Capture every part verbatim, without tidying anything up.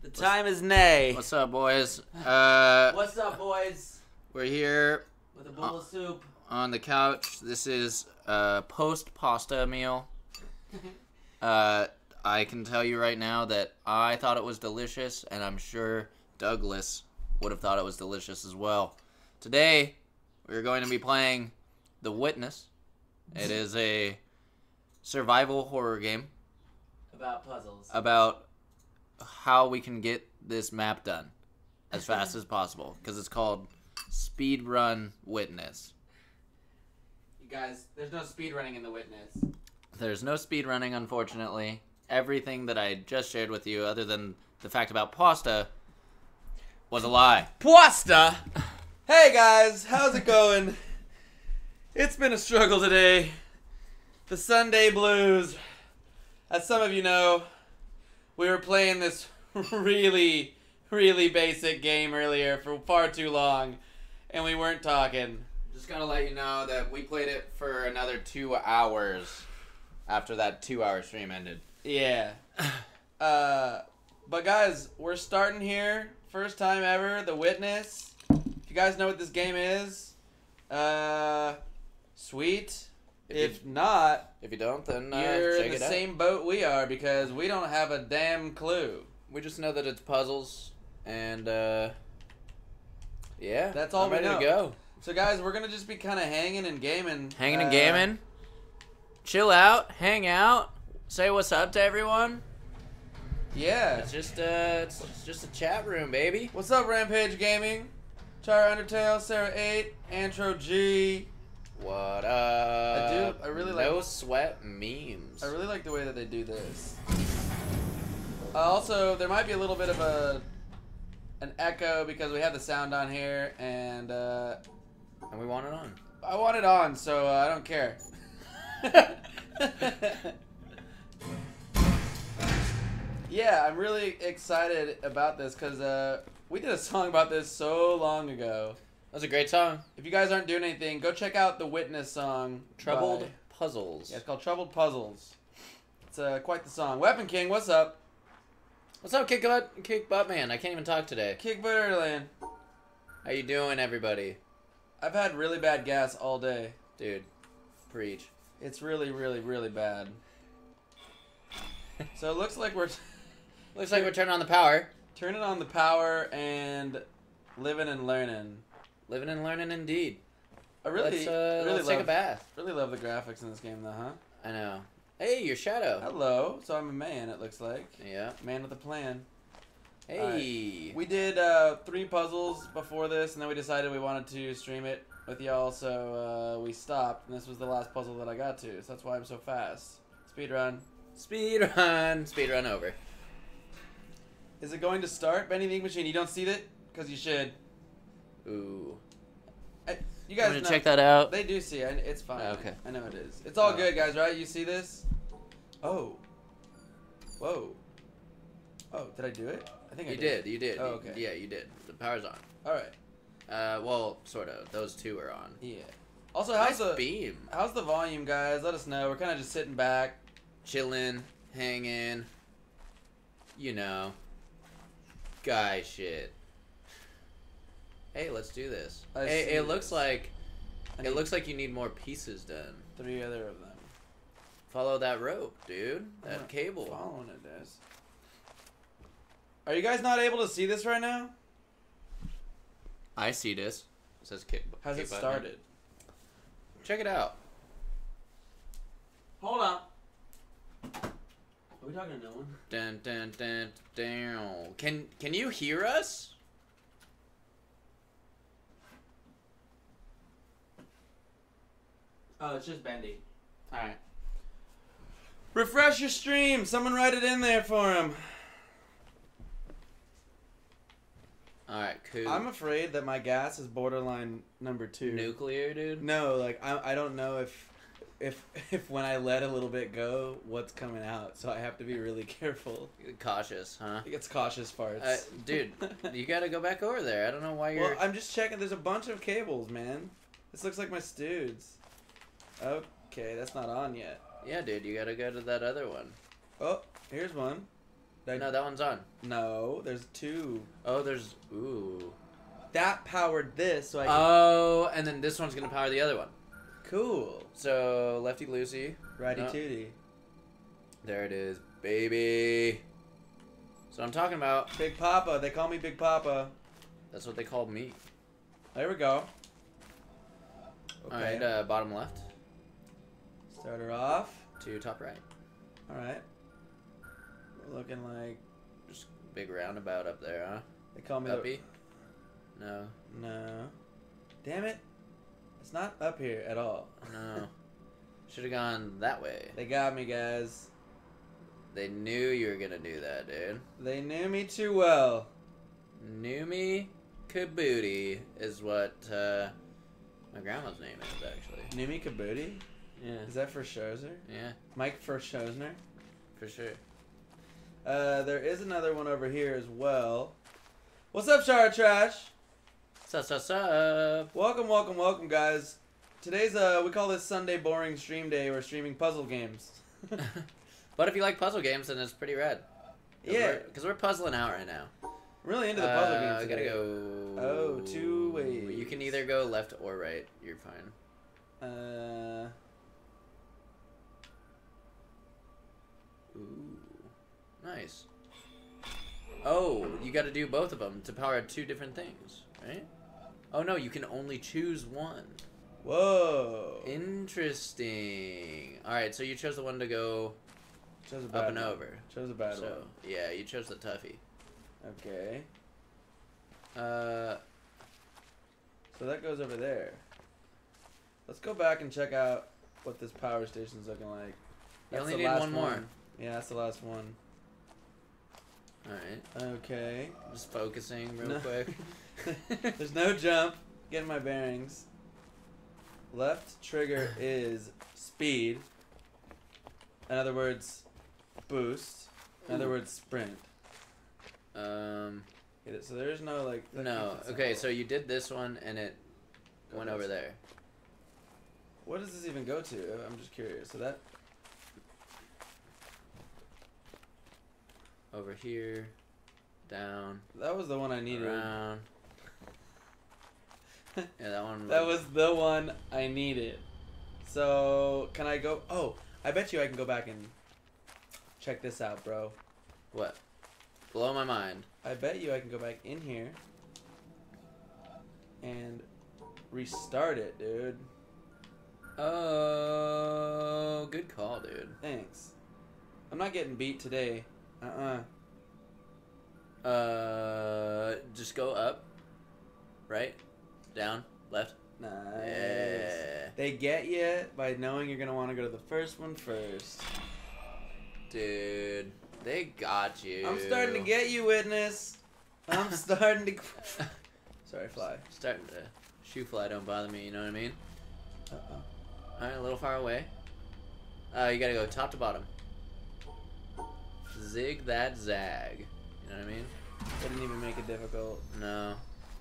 The time is nay. What's up, boys? Uh, What's up, boys? we're here With a bowl of soup. on the couch. This is a post-pasta meal. uh, I can tell you right now that I thought it was delicious, and I'm sure Douglas would have thought it was delicious as well. Today, we're going to be playing The Witness. It is a survival horror game About puzzles. about how we can get this map done as fast as possible, because it's called Speedrun Witness. You guys, there's no speed running in The Witness. There's no speedrunning, unfortunately. Everything that I just shared with you, other than the fact about pasta, was a lie. Pasta! Hey guys, how's it going? It's been a struggle today. The Sunday blues. As some of you know, we were playing this really, really basic game earlier for far too long, and we weren't talking. Just gotta let you know that we played it for another two hours after that two-hour stream ended. Yeah. Uh, but guys, we're starting here. First time ever, The Witness. If you guys know what this game is, uh, sweet. If If you- not, If you don't, then uh, you're check in it the out. same boat we are because we don't have a damn clue. We just know that it's puzzles, and uh, yeah, That's all I'm we ready know. to go. So guys, we're gonna just be kind of hanging and gaming. Hanging and uh, gaming. Chill out, hang out, say what's up to everyone. Yeah. It's just uh, it's, it's just a chat room, baby. What's up, Rampage Gaming? Char Undertale, Sarah eight, Antro G. What up? I do- I really like- No sweat memes. I really like the way that they do this. Uh, also, there might be a little bit of a an echo because we have the sound on here, and uh, and we want it on. I want it on, so uh, I don't care. Yeah, I'm really excited about this because uh, we did a song about this so long ago. That's a great song. If you guys aren't doing anything, go check out the Witness song. Troubled by- Puzzles. Yeah, it's called Troubled Puzzles. It's uh, quite the song. Weapon King, what's up? What's up, Kick Butt, Kick Butt Man? I can't even talk today. Kick Butterland. How you doing, everybody? I've had really bad gas all day. Dude, preach. It's really, really, really bad. So it looks like we're Looks like we're turning on the power. turning on the power and living and learning. Living and learning, indeed. I really, let's, uh, really let's love, take a bath. really love the graphics in this game, though, huh? I know. Hey, your shadow. Hello. So I'm a man. It looks like Yeah. man with a plan. Hey. We did uh, three puzzles before this, and then we decided we wanted to stream it with y'all, so uh, we stopped. And this was the last puzzle that I got to, so that's why I'm so fast. Speedrun. Speed run. Speed run over. Is it going to start, Benny the Ink Machine? You don't see that? Because you should. Ooh. I, you You guys want know, to check that out? They do see. I, it's fine. Oh, okay. I know it is. It's all Oh. good, guys, right? You see this? Oh. Whoa. Oh, did I do it? I think I You did. did. You did. Oh, You- okay. Yeah, you did. The power's on. All right. Uh, well, sort of. Those two are on. Yeah. Also, how's Nice the beam. how's the volume, guys? Let us know. We're kind of just sitting back. Chilling, hanging. You know. Guy shit. Hey, let's do this. I hey, see it looks this. like I it need looks like you need more pieces done. three other of them. Follow that rope, dude. That I'm cable. Following it, guys. Are you guys not able to see this right now? I see this. It says kick. How's kick it button. started? Check it out. Hold on. Are we talking to no one? Dun dun dun dun. Can can you hear us? Oh, it's just Bendy. Alright. Refresh your stream. Someone write it in there for him. All right, cool. I'm afraid that my gas is borderline number two. Nuclear, dude. No, like I, I don't know if if if when I let a little bit go, what's coming out. So I have to be really careful. Cautious, huh? It gets cautious parts. Uh, dude, you gotta go back over there. I don't know why you're. Well, I'm just checking. There's a bunch of cables, man. This looks like my Studs. Okay, that's not on yet. Yeah, dude, you gotta go to that other one. Oh, here's one. Did I- No, that one's on. No, there's two. Oh, there's ooh. That powered this, so I can... Oh, and then this one's gonna power the other one. Cool. So lefty loosey. Righty No. tooty. There it is, baby. So I'm talking about. Big Papa. They call me Big Papa. That's what they called me. There we go. All right, uh, bottom left Start her off. to top right. All right. Looking like Just big roundabout up there, huh? they call me. the- Uppy? No, No. Damn it. It's not up here at all. no. Should have gone that way. They got me, guys. They knew you were gonna do that, dude. They knew me too well. Knew me Kabooty is what uh, my grandma's name is, actually. Numi Kabuti? Yeah. Is that for Scherzer? Yeah, Mike for Schozner? for sure. Uh, there is another one over here as well. What's up, Shara Trash? Sup, sup, sup? Welcome, welcome, welcome, guys. Today's, uh, we call this Sunday Boring Stream Day. We're streaming puzzle games. But if you like puzzle games, then it's pretty rad. Cause Yeah. Because we're, we're puzzling out right now. I'm really into the puzzle uh, games I today. gotta go. Oh, two ways. You can either go left or right. You're fine. Uh, Ooh, nice. Oh, you got to do both of them to power two different things, right? Oh no, you can only choose one. whoa. Interesting. All right, so you chose the one to go Chose a bad up and one. over. Chose a bad So one. yeah, you chose the toughie. Okay. Uh, So that goes over there. Let's go back and check out what this power station's looking like. you That's only the need last one more. Yeah, that's the last one. All right, Okay. just focusing real No. quick. There's no jump. Getting my bearings. Left trigger is speed. In other words, boost. In other Ooh. words, sprint. Um, Get it? So there's no like. that no. keeps it Okay, simple. so you did this one and it Go went this over way. there. What does this even go to? I'm just curious. So that. Over here, down, That was the one I needed. around. Yeah, that one. That was the one I needed. So can I go? Oh, I bet you I can go back and check this out, bro. What? Blow my mind. I bet you I can go back in here and restart it, dude. Oh, good call, dude. Thanks. I'm not getting beat today. Uh-uh. Uh, just go up, right, down, left. Nice. Yeah. They get you by knowing you're going to want to go to the first one first. Dude, they got you. I'm starting to get you, witness. I'm starting to... Sorry, fly. Starting to. Shoe fly don't bother me. You know what I mean? Uh-oh. All right, a little far away. Uh, you gotta go top to bottom. Zig that zag. You know what I mean? Didn't even make it difficult. No.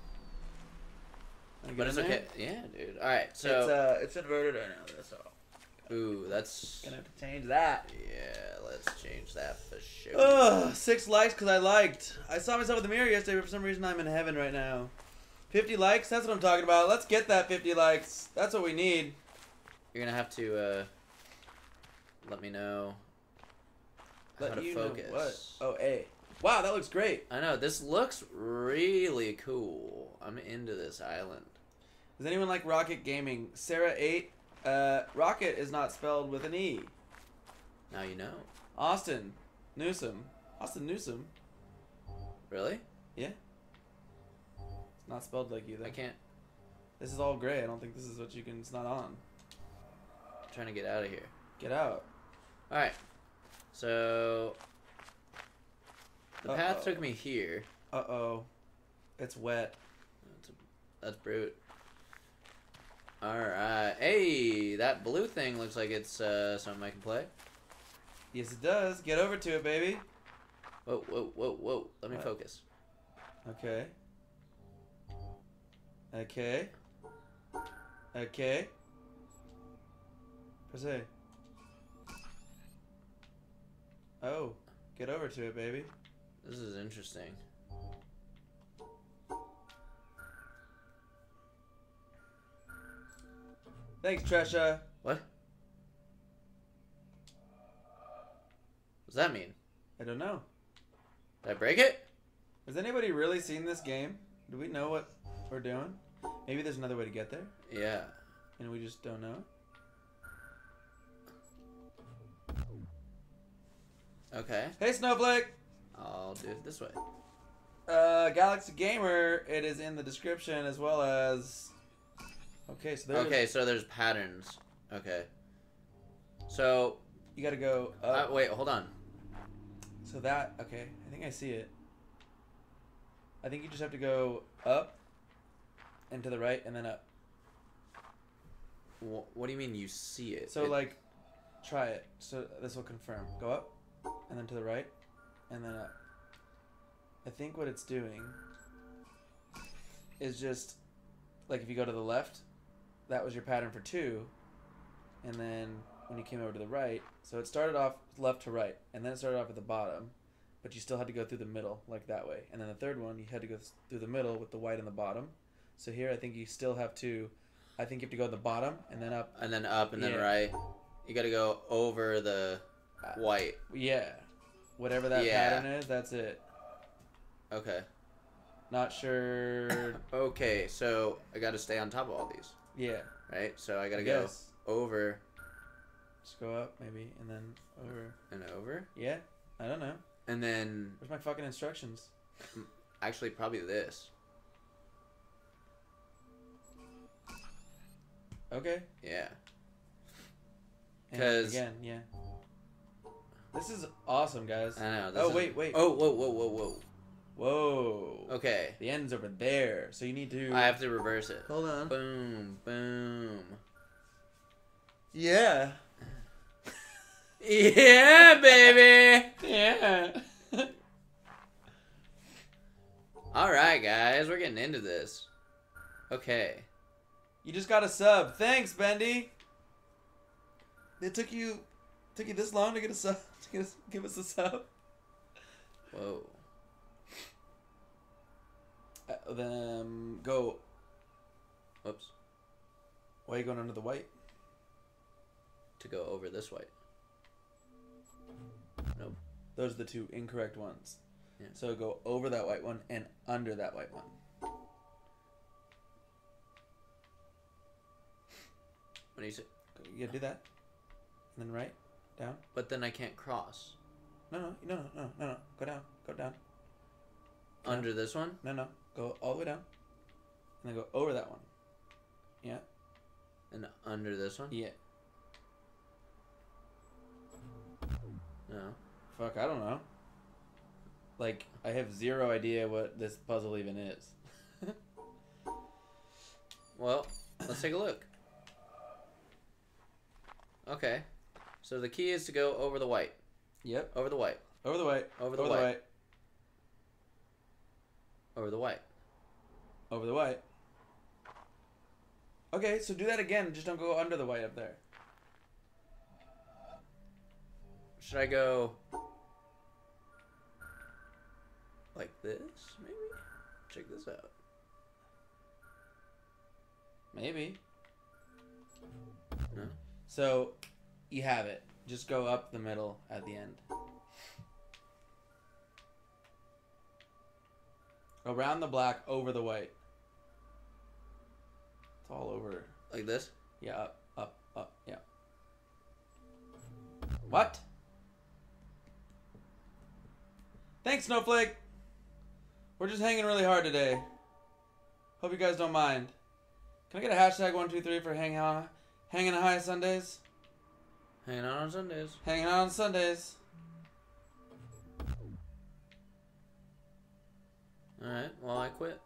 Wanna But get it's in there? okay. Yeah, dude. All right, It's, so. uh, it's inverted right now, that's all. Ooh, that's. Gonna have to change that. Yeah, let's change that for sure. Ugh, six likes because I liked. I saw myself in the mirror yesterday, but for some reason I'm in heaven right now. fifty likes? That's what I'm talking about. Let's get that fifty likes. That's what we need. You're gonna have to uh, let me know Let how to you know focus. what? Oh, A. Wow, that looks great. I know this looks really cool. I'm into this island. Does anyone like Rocket Gaming? Sarah eight. Uh, Rocket is not spelled with an E. Now you know. Austin Newsom. Austin Newsom. Really? It's not spelled like you though. I can't. This is all gray. I don't think this is what you can. It's not on. I'm trying to get out of here. Get out. All right. So the path Uh-oh. took me here. Uh oh. It's wet. That's, a, that's brute. All right. Hey, that blue thing looks like it's uh, something I can play. Yes, it does. Get over to it, baby. Whoa, whoa, whoa, whoa. Let me What? focus. Okay. Okay. Okay. Press A. Oh. Get over to it, baby. This is interesting. Thanks, Tresha. What? What's that mean? I don't know. Did I break it? Has anybody really seen this game? Do we know what we're doing? Maybe there's another way to get there, Yeah. and we just don't know it. Okay. Hey, Snowflake! I'll do it this way. Uh, Galaxy Gamer, it is in the description as well as... Okay, so there's... Okay, so there's patterns. Okay. So, You gotta go uh, up. wait, hold on. So that... Okay, I think I see it. I think you just have to go up and to the right and then up. Wh- What do you mean you see it? So, It- like, try it. So this will confirm. Go up and then to the right and then up. I think what it's doing is just... Like, if you go to the left, that was your pattern for two. And then when you came over to the right... So it started off left to right. And then it started off at the bottom. But you still had to go through the middle, like that way. And then the third one, you had to go through the middle with the white in the bottom. So here, I think you still have to... I think you have to go at the bottom and then up. And then up and then Yeah. right. You gotta go over the white. Yeah. Whatever that Yeah. pattern is, that's it. Okay. Not sure... Okay, so I gotta stay on top of all these, Yeah. right? So I gotta I go guess. over Just go up, maybe, and then over. and over. Yeah? I don't know. And then, Where's my fucking instructions? actually, probably this. Okay. Yeah. And 'Cause- again, yeah. This is awesome, guys. I know. This Oh, is- wait, wait. Oh, whoa, whoa, whoa, whoa. Whoa. Okay. The end's over there, so you need to... I have to reverse it. Hold on. Boom, boom. Yeah. Yeah, baby! Yeah. Alright, guys, we're getting into this. Okay. You just got a sub. Thanks, Bendy. It took you... Took you this long to get a sub? To get us, give us a sub? Whoa. Uh, then go... Whoops. Why are you going under the white? To go over this white. Nope. Those are the two incorrect ones. Yeah. So go over that white one and under that white one. What do you say? You gotta do that. And then right, down. But then I can't cross. No, no, no, no, no, no, no. Go down, go down. Go Under down. this one? No, no. Go all the way down. And then go over that one. Yeah. And under this one? Yeah. No. Fuck, I don't know. Like, I have zero idea what this puzzle even is. Well, let's take a look. Okay. So the key is to go over the white. Yep. Over the white. Over the white. Over the over white. the white. Over the white. Over the white. Okay, so do that again. Just don't go under the white up there. Should I go like this, maybe? Check this out. Maybe. No? So, you have it. Just go up the middle at the end. Around the black, over the white. It's all over. Like this? Yeah, up, up, up, yeah. What? Thanks, Snowflake. We're just hanging really hard today. Hope you guys don't mind. Can I get a hashtag one two three for hang on, hanging high Sundays? Hanging out on Sundays. Hanging out on Sundays. Alright, well, I quit.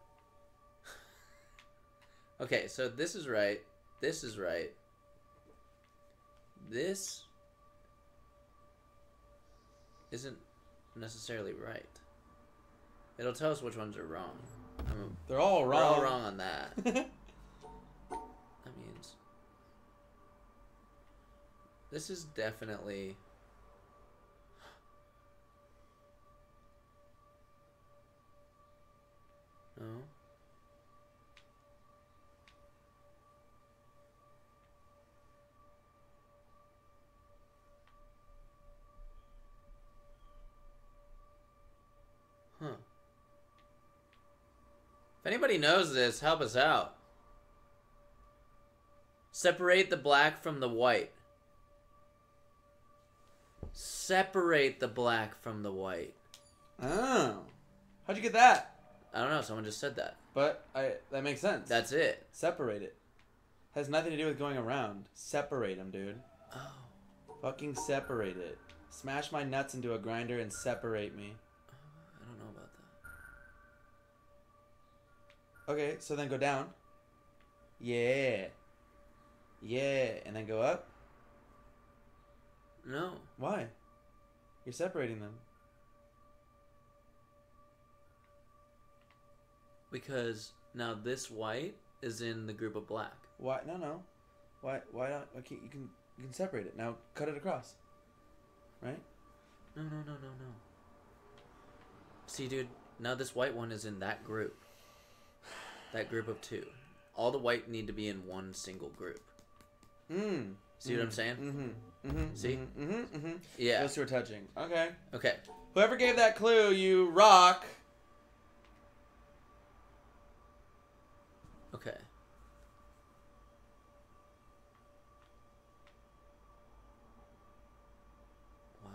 Okay, so this is right. This is right. This isn't necessarily right. It'll tell us which ones are wrong. I'm, They're all we're wrong. all wrong on that. That means this is definitely If anybody knows this, help us out. Separate the black from the white. Separate the black from the white. Oh. How'd you get that? I don't know. Someone just said that. But I that makes sense. That's it. Separate it. Has nothing to do with going around. Separate them, dude. Oh. Fucking separate it. Smash my nuts into a grinder and separate me. I don't know about that. Okay, so then go down. Yeah. Yeah. And then go up. No. Why? You're separating them. Because now this white is in the group of black. Why? No, no. Why? Why not? Okay, you can you can separate it now. Cut it across. Right? No, no, no, no, no. See, dude. Now this white one is in that group. That group of two. All the white need to be in one single group. Mm. See mm. what I'm saying? Mm-hmm. Mm-hmm. See? Mm-hmm. Mm-hmm. Yeah. Those two are touching. Okay. Okay. Whoever gave that clue, you rock. Okay. Wow.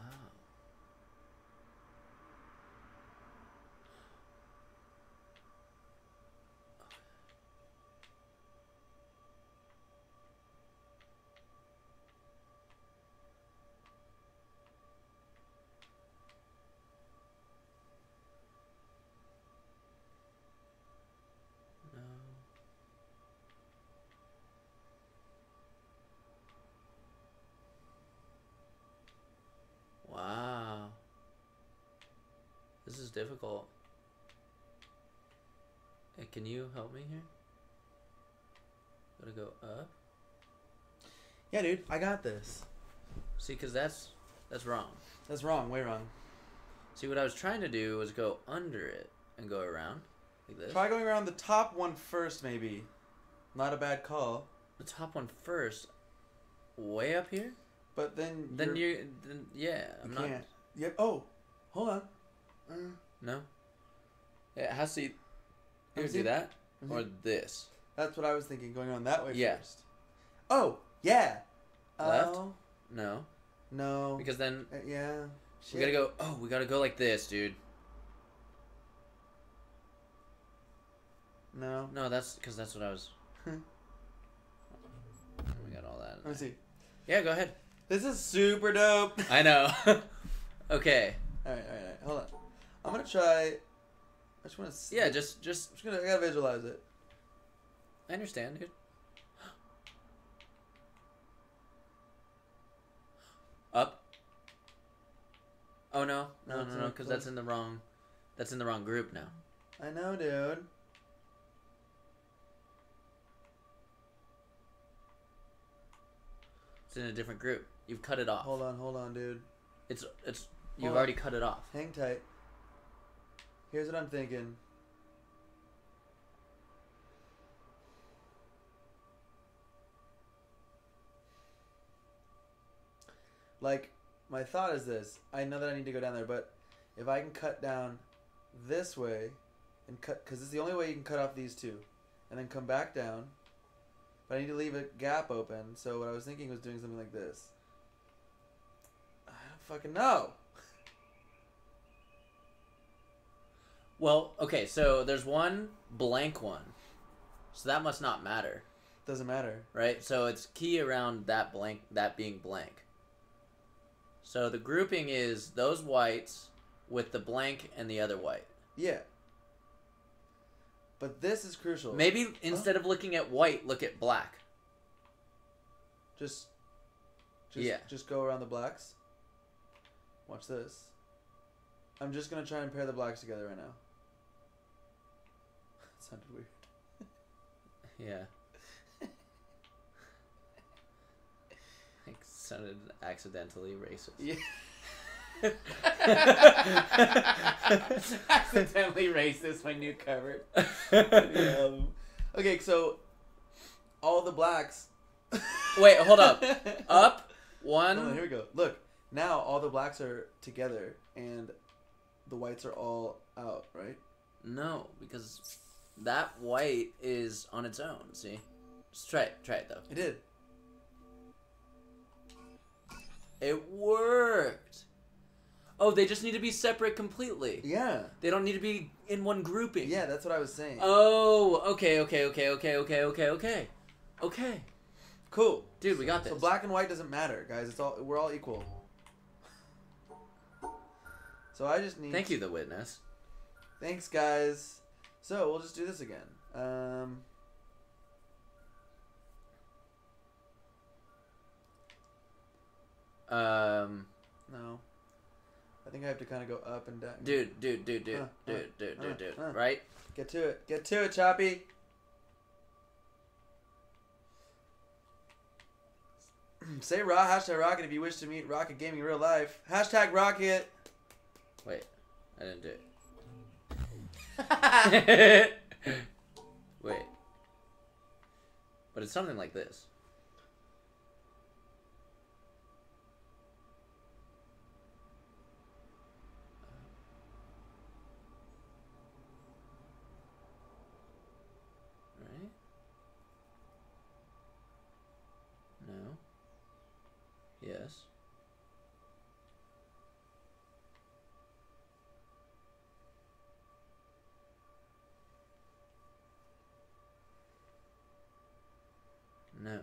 No. Wow. This is difficult. Hey, can you help me here? Gotta go up. Yeah, dude. I got this. See, because that's that's wrong. That's wrong. Way wrong. See, what I was trying to do was go under it and go around like this. Try going around the top one first, maybe. Not a bad call. The top one first, way up here. But then. Then you're, you, then yeah, I'm you not. can't. Yep. Oh, hold on. Uh, No. Yeah, it has to. Either Let me do see. that Mhm. or this. That's what I was thinking. Going on that way Yeah. first. Oh yeah. Left? Oh, No, no. because then Uh, yeah. Shit. we gotta go. Oh, we gotta go like this, dude. No. No, that's because that's what I was. We got all that. in Let me there. see. Yeah, go ahead. This is super dope. I know. Okay. All right, all right, all right. Hold on. I'm gonna try. I just want to. Yeah, just just. I'm just gonna. I gotta visualize it. I understand, dude. Up. Oh no, no, No, no, it's no, not because close. that's in the wrong. That's in the wrong group now. I know, dude. It's in a different group. You've cut it off. Hold on, hold on, dude. It's it's. You've Hold on. already cut it off. Hang tight. Here's what I'm thinking. Like, my thought is this. I know that I need to go down there, but if I can cut down this way and cut, because it's the only way you can cut off these two, and then come back down, but I need to leave a gap open, so what I was thinking was doing something like this. I don't fucking know. Well, okay, so there's one blank one, so that must not matter, Doesn't matter. right? So it's key around that blank, that being blank. So the grouping is those whites with the blank and the other white. Yeah. But this is crucial. Maybe instead of looking at white, look at black. Just, just, Yeah. just go around the blacks. Watch this. I'm just gonna try and pair the blacks together right now. It sounded weird. Yeah. It sounded accidentally racist. Yeah. Accidentally racist, my new cover. um, okay, so all the blacks. Wait, hold up. Up, Hold on, one. here we go. Look, now all the blacks are together and the whites are all out, right? No, because that white is on its own. See, just try it. Try it though. It did. It worked. Oh, they just need to be separate completely. Yeah. They don't need to be in one grouping. Yeah, that's what I was saying. Oh, okay, okay, okay, okay, okay, okay, okay, okay. Cool, dude. We got this. So black and white doesn't matter, guys. It's all we're all equal. So I just need. Thank you, the witness. Thanks, guys. So we'll just do this again. Um. Um. No. I think I have to kind of go up and down. Dude, dude, dude, dude, uh, dude, uh, dude, uh, dude, dude. uh. Right? Get to it. Get to it, Choppy. Say raw, hashtag rocket if you wish to meet Rocket Gaming in real life. Hashtag rocket. Wait, I didn't do it. Wait. But it's something like this. Right? No. Yes. No.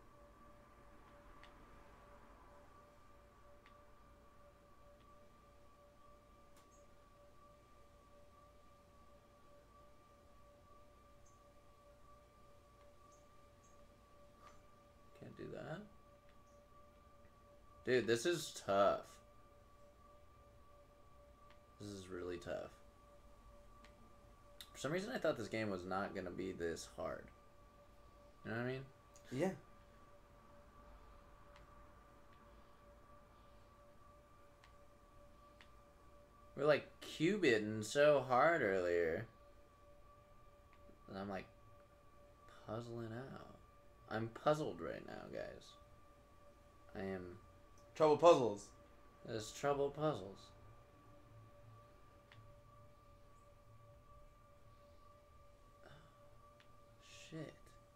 Can't do that. Dude, this is tough. This is really tough. For some reason, I thought this game was not going to be this hard. You know what I mean? Yeah. We were like cubing so hard earlier. And I'm like puzzling out. I'm puzzled right now, guys. I am. Trouble puzzles. There's trouble puzzles. Shit.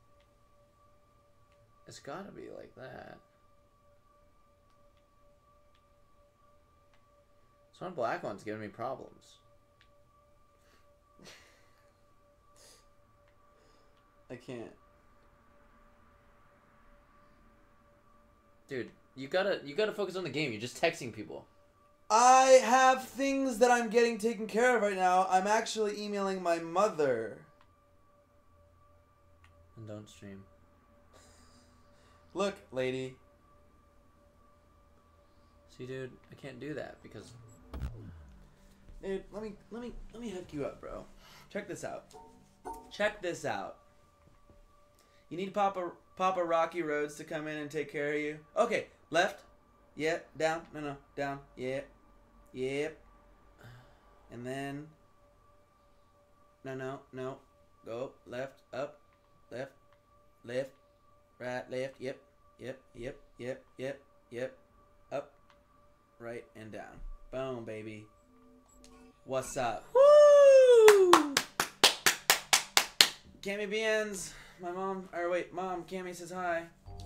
It's gotta be like that. This one black one's giving me problems. I can't. Dude, you gotta you gotta focus on the game. You're just texting people. I have things that I'm getting taken care of right now. I'm actually emailing my mother. And don't stream. Look, lady. See, dude, I can't do that because. Dude, let me let me let me hook you up, bro. Check this out. Check this out. You need Papa Papa Rocky Roads to come in and take care of you. Okay, left. Yep. Down. No, no. Down. Yep. Yep. And then. No, no, no. Go left, up, left, left, right, left. Yep. Yep. Yep. Yep. Yep. Yep. Up, right, and down. Boom, baby. What's up? Woo! Cammy Beans. My mom, or wait, mom, Cammy says hi.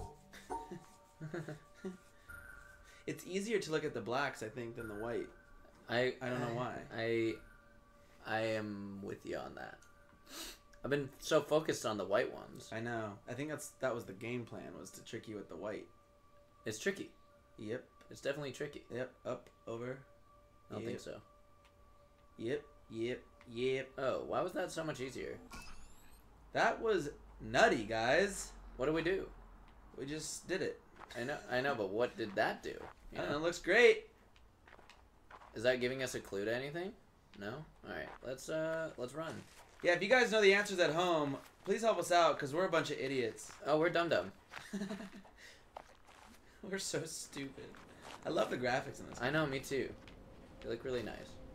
It's easier to look at the blacks, I think, than the white. I I don't know why. I I am with you on that. I've been so focused on the white ones. I know. I think that's that was the game plan, was to trick you with the white. It's tricky. Yep. It's definitely tricky. Yep. Up, over. I don't yep. think so. Yep. Yep. Yep. Oh, why was that so much easier? That was nutty, guys. What do we do? We just did it. I know, I know, but what did that do? I don't know, it looks great. Is that giving us a clue to anything? No. All right, let's uh, let's run. Yeah, if you guys know the answers at home, please help us out, because we're a bunch of idiots. Oh, we're dum dum. We're so stupid. I love the graphics in this. I know, me too. They look really nice.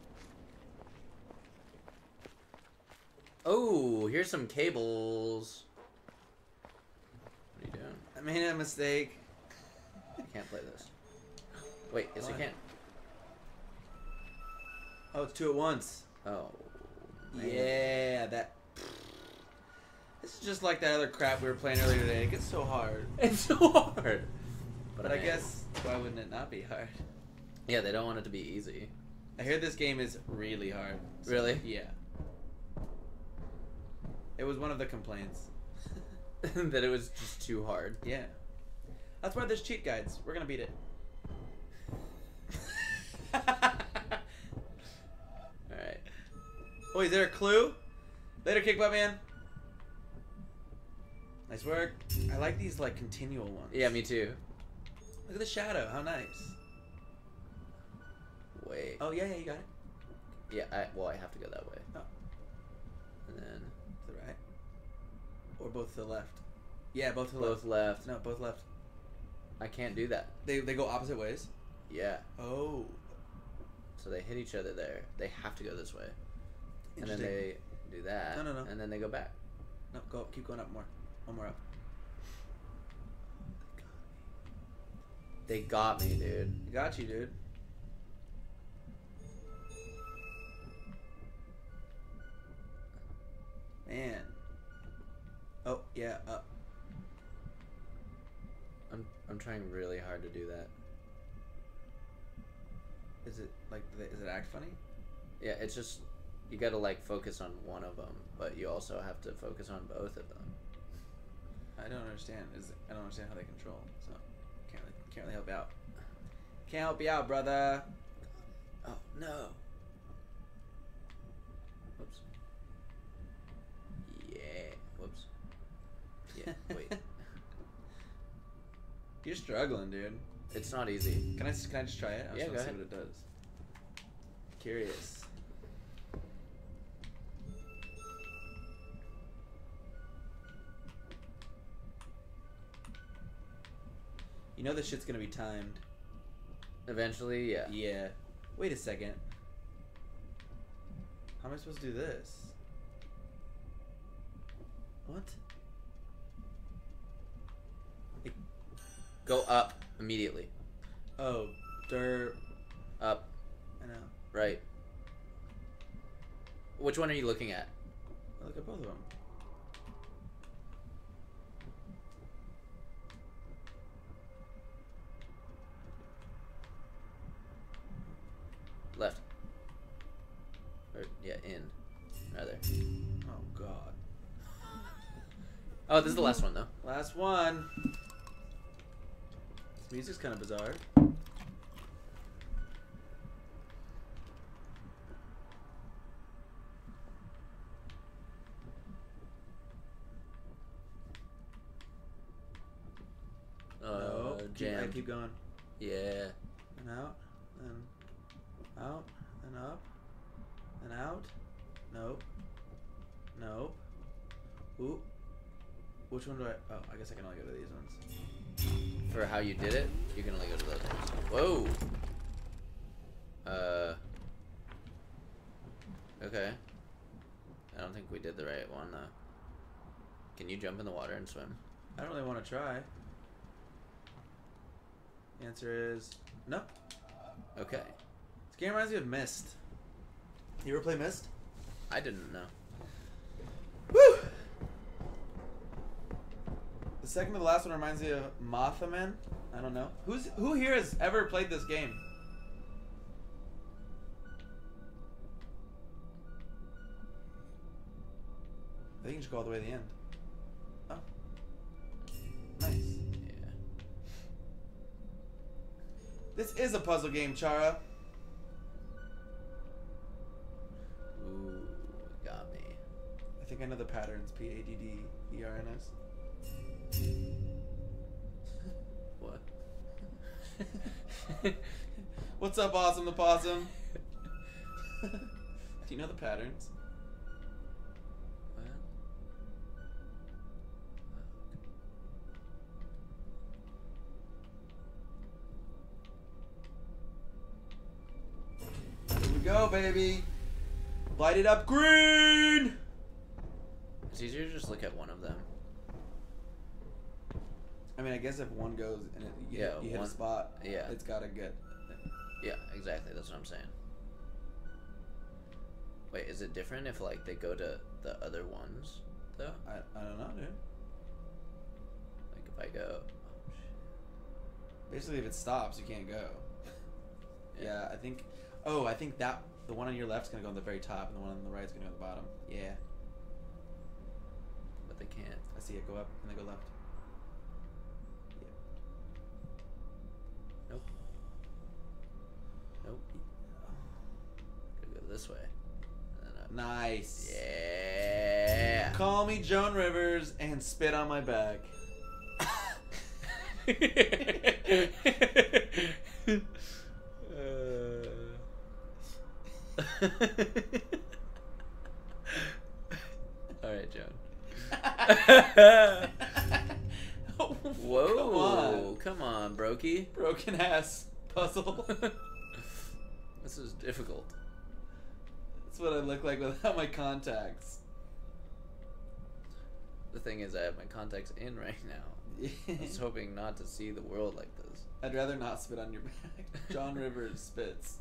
Oh, here's some cables. What are you doing? I made a mistake. I can't play this. Wait, yes, Why? I can. Oh, it's two at once. Oh. Man. Yeah, that. This is just like that other crap we were playing earlier today. It gets so hard. It's so hard. But I guess, why wouldn't it not be hard? Yeah, they don't want it to be easy. I hear this game is really hard. So, Really? Yeah. It was one of the complaints. That it was just too hard. Yeah. That's why there's cheat guides. We're gonna beat it. Alright. Oh, is there a clue? Later, Kickbutt Man. Nice work. I like these, like, continual ones. Yeah, me too. Look at the shadow. How nice. Wait. Oh, yeah, yeah, you got it. Yeah, I, well, I have to go that way. Oh. And then... To the right. Or both to the left. Yeah, both to the Both left. left. No, both left. I can't do that. They, they go opposite ways? Yeah. Oh. So they hit each other there. They have to go this way. And then Interesting. they do that. No, no, no. And then they go back. No, go. Keep going up more. One more up. They got me, dude. Got you, dude. Man. Oh, yeah, up. I'm I'm trying really hard to do that. Is it, like, is it act funny? Yeah, it's just you gotta like focus on one of them, but you also have to focus on both of them. I don't understand. Is it, I don't understand how they control, so can't really, can't really help you out. Can't help you out, brother. Oh no. Whoops. Yeah. Whoops. Yeah. Wait. You're struggling, dude. It's not easy. Can I can I just try it? I Yeah, just go want to see ahead. what it does. Curious. You know this shit's gonna be timed. Eventually, yeah. Yeah. Wait a second. How am I supposed to do this? What? Go up immediately. Oh, der. Up. I know. Right. Which one are you looking at? I look at both of them. Left. Or yeah, in. Rather. Oh god. Oh, this is the last one though. Last one. This music's kind of bizarre. Uh, No. Keep, I jam. keep going. Yeah. And out. Then out. Then up. Then out. Nope. Nope. Ooh. Which one do I... Oh, I guess I can only go to these ones. For how you did it, you can only go to those ones. Whoa. Uh. Okay. I don't think we did the right one though. Can you jump in the water and swim? I don't really want to try. The answer is no. Okay. This game reminds me of Myst. You ever play Myst? I didn't know. Woo! The second to the last one reminds me of Mothman. I don't know. Who's who here has ever played this game? I think you should go all the way to the end. Oh. Nice. Yeah. This is a puzzle game, Chara. Ooh, got me. I think I know the patterns. P A D D E R N S. What? What's up, Awesome the Possum? Do you know the patterns? What? Here we go, baby. Light it up green! It's easier to just look at one of them. I mean, I guess if one goes and it, you, Yeah, you hit one- a spot, yeah. it's gotta get. Yeah, exactly. That's what I'm saying. Wait, is it different if like they go to the other ones? though? I, I don't know, dude. Like if I go. Basically, if it stops, you can't go. Yeah. Yeah, I think. Oh, I think that the one on your left's gonna go on the very top, and the one on the right's gonna go on the bottom. Yeah, But they can't. I see it go up and then go left. Yeah. Nope. Nope. Gotta go this way. And then up. Nice. Yeah. Call me Joan Rivers and spit on my back. All right, Joan. Whoa! Come on, come on, Brokey. Broken ass puzzle. This is difficult. That's what I look like without my contacts. The thing is, I have my contacts in right now. I was hoping not to see the world like this. I'd rather not spit on your back. John Rivers spits.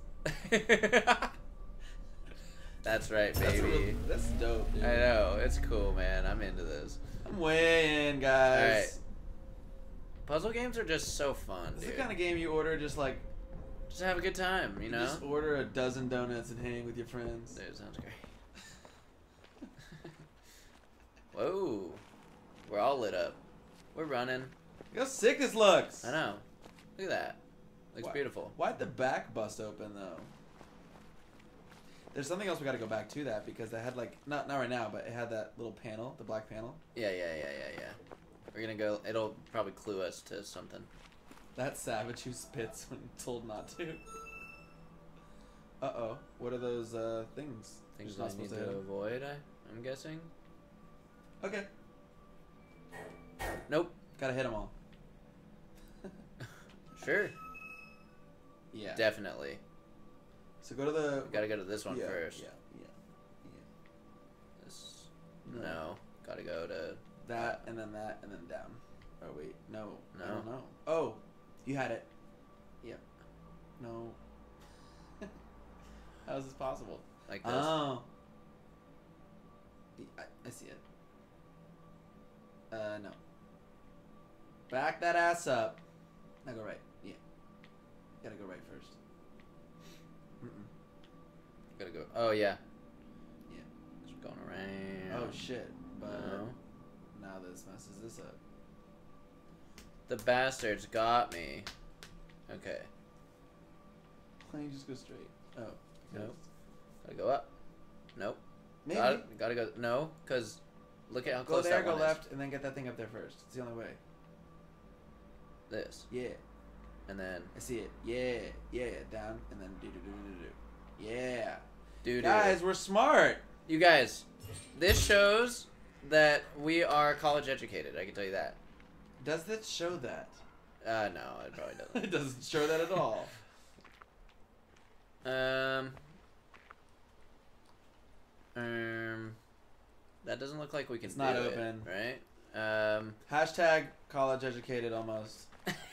That's right, That's, baby. real, that's dope, dude. I know, it's cool, man. I'm into this. I'm way in, guys. Alright. Puzzle games are just so fun, It's dude. the kind of game you order just like Just have a good time, you you know? just order a dozen donuts and hang with your friends. Dude, sounds great. Whoa. We're all lit up. We're running. Look how sick this looks. I know. Look at that. Looks Why- beautiful. Why'd the back bust open though? There's something else we got to go back to that because they had like not not right now, but it had that little panel, the black panel. Yeah, yeah, yeah, yeah, yeah. We're gonna go. It'll probably clue us to something. That savage who spits when told not to. Uh oh. What are those uh, things? Things You're I not need supposed to to hit 'em? avoid, I, I'm guessing. Okay. Nope. Gotta hit them all. Sure. Yeah. Definitely. So go to the. We gotta go to this one yeah, first. Yeah. Yeah. This. No. No. Gotta go to. That and then that and then down. Oh wait, no. I No. don't know. Oh, you had it. Yep. No. How is this possible? Like this. Oh. I, I see it. Uh, no. Back that ass up. Now go right. Yeah. Gotta go right first. Mm-mm. Gotta go. Oh yeah. Yeah. Just going around. Oh shit. But No. now this messes this up. The bastards got me. Okay. Why don't you just go straight? Oh. Nope. Gotta go up. Nope. Maybe. Gotta, gotta go. No, because look at how Go close there, that go one left, and then get that thing up there first. It's the only way. is. This. Yeah. And then. I see it. Yeah. Yeah. Down, and then do do do do do. Yeah. Dude. Guys, we're smart. You guys, this shows that we are college educated. I can tell you that. Does that show that? Uh, no, it probably doesn't. It doesn't show that at all. Um. Um. That doesn't look like we can. It's not do open. it, right? Um. Hashtag college educated almost.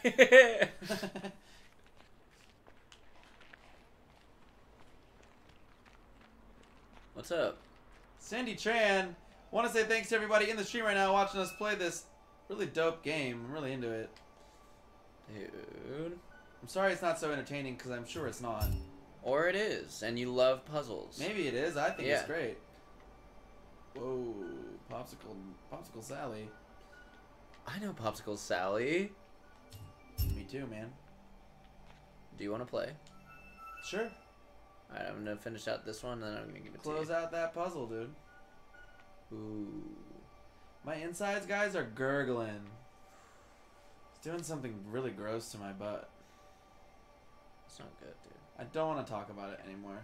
What's up? Sandy Tran, want to say thanks to everybody in the stream right now watching us play this really dope game. I'm really into it. Dude. I'm sorry it's not so entertaining because I'm sure it's not. Or it is, and you love puzzles. Maybe it is. I think Yeah. it's great. Whoa, popsicle, popsicle Sally. I know Popsicle Sally. Me too, man. Do you want to play? Sure. Alright, I'm gonna finish out this one, then I'm gonna give it Close to you. out that puzzle, dude. Ooh. My insides, guys, are gurgling. It's doing something really gross to my butt. It's not good, dude. I don't want to talk about it anymore.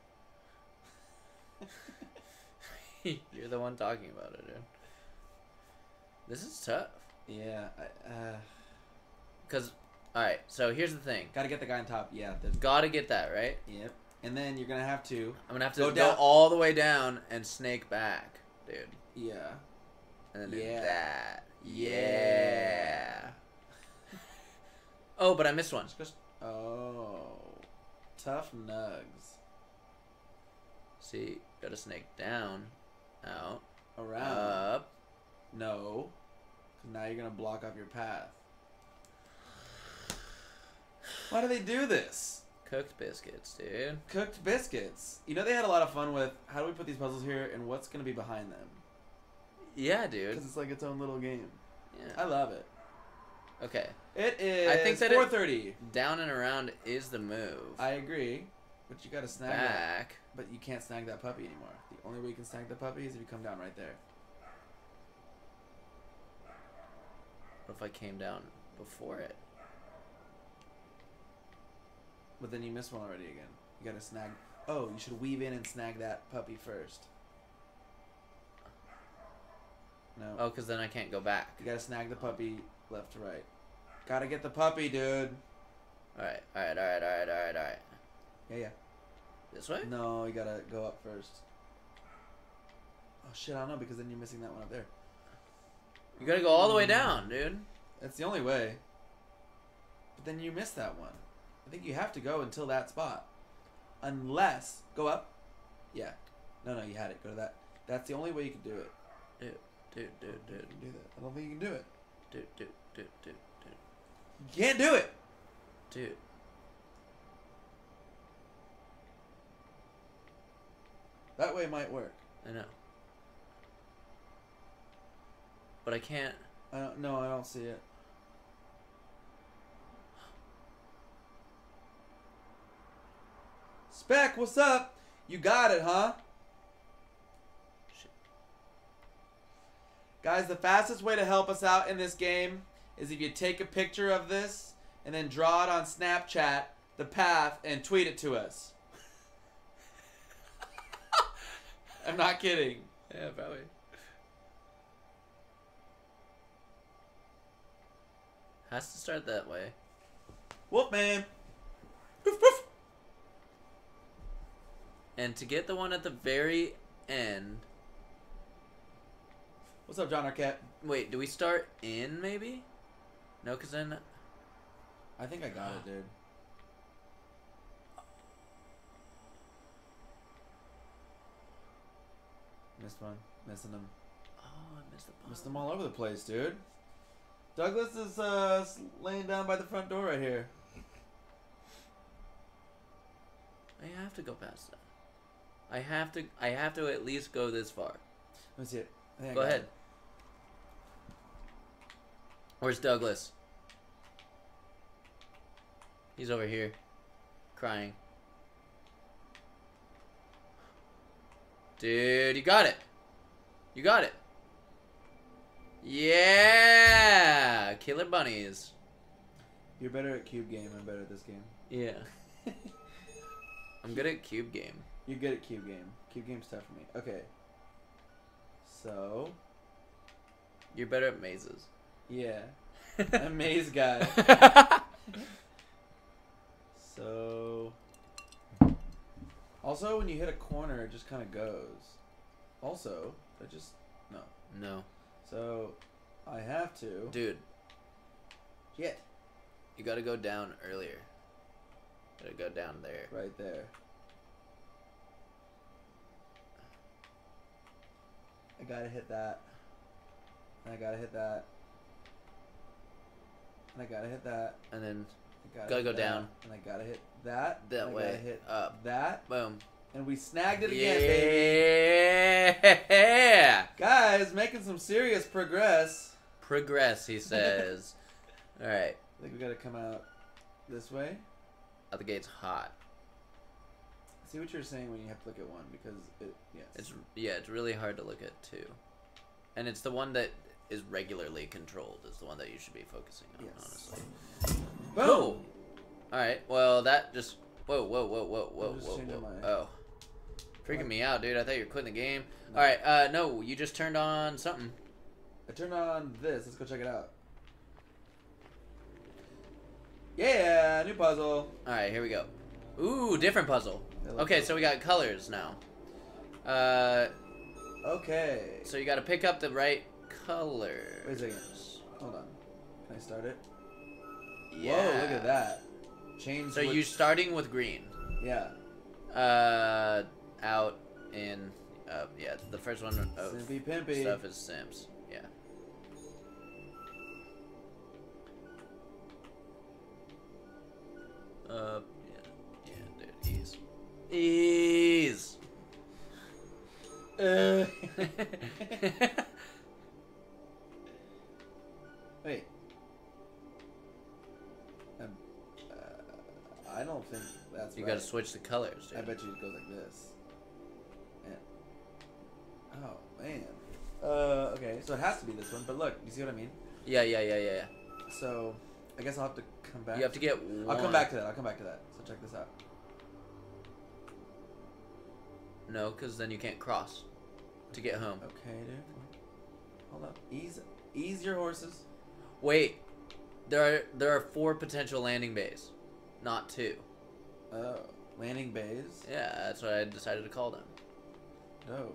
You're the one talking about it, dude. This is tough. Yeah, I, uh... Cause, alright, so here's the thing. Gotta get the guy on top. Yeah, there's... Gotta get that, right? Yep. And then you're gonna have to... I'm gonna have to Go go, down- all the way down and snake back, dude. Yeah. And then do Yeah. that. Yeah. Yeah. Oh, but I missed one. Just go s- Oh. Tough nugs. See, gotta snake down, out, Around. Up. No. Now you're gonna block off your path. Why do they do this? Cooked biscuits, dude. Cooked biscuits. You know they had a lot of fun with how do we put these puzzles here and what's gonna be behind them. Yeah, dude. Because it's like its own little game. Yeah. I love it. Okay. It is I think that four thirty. It, down and around is the move. I agree. But you gotta snag that. Back. But you can't snag that puppy anymore. The only way you can snag the puppy is if you come down right there. What if I came down before it? But then you missed one already again. You gotta snag. Oh, you should weave in and snag that puppy first. No. Oh, because then I can't go back. You gotta snag the puppy left to right. Gotta get the puppy, dude. Alright, alright, alright, alright, alright, alright. Yeah, yeah. This way? No, you gotta go up first. Oh shit, I don't know because then you're missing that one up there. You gotta go all the way down, dude. That's the only way. But then you miss that one. I think you have to go until that spot. Unless... Go up? Yeah. No, no, you had it. Go to that. That's the only way you can do it. Dude, dude, dude, dude. You can do that. I don't think you can do it. Dude, dude, dude, dude, dude. You can't do it! Dude. That way might work. I know. But I can't... I don't... No, I don't see it. Spec, what's up? You got it, huh? Shit. Guys, the fastest way to help us out in this game is if you take a picture of this and then draw it on Snapchat, the path, and tweet it to us. I'm not kidding. Yeah, probably. Has to start that way. Whoop, man. Woof, woof. And to get the one at the very end... What's up, John Arquette? Wait, do we start in, maybe? No, because then... I think I got it, dude. Missed one. Missing them. Oh, I missed the ball. Missed them all over the place, dude. Douglas is uh, laying down by the front door right here. I have to go past that. I have to. I have to at least go this far. Let me see it. I think I Go got ahead. it. Where's Douglas? He's over here, crying. Dude, you got it. You got it. Yeah, killer bunnies. You're better at cube game. I'm better at this game. Yeah. I'm good at cube game. You're good at cube game. Cube game's tough for me. Okay. So. You're better at mazes. Yeah. I'm a maze guy. So. Also, when you hit a corner, it just kind of goes. Also, it just. No. No. So, I have to. Dude, Shit. you gotta go down earlier. Gotta go down there. Right there. I gotta hit that. And I gotta hit that. And I gotta hit that. And then I gotta, Gotta hit go that, down. And I gotta hit that. That and I way, gotta hit up. that. boom. And we snagged it again, baby. Yeah! Guys, making some serious progress. Progress, he says. Alright. I think we gotta come out this way. Out the gate's hot. See what you're saying when you have to look at one because it, yes. It's yeah, it's really hard to look at too. And it's the one that is regularly controlled is the one that you should be focusing on, Yes. honestly. Boom! Cool. Alright, well that just whoa, whoa, whoa, whoa, whoa, I'm just whoa, changing whoa. my- Oh. Freaking What? me out, dude. I thought you were quitting the game. No. Alright, uh no, you just turned on something. I turned on this. Let's go check it out. Yeah, new puzzle. Alright, here we go. Ooh, different puzzle. That looks Okay, cool. so we got colors now. Uh Okay. so you gotta pick up the right color. Wait a second. Hold on. Can I start it? Yeah. Whoa, look at that. Change. So what- you starting with green. Yeah. Uh out in Uh, yeah, the first one of Simpy Pimpy. stuff is Sims. Yeah. Uh, yeah, yeah, dude, ease, ease. Uh. Wait. Um, uh, I don't think that's You right. gotta switch the colors, dude. I bet you it goes like this. Yeah. Oh, man. Uh, okay, so it has to be this one, but look, you see what I mean? Yeah, yeah, yeah, yeah, yeah. So, I guess I'll have to come back. You have to get one. I'll come back to that, I'll come back to that. So check this out. No, because then you can't cross to get home. Okay, dude. Hold up. Ease, ease your horses. Wait, there are there are four potential landing bays, not two. Oh, landing bays? Yeah, that's what I decided to call them. No.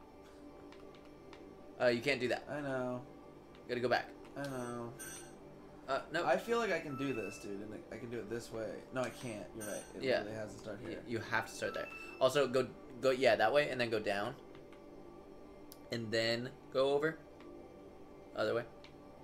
Uh, you can't do that. I know. You gotta go back. I know. Uh, no. I feel like I can do this, dude, and I can do it this way. No, I can't. You're right. It Yeah. really has to start Y- here. You have to start there. Also, go go yeah that way, and then go down, and then go over. Other way.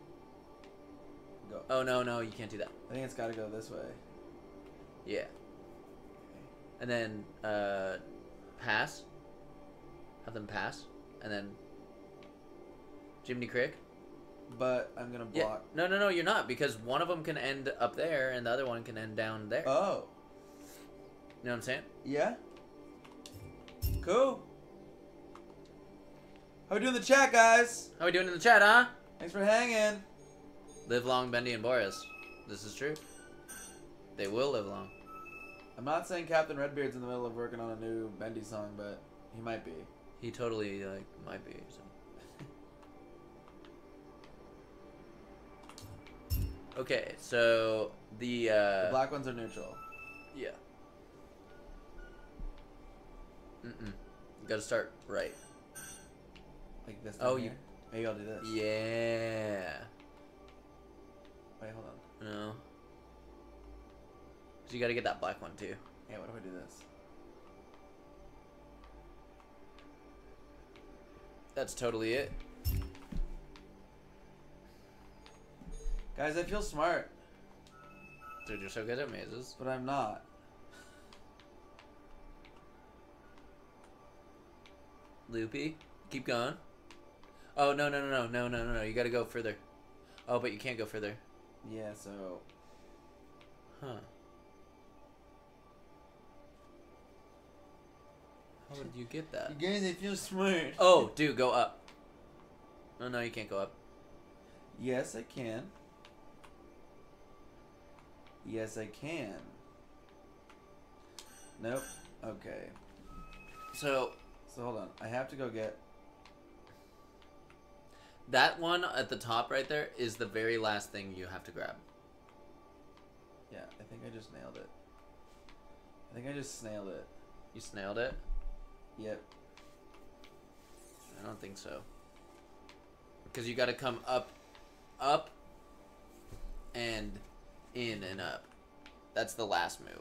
Go. Oh no no you can't do that. I think it's got to go this way. Yeah. And then uh, pass. Have them pass, and then Jiminy Crick. But I'm gonna Yeah. block. No no no you're not, because one of them can end up there, and the other one can end down there. Oh. You know what I'm saying? Yeah. Cool. How we doing in the chat, guys? How we doing in the chat, huh? Thanks for hanging. Live long, Bendy and Boris. This is true. They will live long. I'm not saying Captain Redbeard's in the middle of working on a new Bendy song, but he might be. He totally like might be. So. Okay, so the uh, The black ones are neutral. yeah. Mm-mm. You gotta start right. Like this. Oh, down you- here. Maybe I'll do this. Yeah. Wait, hold on. No. So you gotta get that black one too. Yeah, what if I do this? That's totally it. Guys, I feel smart, Dude, you're so good at mazes. but I'm not. Loopy, keep going. Oh no no no no no no no no! You gotta go further. Oh, but you can't go further. Yeah, so Huh. How did you get that? guys, I feel smart. Oh, dude, go up. No, no, you can't go up. Yes, I can. Yes, I can. Nope. Okay. So So hold on. I have to go get. that one at the top right there is the very last thing you have to grab. Yeah, I think I just nailed it. I think I just snailed it. You snailed it? Yep. I don't think so. Because you got to come up, up, and in and up. That's the last move.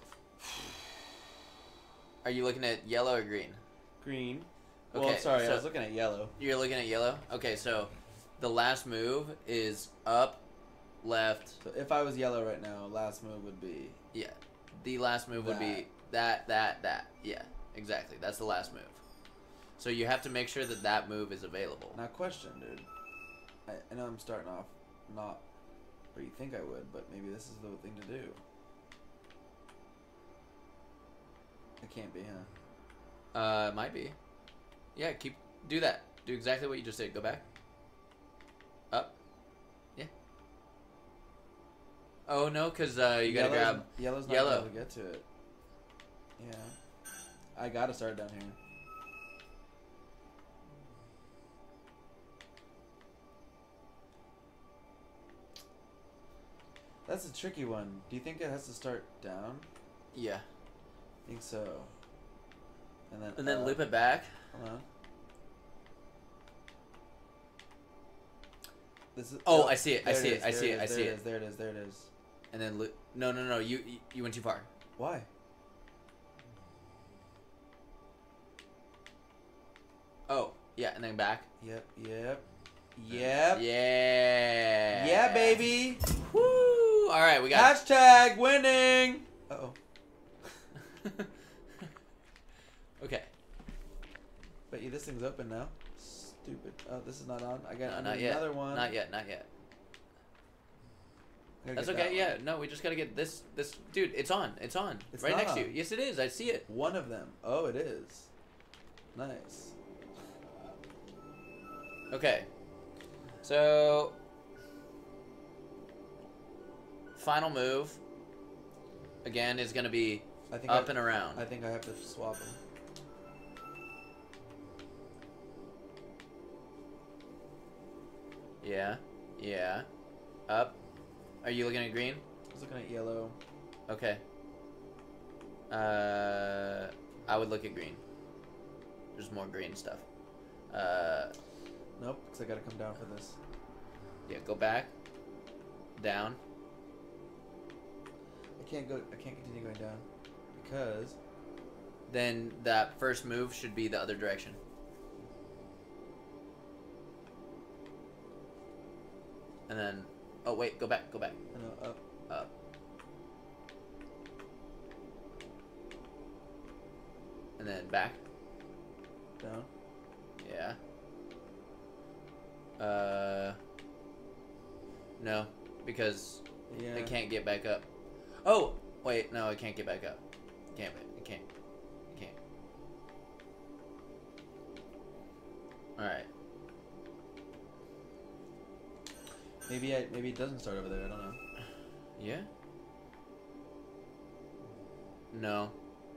Are you looking at yellow or green? Green. Well, Okay, sorry, so- I was looking at yellow. You're looking at yellow? Okay, so the last move is up, left. So if I was yellow right now, last move would be. Yeah. The last move would be that, that, that. Yeah, exactly. That's the last move. So you have to make sure that that move is available. Now, question, dude. I, I know I'm starting off not where you think I would, but maybe this is the thing to do. It can't be, huh? Uh, might be. Yeah, keep do that. Do exactly what you just did. Go back. Up. Yeah. Oh no, cause uh, you gotta Yellow's- grab. Yellow's not yellow. able to get to it. Yeah. I gotta start down here. That's a tricky one. Do you think it has to start down? Yeah. I think so. And then And then up. loop it back. Hold on. This is, Oh, oh, I see it. I there see it. is, I there see it. is, I there see it it. is, There it is. There it is. And then loop. No, no, no. You you- you went too far. Why? Yeah, and then back. Yep, yep, yep. Yeah. Yeah, baby. Woo! All right, we got. Hashtag winning. Uh oh. Okay. Bet you this thing's open now. Stupid. Oh, this is not on. I got No, I not need yet. another one. Not yet. Not yet. Gotta That's get okay. that Yeah. one. No, we just gotta get this. This dude. It's on. It's on. It's right not next to on. you. Yes, it is. I see it. One of them. Oh, it is. Nice. Okay. So. Final move. Again, is gonna be I think up I, and around. I think I have to swap them. Yeah. Yeah. Up. Are you looking at green? I was looking at yellow. Okay. Uh, I would look at green. There's more green stuff. Uh, Nope, because I gotta come down for this. yeah, go back. Down. I can't go. I can't continue going down because Then that first move should be the other direction. And then, oh wait, go back, go back. I know up. Up. And then back. Down. Yeah. Uh. No, because Yeah. it can't get back up. Oh, wait, no, it can't get back up. Can't, it can't. It can't. Alright. Maybe I. Maybe it doesn't start over there. I don't know. Yeah? No.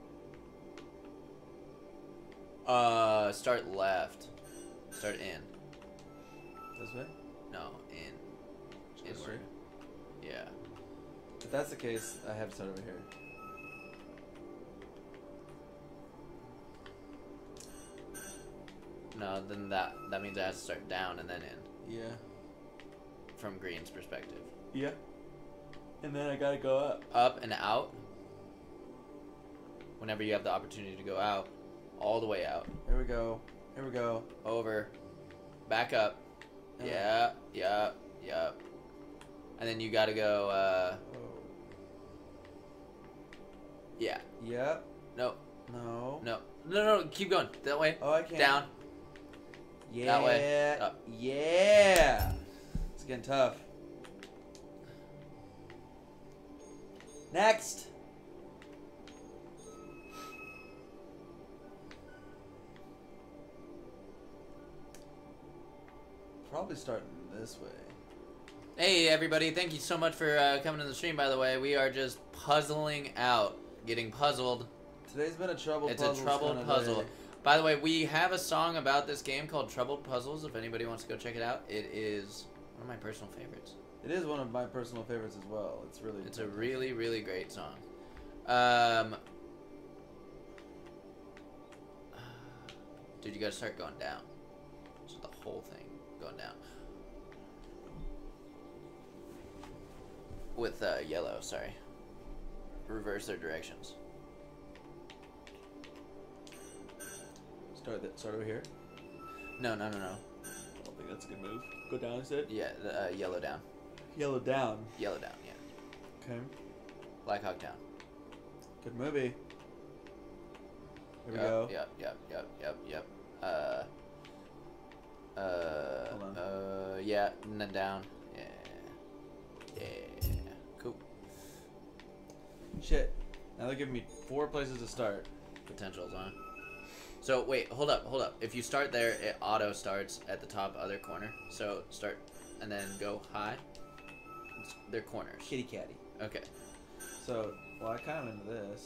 Uh, start left. Start in. This way. No, in. Just go Inward. straight. Yeah. If that's the case, I have to start over here. No, then that that means I have to start down and then in. Yeah. From green's perspective. Yeah. And then I gotta go up. Up and out. Whenever you have the opportunity to go out. All the way out. Here we go. Here we go. Over. Back up. Uh, Yeah, yeah, yeah. And then you gotta go, uh, Oh. yeah. Yep. No, No. no. No, no, keep going. That way. Oh, I can't. Down. Yeah. That way. Up. Yeah. It's getting tough. Next. Probably starting this way. Hey, everybody. Thank you so much for uh, coming to the stream, by the way. We are just puzzling out. Getting puzzled. Today's been a troubled It's a puzzles troubled kinda puzzle. day. By the way, we have a song about this game called Troubled Puzzles. If anybody wants to go check it out, it is one of my personal favorites. It is one of my personal favorites as well. It's really. It's a really, really great song. Um, dude, you gotta start going down. So the whole thing going down. With uh, yellow, sorry. Reverse their directions. Start that. Start over here. No, no, no, no. I don't think that's a good move. Go down instead. Yeah, the, uh, yellow down. Yellow down. Yellow down, yeah. Okay. Black Hawk down. Good movie. Here we yep, go. Yep, yep, yep, yep, yep. Uh. Uh. Hold on. Uh. Yeah, and then down. Yeah. Yeah. Cool. Shit. Now they're giving me four places to start. Potentials, huh? So wait, hold up, hold up. If you start there, it auto starts at the top other corner. So start, and then go high. It's, they're corners. Kitty catty. Okay. So, well, I kind of into this.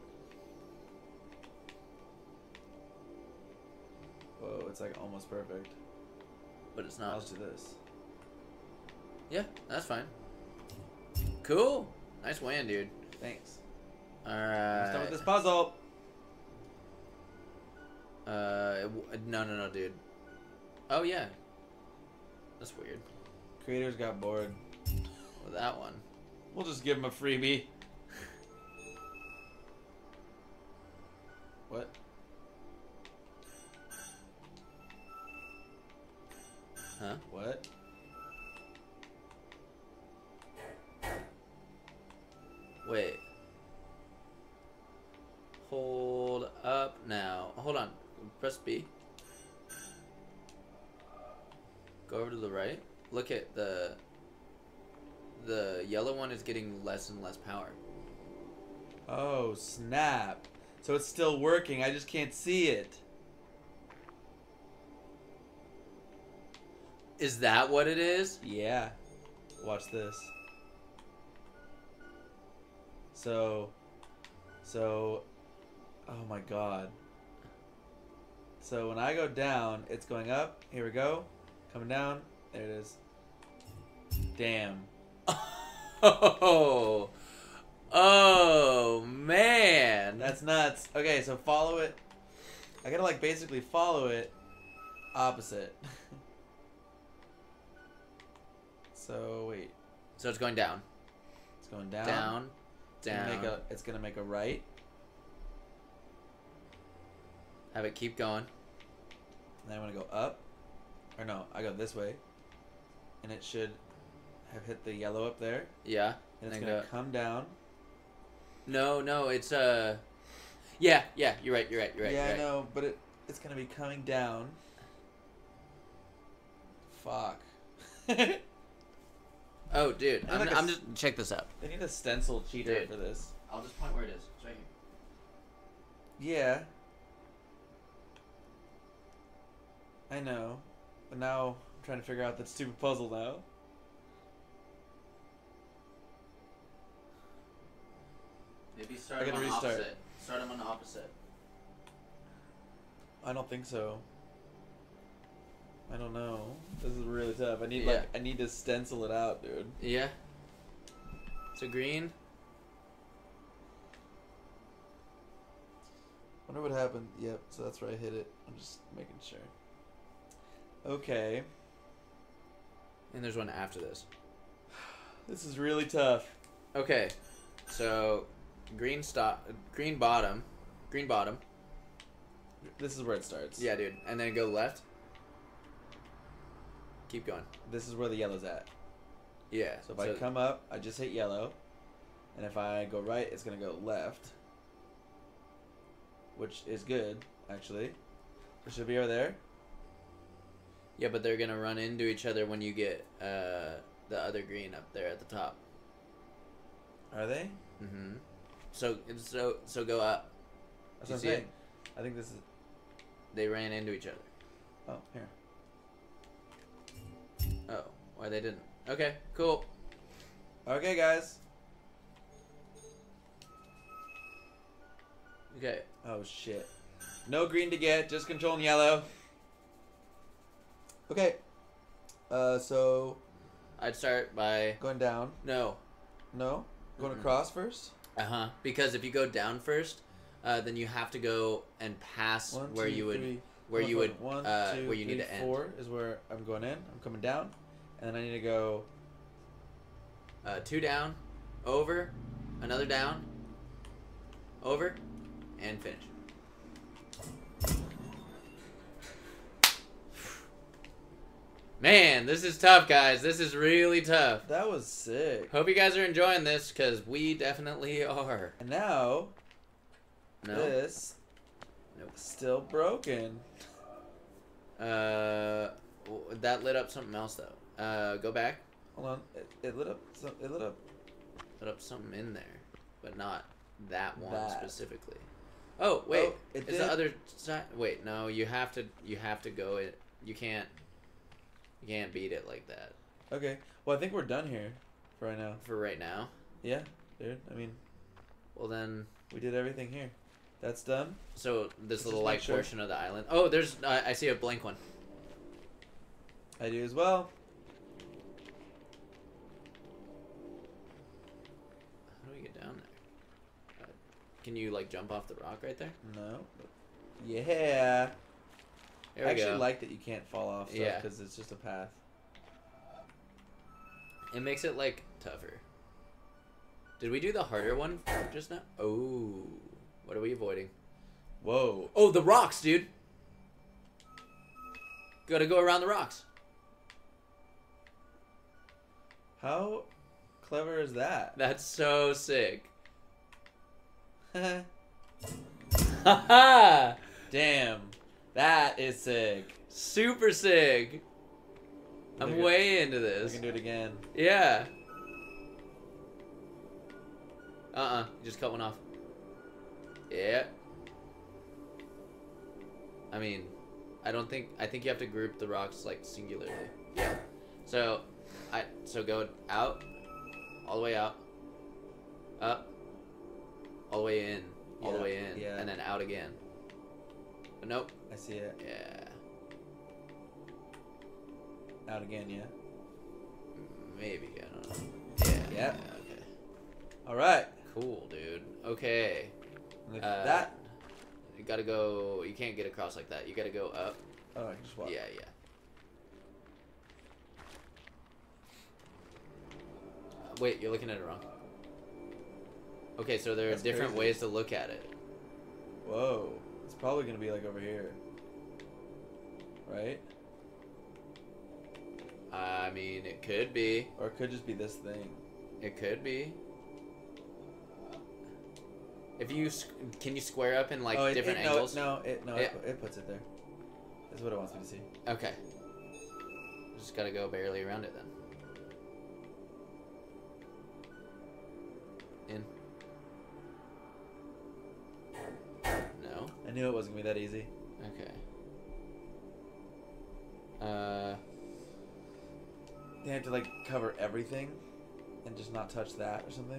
Whoa, it's like almost perfect. But it's I'll not. just do this. Yeah, that's fine. Cool. Nice win, dude. Thanks. All I'm right. done with this puzzle. Uh, it w- no, no, no, dude. Oh yeah. That's weird. Creators got bored. With that one. We'll just give them a freebie. What? Huh? What? Wait. Hold up now. Hold on. Press B. Go over to the right. Look at the... The yellow one is getting less and less power. Oh, snap. So it's still working. I just can't see it. Is that what it is? Yeah. Watch this. So... So... Oh my god. So when I go down, it's going up. Here we go. Coming down. There it is. Damn. Oh, oh man, That's nuts. Okay, so follow it. I gotta like basically follow it opposite. So wait, so it's going down, it's going down. down, It's gonna down. make a, it's gonna make a right. Have it keep going. And then I'm gonna go up. Or no, I go this way. And it should have hit the yellow up there. Yeah. And it's then gonna go- come down. No, no, it's uh, yeah, yeah. You're right. You're right. You're right. yeah, you're I right. know, but it it's gonna be coming down. Fuck. They Oh, dude, I'm, like a I'm s- just check this out. need a stencil cheater Dude. for this. I'll just point where it is. It's right here. Yeah. I know. But now I'm trying to figure out that stupid puzzle now. Maybe start I them gotta on restart. opposite. Start them on the opposite. I don't think so. I don't know. This is really tough. I need Yeah. like I need to stencil it out, dude. Yeah. So green. Wonder what happened. Yep, so that's where I hit it. I'm just making sure. Okay. And there's one after this. This is really tough. Okay, so green stop, green bottom, green bottom. This is where it starts. Yeah, dude, and then go left. Keep going. This is where the yellow's at. Yeah. So if I come up, I just hit yellow. And if I go right, it's going to go left. Which is good, actually. It should be over there. Yeah, but they're gonna run into each other when you get uh, the other green up there at the top. Are they? Mm-hmm. So so so go up. That's You what I'm see saying. it? I think this is... They ran into each other. Oh, here. Oh, why they didn't? Okay, cool. Okay, guys. Okay. Oh, shit. No green to get, just controlling yellow. Okay. Uh, so... I'd start by Going down. no. No? Going Mm-mm. across first? Uh huh. Because if you go down first, uh, then you have to go and pass One, where two, you would three. where One you foot. would One, uh, two, where you need three, to end. Four is where I'm going in. I'm coming down. And then I need to go... Uh, two down, over, another down, over, and finish. Man, this is tough, guys. This is really tough. That was sick. Hope you guys are enjoying this, because we definitely are. And now, No? this... Nope. Still broken. Uh, w- that lit up something else, though. Uh, go back. Hold on. It, it lit up... Some, it lit up... Lit up something in there, but not that one That. specifically. Oh, wait. Oh, it Is did. the other side... Wait, no, you have to, you have to go it. You can't, you can't beat it like that Okay. Well, I think we're done here for right now. for right now. Yeah, dude. I mean, Well, then... we did everything here. That's done. So this Let's little just make like sure. portion of the island. Oh, there's uh, I see a blank one. I do as well. How do we get down there? Uh, can you like jump off the rock right there? No. Yeah. There we I actually go. like that you can't fall off stuff Yeah. because it's just a path. It makes it like tougher. Did we do the harder one just now? Oh, what are we avoiding? Whoa. Oh, the rocks, dude. Gotta go around the rocks. How clever is that? That's so sick. Haha! Damn. That is sick. Super sick. I'm Look at- way into We this. can do it again. Yeah. Uh-uh. Just cut one off. Yeah. I mean, I don't think... I think you have to group the rocks, like, singularly. Yeah. So, I... So go out. All the way out. Up. All the way in. All the Yeah, way in. yeah. And then out again. But nope. I see it. Yeah. Out again, yeah. Maybe. I don't know. Yeah. Yep. Yeah, okay. All right. Cool, dude. Okay. Look Uh, at that. You gotta go. You can't get across like that. You gotta go up. Oh, I can just walk. Yeah, yeah. Uh, wait, you're looking at it wrong. Okay, so there are That's different crazy. ways to look at it. Whoa. It's probably gonna be like over here. Right? I mean, it could be. Or it could just be this thing. It could be. If you s- can you square up in like oh, it, different it, no, angles? No, it no, Yeah. it, it puts it there. That's what it wants me to see. Okay. Just gotta go barely around it then. In. No. I knew it wasn't gonna be that easy. Okay. Uh. They have to like cover everything, and just not touch that or something.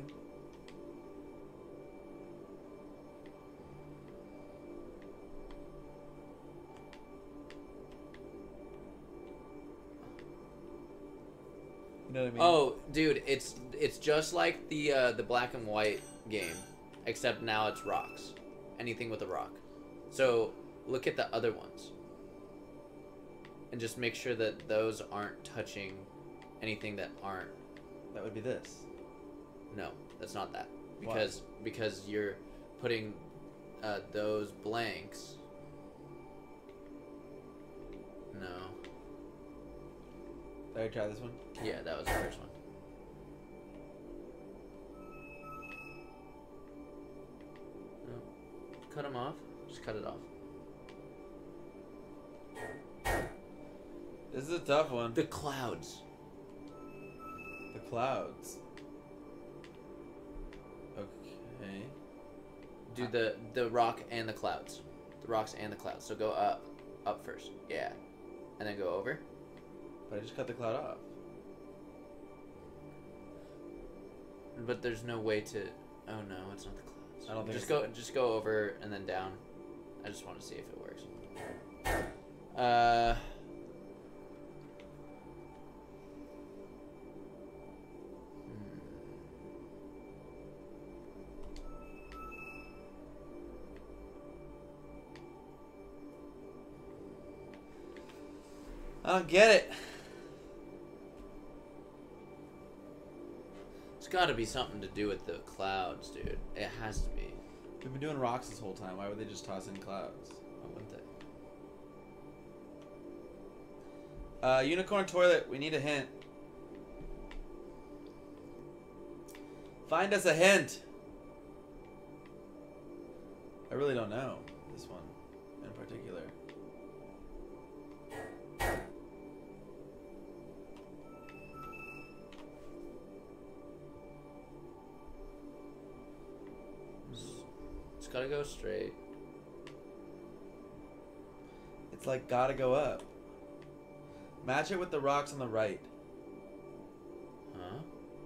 You know what I mean? Oh, dude, it's it's just like the uh, the black and white game, except now it's rocks. Anything with a rock. So look at the other ones, and just make sure that those aren't touching anything that aren't. That would be this. No, that's not that. Why? Because because you're putting uh, those blanks. No. Did I try this one? Yeah, that was the first one. No. Cut them off. Just cut it off. This is a tough one. The clouds. The clouds. Okay. Do the the rock and the clouds. The rocks and the clouds. So go up. Up first. Yeah. And then go over. But I just cut the cloud off. But there's no way to. Oh no, it's not the clouds. I don't think Just it's- go. Just go over and then down. I just want to see if it works. Uh. hmm. I don't get it. It's got to be something to do with the clouds, dude. It has to be. We've been doing rocks this whole time. Why would they just toss in clouds? Why wouldn't they? Uh, unicorn toilet. We need a hint. Find us a hint. I really don't know this one in particular. It's gotta go straight. It's like gotta go up. Match it with the rocks on the right. Huh?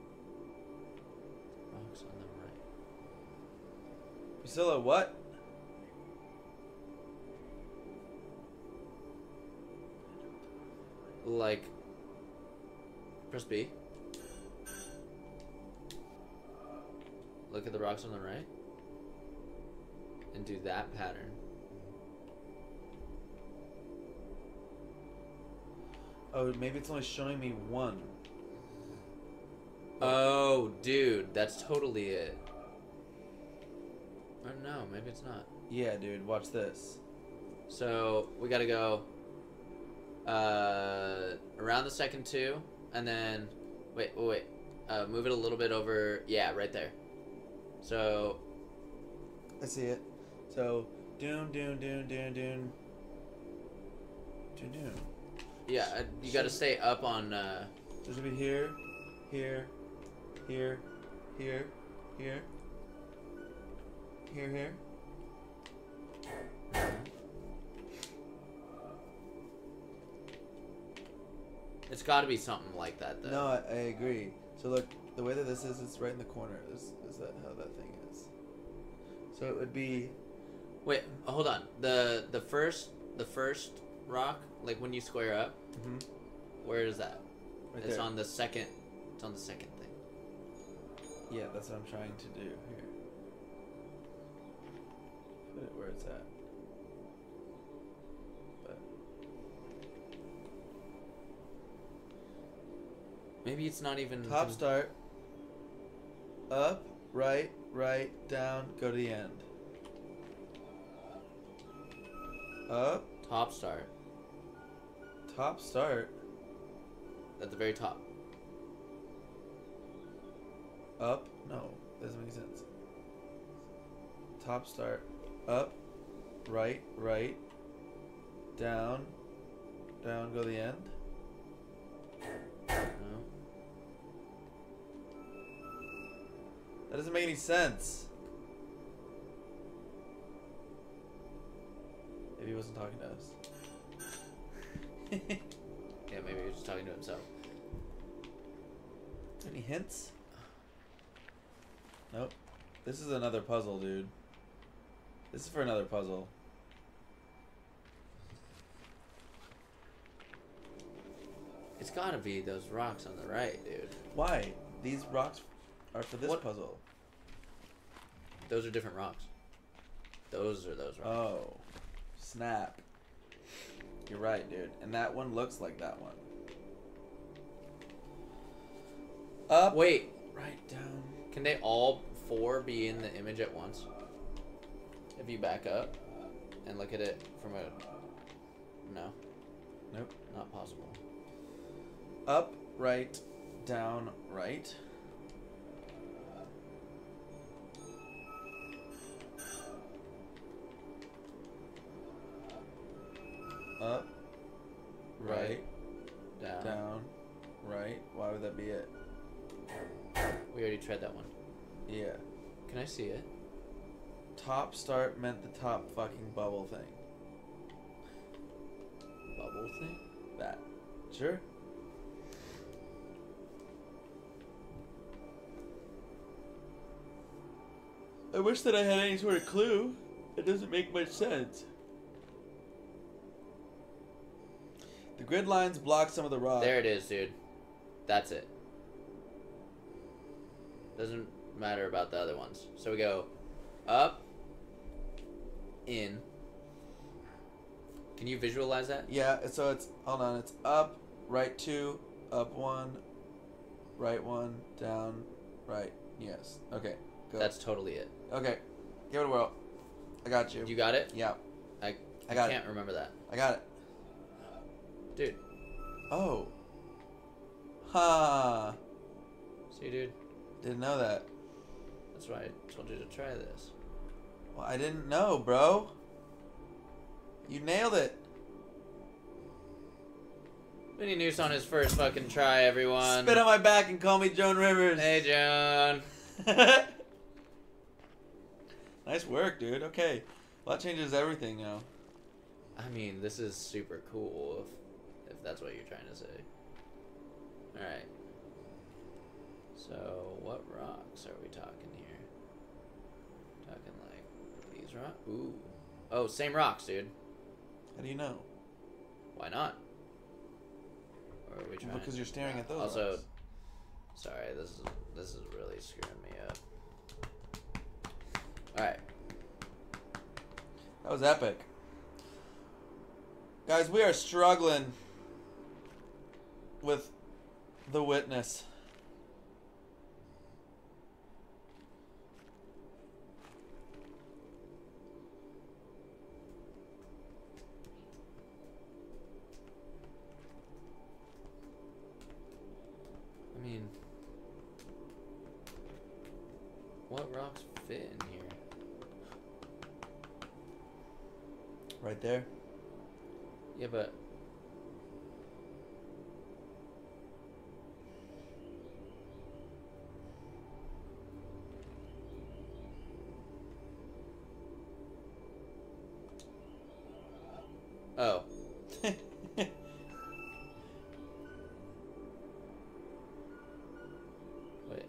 Rocks on the right. Priscilla, what? Like. Press B. Look at the rocks on the right. And do that pattern. Oh, maybe it's only showing me one. Oh, dude, that's totally it. Or no, maybe it's not. Yeah, dude, watch this. So we gotta go uh, around the second two, and then Wait, wait, wait. Uh, move it a little bit over. Yeah, right there. So. I see it. So, doon, doon, doon, doon, doon. Doon, doon. Yeah, uh, you gotta stay up on. Uh... There's gonna be here, here, here, here, here, here, here. It's gotta be something like that, though. No, I, I agree. So look, the way that this is, it's right in the corner. Is is that how that thing is? So it would be. Wait, hold on. The the first the first rock, like when you square up, Mm-hmm. where is that? Right It's there. on the second. It's on the second thing. Yeah, that's what I'm trying to do here. Put it where it's at. But Maybe it's not even top start. Up, right, right, down, go to the end. Up, top start top start. at the very top. Up, no, doesn't make sense. Top start. Up, right, right, down, down, go to the end. No. That doesn't make any sense. Maybe he wasn't talking to us. Yeah, maybe he was just talking to himself. Any hints? Nope. This is another puzzle, dude. This is for another puzzle. It's gotta be those rocks on the right, dude. Why? These rocks are for this What? puzzle. Those are different rocks. Those are those rocks. Oh. Snap. You're right, dude. And that one looks like that one. Up. Wait, Right down. can they all four be in the image at once? If you back up and look at it from a... No. Nope. Not possible. Up, right, down, right. Up, right, Down. down, right. Why would that be it? We already tried that one. Yeah. Can I see it? Top start meant the top fucking bubble thing. Bubble thing? That. Sure. I wish that I had any sort of clue. It doesn't make much sense. The grid lines block some of the rock. There it is, dude. That's it. Doesn't matter about the other ones. So we go up, in. Can you visualize that? Yeah, so it's, hold on, it's up, right two, up one, right one, down, right. Yes. Okay. Go. That's totally it. Okay. Give it a whirl. I got you. You got it? Yeah. I, I got can't remember that. I got it. Dude. Oh. Ha. See, dude? Didn't know that. That's why I told you to try this. Well, I didn't know, bro. You nailed it. Vinny Noose on his first fucking try, everyone. Spit on my back and call me Joan Rivers. Hey, Joan. Nice work, dude. Okay. Well, that changes everything now. I mean, this is super cool, if, if that's what you're trying to say. Alright. So, what rocks are we talking here? Talking like these rocks? Ooh. Oh, same rocks, dude. How do you know? Why not? Or are we trying? Because you're staring at those. Also, rocks. sorry, this is this is really screwing me up. Alright. That was epic. Guys, we are struggling with The Witness. I mean, What rocks fit in here? Right there. Yeah, but oh. Wait.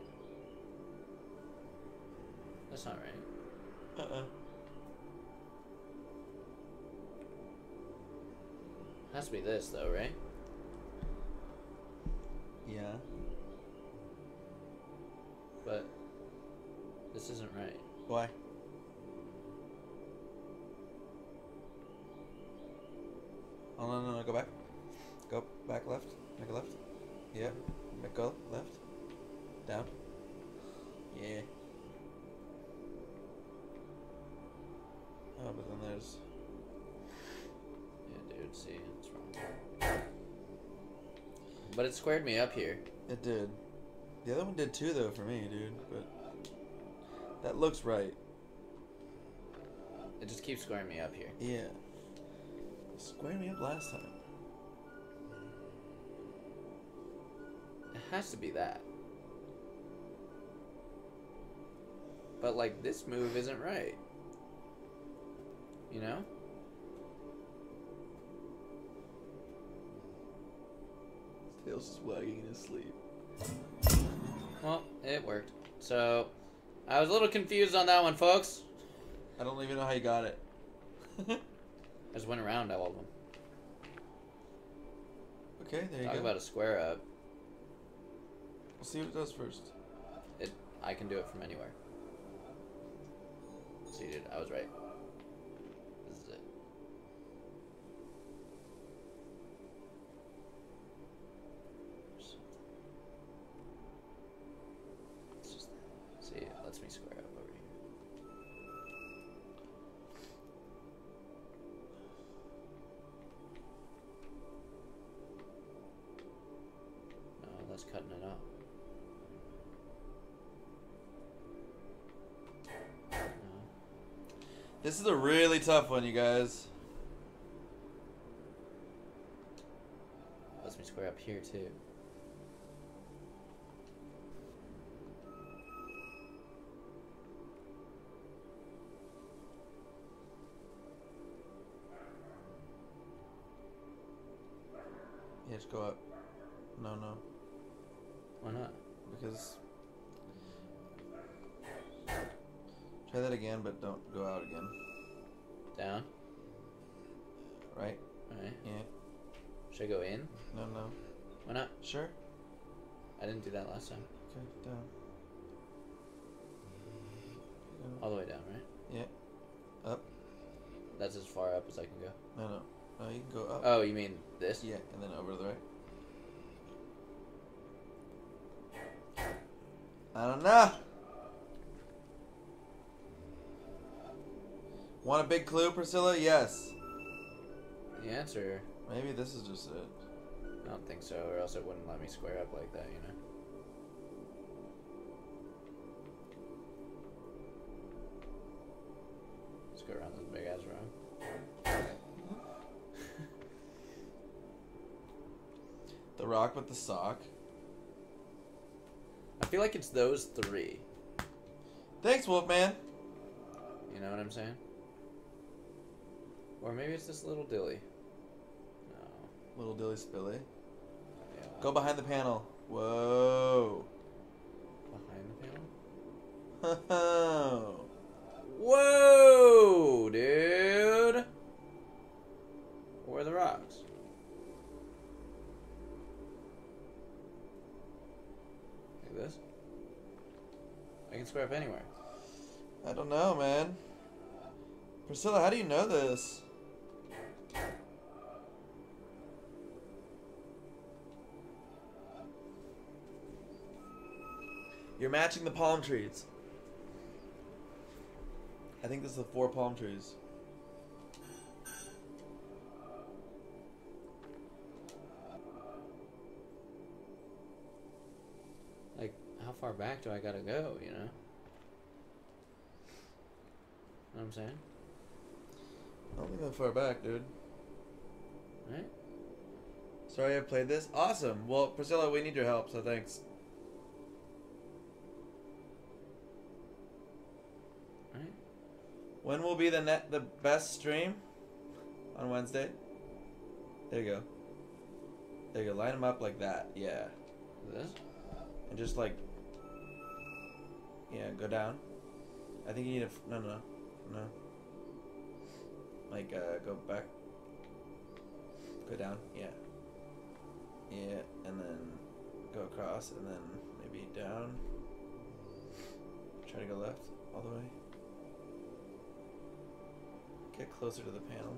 That's not right. Uh-uh. Has to be this though, right? Yeah. But this isn't right. Why? Oh, no, no, no, go back. Go back left. Make a left. Yeah. Make go left. Down. Yeah. Oh, but then there's... Yeah, dude, see, it's wrong. But it squared me up here. It did. The other one did too, though, for me, dude. But that looks right. It just keeps squaring me up here. Yeah. Square me up last time. It has to be that. But, like, this move isn't right. You know? Tails is wagging in his sleep. Well, it worked. So, I was a little confused on that one, folks. I don't even know how you got it. I just went around all of them. Okay, there you Talk go. about a square up. We'll see what it does first. It, I can do it from anywhere. See, dude, I was right. This is it. It's just, see, it lets me square up over here. No, that's cutting it off. This is a really tough one, you guys. Lets me square up here too. Yeah, just go up. No, no. Why not? Because... Try that again, but don't go out again. Down? Right? Alright. Yeah. Should I go in? No, no. Why not? Sure? I didn't do that last time. Okay, down. All the way down, right? Yeah. Up. That's as far up as I can go. No, no. No, you can go up. Oh, you mean this? Yeah, and then over to the right. I don't know. Want a big clue, Priscilla? Yes. The answer, Maybe this is just it. I don't think so, or else it wouldn't let me square up like that, you know? Let's go around this big ass rock. The rock with the sock. I feel like it's those three. Thanks, Wolfman. You know what I'm saying? Or maybe it's this little dilly. No. Little Dilly Spilly. Yeah. Go behind the panel. Whoa. Behind the panel? Oh. Whoa, dude! Where are the rocks? Like this? I can square up anywhere. I don't know, man. Priscilla, how do you know this? You're matching the palm trees. I think this is the four palm trees. Like, how far back do I gotta go, you know? what I'm saying? I don't think that far back, dude. Right? Sorry I played this. Awesome. Well, Priscilla, we need your help, so thanks. Right? When will be the net the best stream? On Wednesday? There you go. There you go. Line them up like that. Yeah. This? And just like... Yeah, go down. I think you need a... No, no, no. Like, uh, go back. Go down. Yeah. Yeah, and then go across, and then maybe down. Try to go left all the way. Get closer to the panel.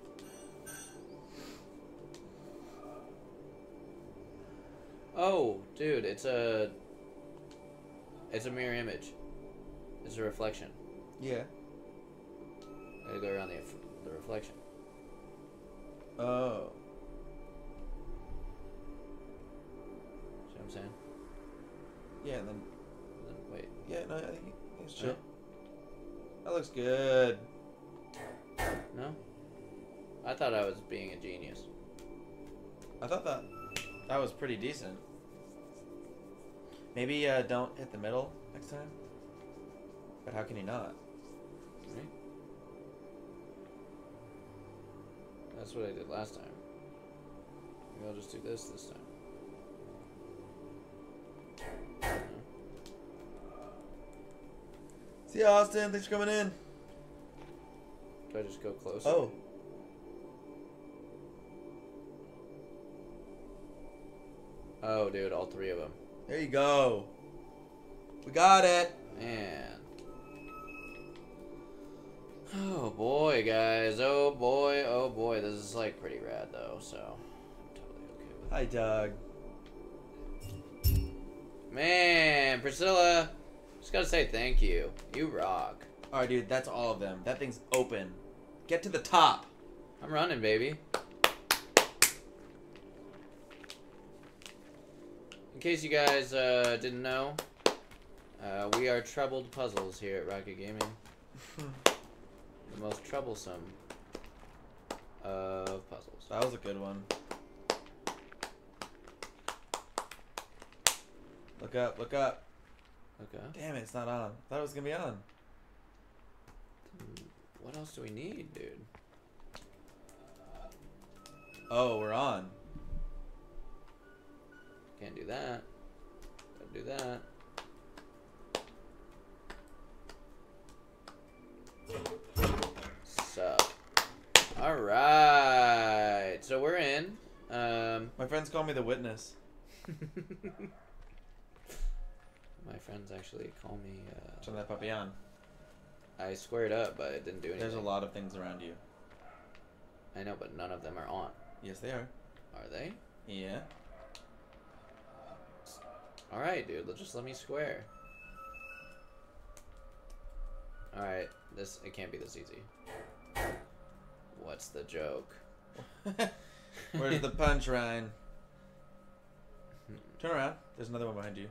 Oh, dude, it's a... It's a mirror image. It's a reflection. Yeah. Gotta go around the, the reflection. Oh. See what I'm saying? Yeah, and then... Then, wait. Yeah, no, I think it's chill. Right. That looks good. No? I thought I was being a genius. I thought that that was pretty decent. Maybe uh, don't hit the middle next time. But how can you not? Right? That's what I did last time. Maybe I'll just do this this time. No? See ya, Austin. Thanks for coming in. Do I just go closer? Oh. Oh, dude, all three of them. There you go. We got it. Man. Oh boy, guys. Oh boy, oh boy. This is like pretty rad though, so I'm totally okay with it. Hi, Doug. Man, Priscilla, just gotta say thank you. You rock. Alright, dude, that's all of them. That thing's open. Get to the top. I'm running, baby. In case you guys uh, didn't know, uh, we are Troubled Puzzles here at Rocket Gaming. The most troublesome of puzzles. That was a good one. Look up, look up. Okay. Damn it, it's not on. Thought it was gonna be on. What else do we need, dude? Oh, we're on. Can't do that. Don't do that. Sup. Alright. So we're in. Um, My friends call me the witness. My friends actually call me... Uh, Turn that puppy on. I squared up, but it didn't do anything. There's a lot of things around you. I know, but none of them are on. Yes, they are. Are they? Yeah. Alright, dude. Let's just let me square. Alright. This... It can't be this easy. What's the joke? Where's the punch, Ryan? Turn around. There's another one behind you.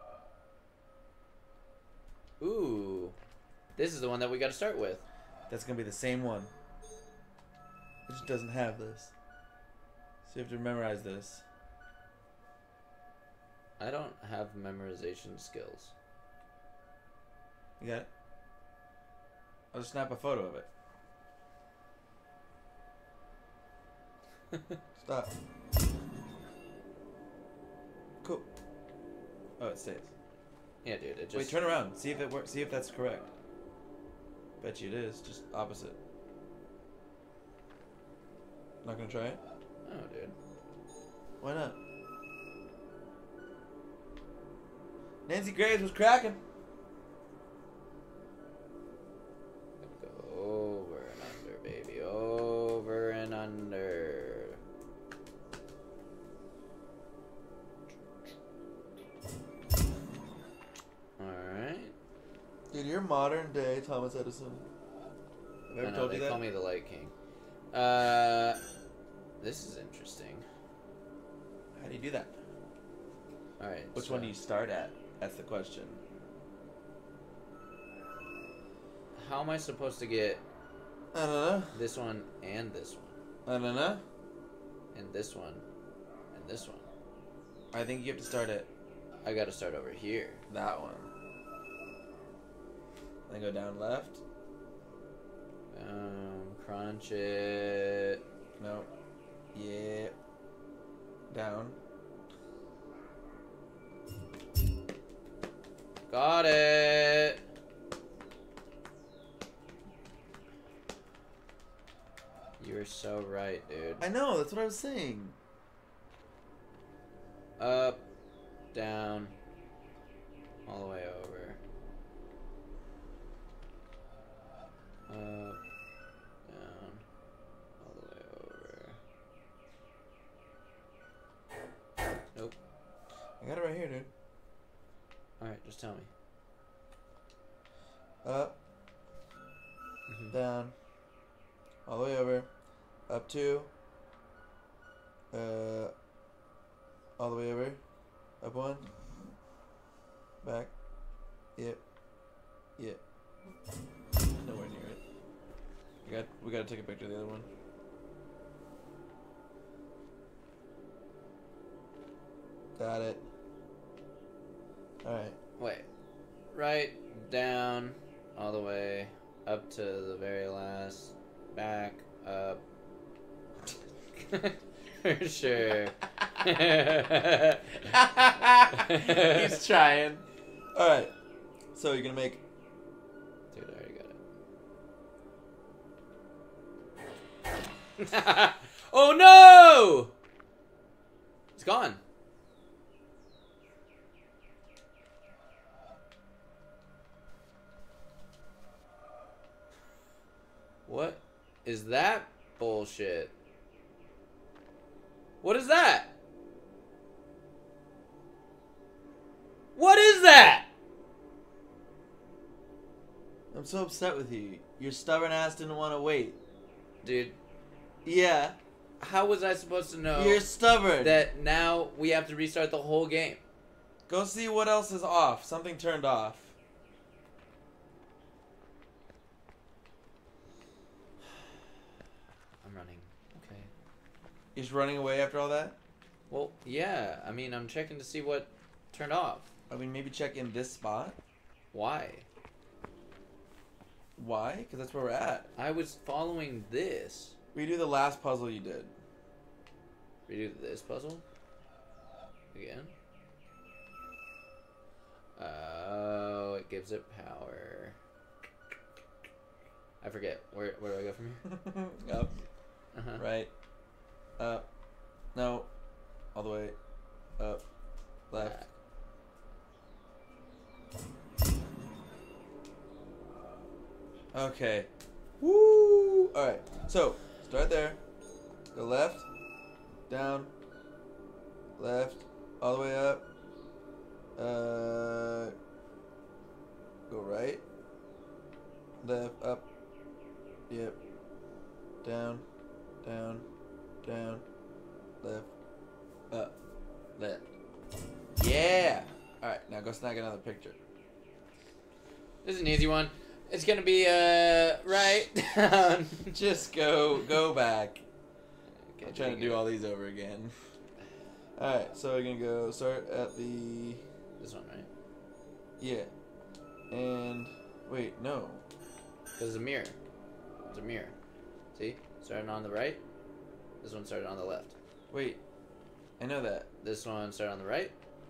Ooh. This is the one that we got to start with. That's gonna be the same one. It just doesn't have this. So you have to memorize this. I don't have memorization skills. You got it? I'll just snap a photo of it. Stop. Cool. Oh, it stays. Yeah, dude. It just... Wait, turn around. See if it works. See if that's correct. Bet you it is. Just opposite. Not gonna try it? Oh, dude. Why not? Nancy Graves was cracking. Go over and under, baby. Over and under. Alright. Dude, you're modern day Thomas Edison. Have I ever I know, told they you that? call me the Light King. Uh, this is interesting. How do you do that? Alright. Which so one do you start at? That's the question. how am I supposed to get I don't know. this one and this one? I don't know. And this one and this one. I think you have to start it. I gotta start over here. That one. Then go down left. Um, crunch it. No. Yeah. Down. Got it. You're so right, dude. I know, that's what I was saying. Up, down, all the way over. Up, down, all the way over. Nope. I got it right here, dude. Alright, just tell me. Up, Mhm. down, all the way over, up two, uh, all the way over, up one, back, yep, yep. Nowhere near it. We got, we gotta take a picture of the other one. Got it. Alright. Wait. Right, down, all the way, up to the very last, back, up. For sure. He's trying. Alright. So you're gonna make. Dude, I already got it. Oh no! It's gone. What is that bullshit? What is that? What is that? I'm so upset with you. Your stubborn ass didn't want to wait. Dude, Yeah. how was I supposed to know You're stubborn. that now we have to restart the whole game? Go see what else is off. Something turned off. I'm running. Okay. You're just running away after all that? Well, yeah. I mean, I'm checking to see what turned off. I mean, maybe check in this spot. Why? Why? Because that's where we're at. I was following this. Redo the last puzzle you did. Redo this puzzle? Again? Oh, it gives it power. I forget. Where where do I go from here? Up. Uh-huh. Right. Up. No. All the way. Up. Left. Okay. Woo! Alright. So, start there. Go left. Down. Left. All the way up. Uh. Go right. Left. Up. Yep. Down. Down. Down. Left. Up. Left. Yeah! Alright, now go snag another picture. This is an easy one. It's gonna be uh right down. Just go go back. Okay, I'm trying to do all these over again. Alright, so we're gonna go start at the This one, right? yeah. And wait, no. Because it's a mirror. It's a mirror. See? Starting on the right. This one started on the left. Wait. I know that. This one started on the right.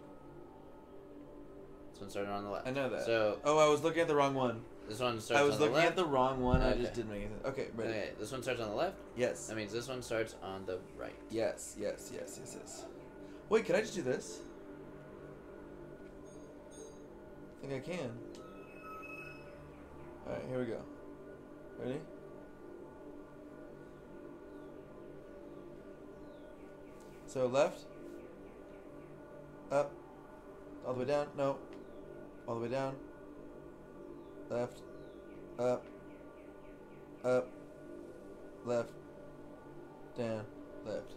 This one started on the left. I know that. So Oh, I was looking at the wrong one. this one starts I was on the looking left. at the wrong one. I Okay. just didn't make anything. Okay, ready. Okay, this one starts on the left. Yes. That means this one starts on the right. Yes, yes, yes, yes, yes. Wait, can I just do this? I think I can. Alright, here we go. Ready? So left. Up. All the way down. No. All the way down. Left. Up. Up. Left. Down. Left.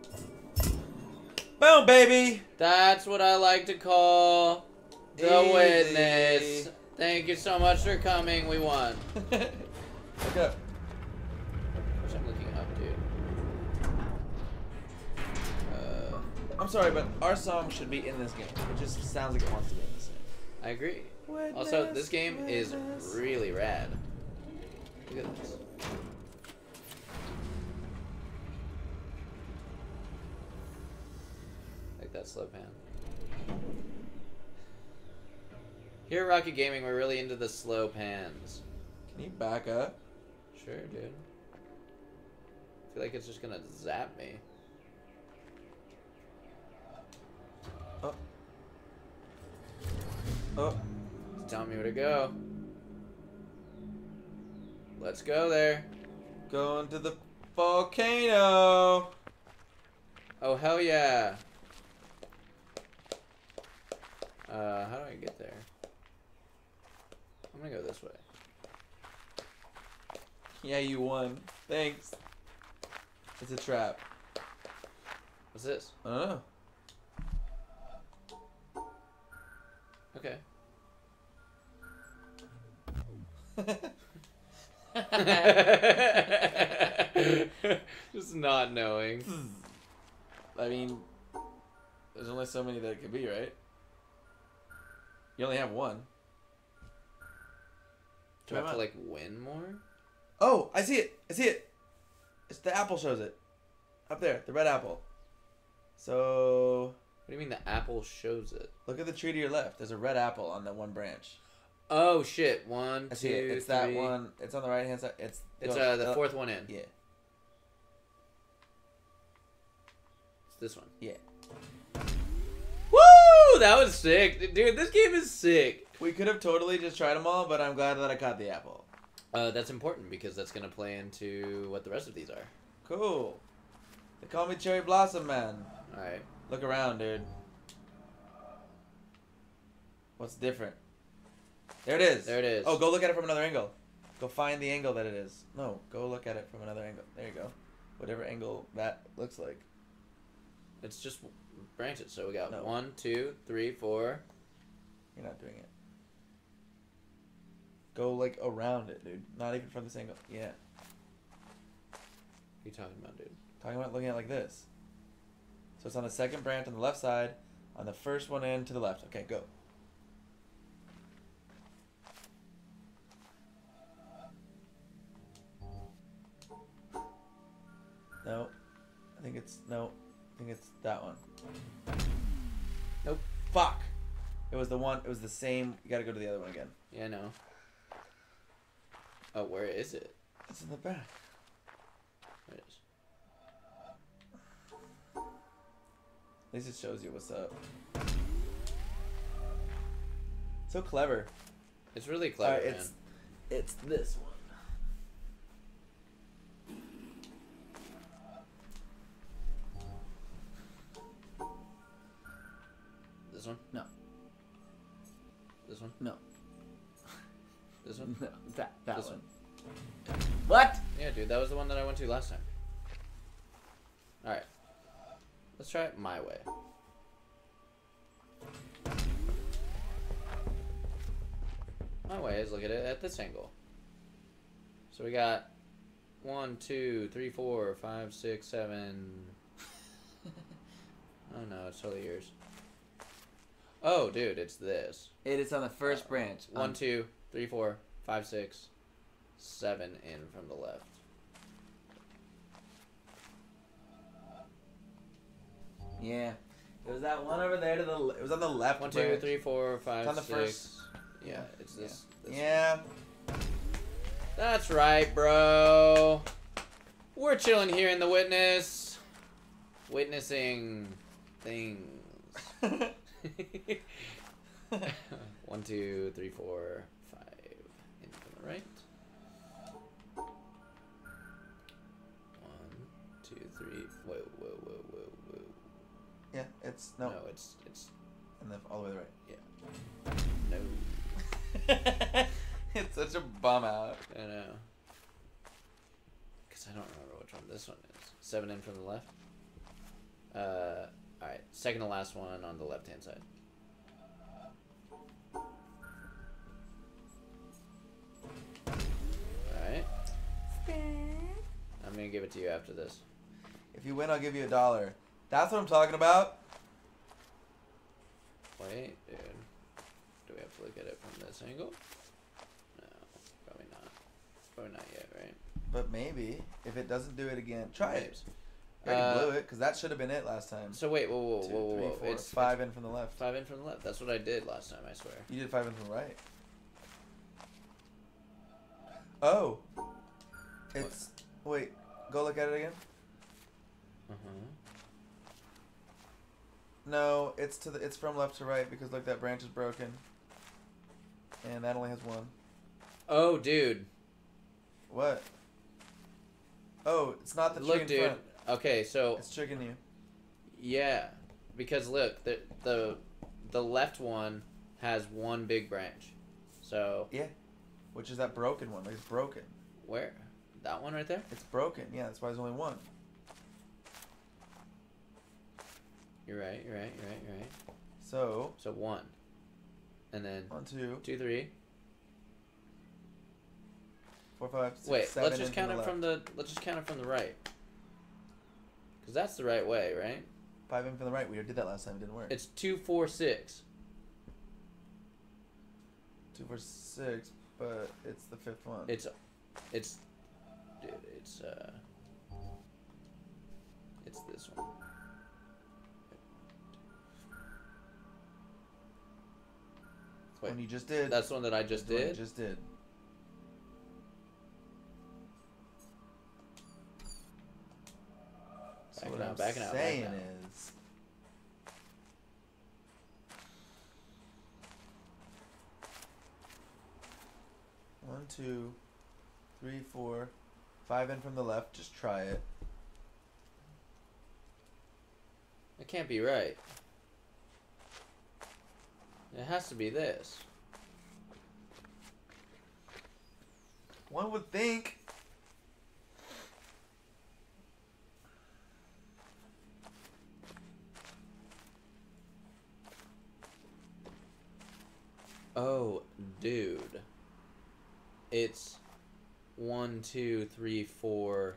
Boom, baby! That's what I like to call the Easy. witness. Thank you so much for coming. We won. Look up. Which I'm looking up, dude. Uh, I'm sorry, but our song should be in this game. It just sounds like it wants to be in this game. I agree. Witness, Also, this game is witness. really rad. Look at this. Like that slow pan. Here at Rocket Gaming, we're really into the slow pans. Can you back up? Sure, dude. I feel like it's just gonna zap me. Oh. Oh. It's telling me where to go. Let's go there. Going to the volcano. Oh, hell yeah. Uh, how do I get there? I'm gonna go this way. Yeah, you won. Thanks. It's a trap. What's this? I don't know. Okay. Just not knowing. I mean, there's only so many that it could be, right? You only have one. Do I have to, like, win more? Oh, I see it. I see it. It's the apple shows it. Up there, the red apple. So, What do you mean the apple shows it? look at the tree to your left. There's a red apple on that one branch. Oh, shit. One, I two, see it. It's three. that one. It's on the right hand side. It's It's go- uh, the fourth one in. Yeah. It's this one. Yeah. Woo! That was sick. Dude, this game is sick. We could have totally just tried them all, but I'm glad that I caught the apple. Uh, that's important because that's going to play into what the rest of these are. Cool. They call me Cherry Blossom Man. Alright. Look around, dude. What's different? There it is. There it is. Oh, go look at it from another angle. Go find the angle that it is. No, go look at it from another angle. There you go. Whatever angle that looks like. It's just branches. So we got No. one, two, three, four. You're not doing it. Go, like, around it, dude. Not even from this angle. Yeah. What are you talking about, dude? Talking about looking at it like this. So it's on the second branch on the left side. On the first one in to the left. Okay, go. No. I think it's... No. I think it's that one. Nope. Fuck! It was the one... It was the same... You gotta go to the other one again. Yeah, I know. Oh, where is it? It's in the back. There it is. At least it shows you what's up. So clever. It's really clever, Alright, man. it's, it's this one. This one? No. This one? No. This one? No. That, that This one. one. What? Yeah, dude, that was the one that I went to last time. Alright. Let's try it my way. My way is look at it at this angle. So we got one, two, three, four, five, six, seven. Oh no, it's totally yours. Oh, dude, it's this. It is on the first branch. One, Um, two, three, four, five, six, seven in from the left. Yeah. It was that one over there to the... le- It was on the left One, two, branch. three, four, five, on the six. first- Yeah, it's this. this Yeah. That's right, bro. We're chilling here in the witness. Witnessing things. One, two, three, four, five. In from the right. One, two, three. Whoa, whoa, whoa, whoa, whoa. Yeah, it's... No. No, it's it's And then all the way to the right. no. It's such a bum out. I know. Because I don't remember which one this one is. Seven in from the left. Uh, alright. Second to last one on the left hand side. gonna give it to you after this. If you win, I'll give you a dollar. That's what I'm talking about. Wait, dude. Do we have to look at it from this angle? No, probably not. Probably not yet, right? But maybe if it doesn't do it again, try it. Maybe. You already Uh, blew it because that should have been it last time. So wait, whoa, whoa, Two, whoa, whoa, three, whoa. four, It's five in from the left. five in from the left. That's what I did last time, I swear. You did five in from the right. Oh, it's wait. Go look at it again. Uh huh. No, it's to the. It's from left to right because look, that branch is broken, and that only has one. Oh, dude. What? Oh, it's not the tree Look, in dude. front. Okay, so It's tricking you. yeah, because look, the the the left one has one big branch. So Yeah, which is that broken one. Like it's broken. where? That one right there? It's broken. Yeah, that's why there's only one. You're right. You're right. You're right. You're right. So So one, and then one, two, two, three. four, five, six, Wait, seven. let's just in count the it left. from the. Let's just count it from the right. Cause that's the right way, right? Five in from the right. We did that last time. It didn't work. It's two, four, six. two, four, six, but it's the fifth one. It's, it's, dude. It's uh. It's this one. the one Wait, you just did. that's the one that I just the one you did. just did. So Backing what out, I'm backing out, saying backing out. is, one, two, three, four, five in from the left. Just try it. It can't be right. It has to be this. One would think. Oh, dude. It's one, two, three, four.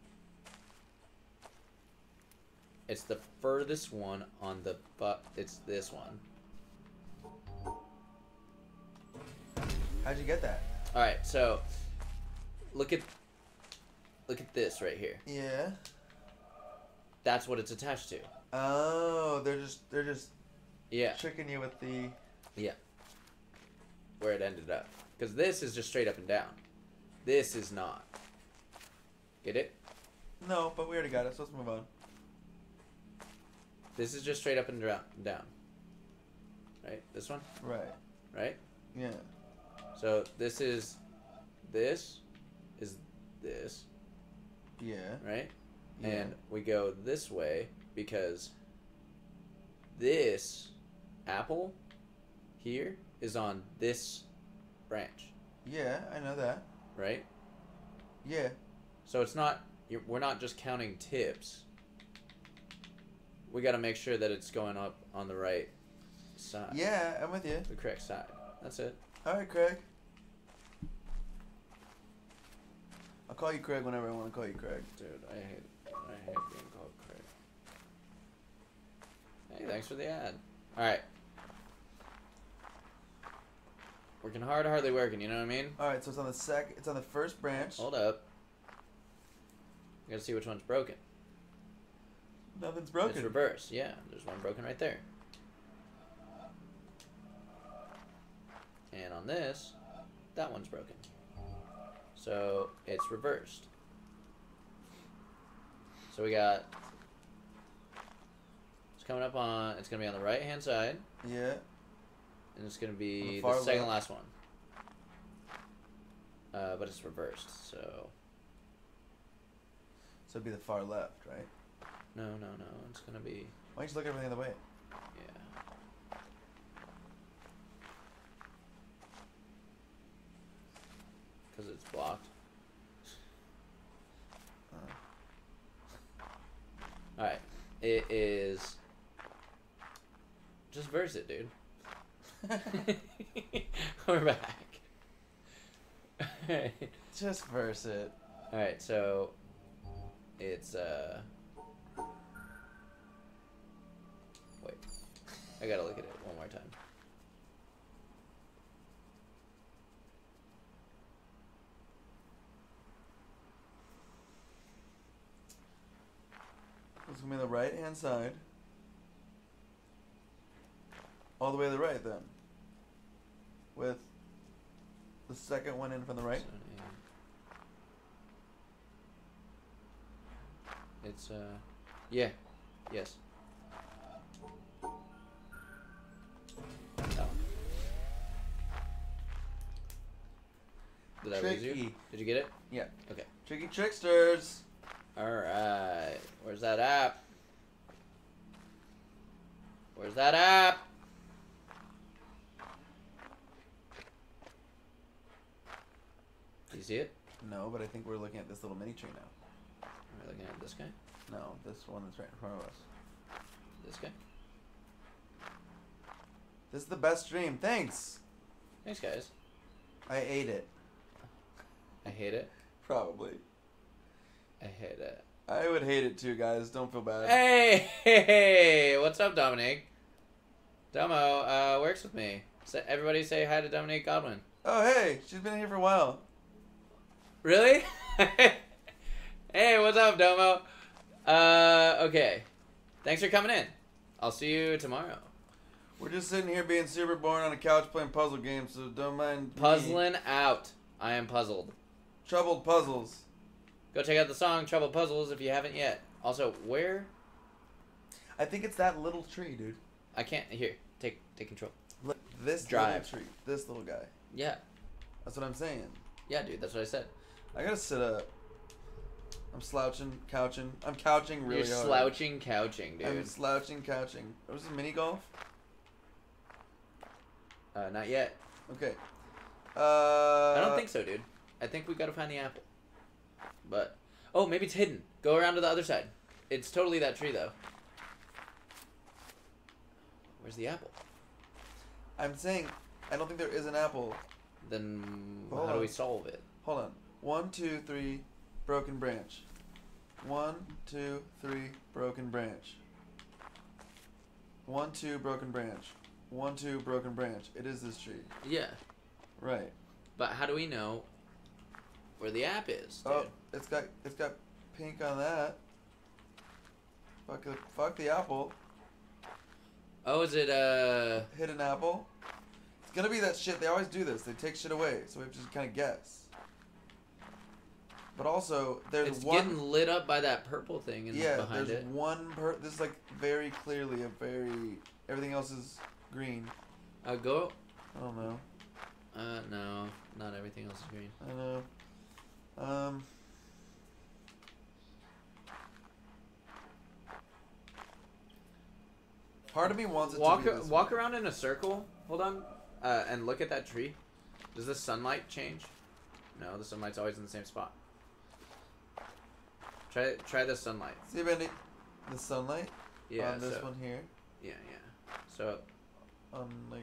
It's the furthest one on the but. It's this one. How'd you get that? All right, so look at look at this right here. Yeah. That's what it's attached to. Oh, they're just they're just Yeah, tricking you with the. yeah. Where it ended up, because this is just straight up and down. This is not. Get it? No, but we already got it, so let's move on. This is just straight up and dra- down. Right? This one? Right. Right? Yeah. So this is this is this, Yeah. right? Yeah. And we go this way because this apple here is on this branch, Yeah, I know that. right? Yeah. So it's not you're, we're not just counting tips. We got to make sure that it's going up on the right side. Yeah, I'm with you. The correct side. That's it. All right, Craig. I'll call you Craig whenever I want to call you Craig. Dude, I hate I hate being called Craig. Hey, thanks for the ad. All right. Working hard, hardly working. You know what I mean? All right, so it's on the sec. It's on the first branch. Hold up. You gotta see which one's broken. Nothing's broken. It's reverse. Yeah, there's one broken right there. And on this, that one's broken. So it's reversed. So we got. It's coming up on. It's gonna be on the right hand side, Yeah. and it's gonna On be the the, far second left. last one. Uh, but it's reversed. So So it'd be the far left, right? no, no, no. It's gonna be Why don't you just look everything the other way? yeah. Because it's blocked. Uh, Alright. It is. Just verse it, dude. We're back. Alright. just verse it. Alright, so. It's uh. Wait, I gotta look at it one more time. It's gonna be the right hand side. All the way to the right then. With the second one in from the right. It's uh, yeah, yes. Oh. Did I lose you? Tricky. Did you get it? Yeah. Okay. Tricky tricksters. All right. Where's that app? Where's that app? Do you see it? No, but I think we're looking at this little mini tree now. Am I looking at this guy? No, this one that's right in front of us. This guy? This is the best stream. Thanks. Thanks, guys. I ate it. I hate it. Probably. I hate it. I would hate it too, guys. Don't feel bad. Hey, hey, hey, what's up, Dominic? Domo uh, works with me. So everybody say hi to Dominique Godwin. Oh, hey. She's been here for a while. Really? Hey, what's up, Domo? Uh, okay. Thanks for coming in. I'll see you tomorrow. We're just sitting here being super boring on a couch playing puzzle games, so don't mind me. Puzzling out. I am puzzled. Troubled puzzles. Go check out the song Trouble Puzzles if you haven't yet. Also, where? I think it's that little tree, dude. I can't. Here, take take control. Look, this Drive. little tree. This little guy. Yeah. That's what I'm saying. Yeah, dude, that's what I said. I gotta sit up. I'm slouching, couching. I'm couching really You're hard. slouching, couching, dude. I'm slouching, couching. Oh, is this mini golf? Uh, not yet. Okay. Uh. I don't think so, dude. I think we gotta find the apple. But, oh, maybe it's hidden. Go around to the other side. It's totally that tree, though. Where's the apple? I'm saying, I don't think there is an apple. Then Hold how do on. we solve it? Hold on. One, two, three, broken branch. One, two, three, broken branch. One, two, broken branch. One, two, broken branch. It is this tree. Yeah, Right. but how do we know where the app is, dude? Oh, it's got it's got pink on that. Fuck the fuck the apple. Oh, is it, uh... Hidden apple. It's gonna be that shit. They always do this. They take shit away, so we have to just kind of guess. But also, there's It's one. getting lit up by that purple thing in Yeah, behind there's it. one. Per this is like very clearly a very. Everything else is green. Uh, go... I don't know. Uh, no. Not everything else is green. I know. Um. Part of me wants it Walk to be this walk way. around in a circle. Hold on. Uh, and look at that tree. Does the sunlight change? No, the sunlight's always in the same spot. Try try the sunlight. See, Bendy, the sunlight Yeah. on this so, one here, Yeah, yeah. So on like.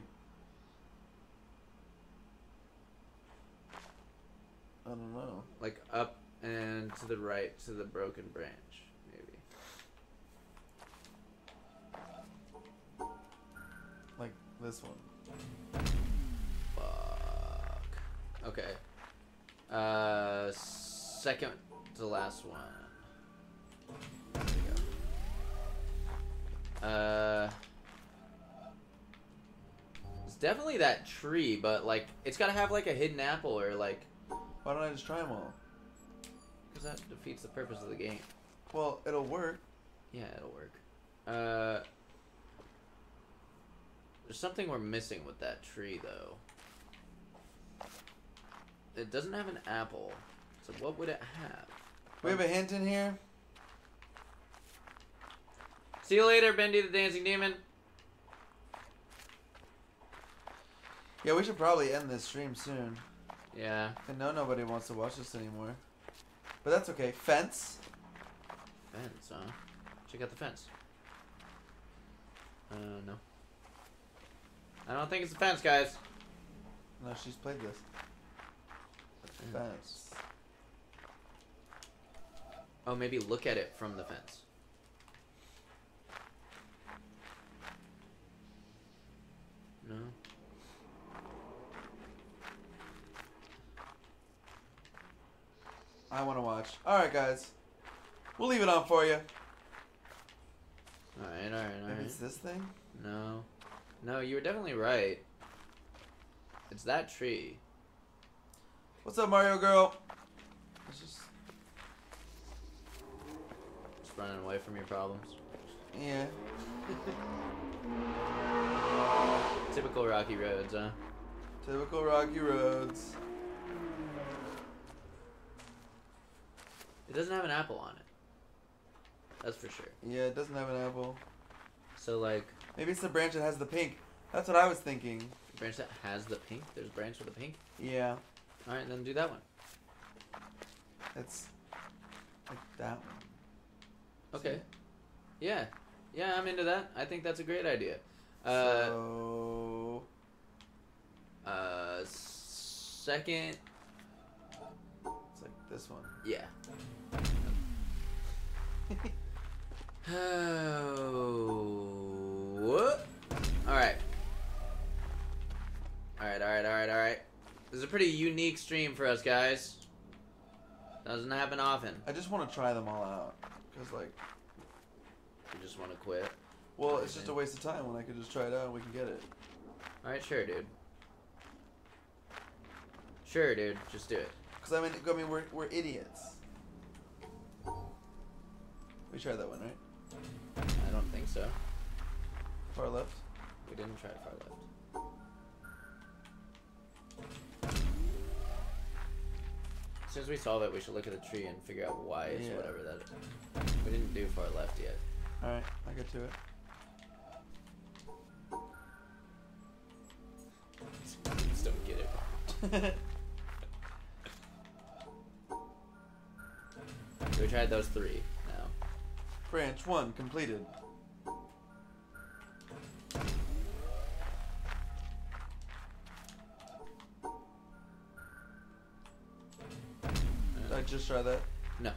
I don't know. like up and to the right to the broken branch, maybe. Like this one. Fuck. Okay. Uh, second to last one. There we go. Uh, it's definitely that tree, but like it's gotta have like a hidden apple or like, Why don't I just try them all? because that defeats the purpose of the game. Well, it'll work. Yeah, it'll work. Uh, there's something we're missing with that tree though. It doesn't have an apple, so what would it have? We have a hint in here. See you later, Bendy the Dancing Demon. Yeah, we should probably end this stream soon. Yeah. I know nobody wants to watch this anymore. But that's okay. Fence. Fence, huh? Check out the fence. Uh, no. I don't think it's a fence, guys. No, she's played this. Fence. Oh, maybe look at it from the fence. No. I want to watch. All right, guys. We'll leave it on for you. All right, all right, all Maybe right. it's this thing? No. No, you were definitely right. It's that tree. What's up, Mario girl? It's just... Just running away from your problems. Yeah. Typical Rocky Roads, huh? Typical Rocky Roads. It doesn't have an apple on it. That's for sure. Yeah, it doesn't have an apple. So, like... Maybe it's the branch that has the pink. That's what I was thinking. The branch that has the pink? There's a branch with the pink? Yeah. Alright, then do that one. It's like that one. Okay. Yeah. Yeah, I'm into that. I think that's a great idea. Uh, so... uh, second... It's like this one. Yeah. Oh. Alright. Alright, alright, alright, alright. This is a pretty unique stream for us, guys. Doesn't happen often. I just want to try them all out. Because, like... You just want to quit. Well, it's just a waste of time when I could just try it out and we can get it. Alright, sure, dude. Sure, dude. Just do it. Because, I mean, I mean we're, we're idiots. We tried that one, right? I don't think so. Far left? We didn't try far left. As soon as we solve it, we should look at the tree and figure out why it's Yeah. whatever that is. We didn't do far left yet. Alright, I get to it. Just don't get it. So we tried those three now. Branch one completed. Did I just try that? No.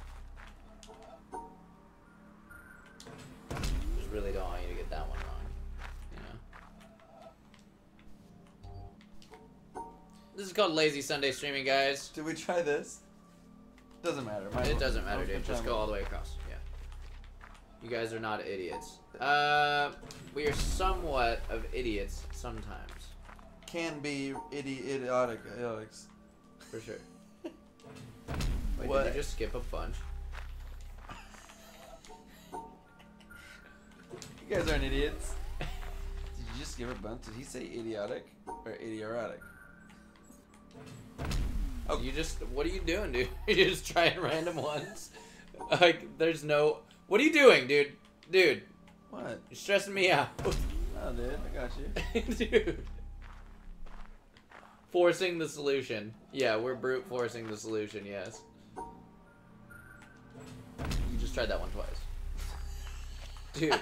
Just really don't want you to get that one wrong. You know? This is called Lazy Sunday Streaming, guys. Did we try this? Doesn't matter. Might It as doesn't well. I matter, was dude. gonna Just try go one. all the way across. Yeah. You guys are not idiots. Uh, we are somewhat of idiots sometimes. Can be idi idiotic. idiotics. For sure. Wait, What? did you just skip a bunch? You guys aren't idiots. Did you just give a bunch? Did he say idiotic or idiotic? Oh, you just, what are you doing, dude? You're just trying random ones? Like, there's no, what are you doing, dude? Dude, What? you're stressing me out. Oh, dude, I got you. Dude. Forcing the solution. Yeah, we're brute forcing the solution, yes. You just tried that one twice. Dude.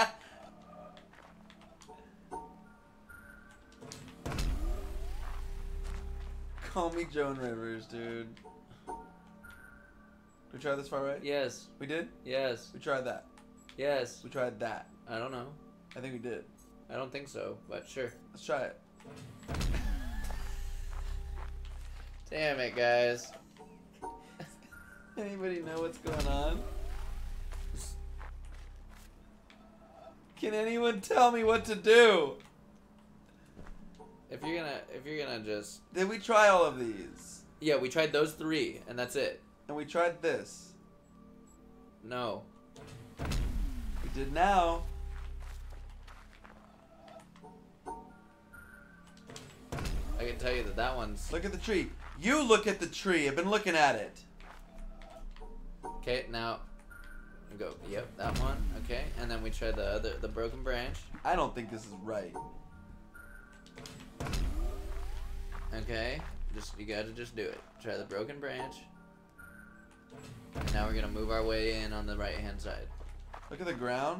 Call me Joan Rivers, dude. Did we try this far right? Yes. We did? Yes. We tried that. Yes. We tried that. I don't know. I think we did. I don't think so, but sure. Let's try it. Damn it, guys. Anybody know what's going on? Can anyone tell me what to do? If you're gonna, if you're gonna just, Did we try all of these? yeah, we tried those three, and that's it. And we tried this. No. We did now. I can tell you that that one's Look at the tree. You look at the tree. I've been looking at it. okay. Now, go. Yep, that one. Okay, and then we tried the other, the broken branch. I don't think this is right. Okay, just you gotta just do it. Try the broken branch. And now we're gonna move our way in on the right hand side. Look at the ground.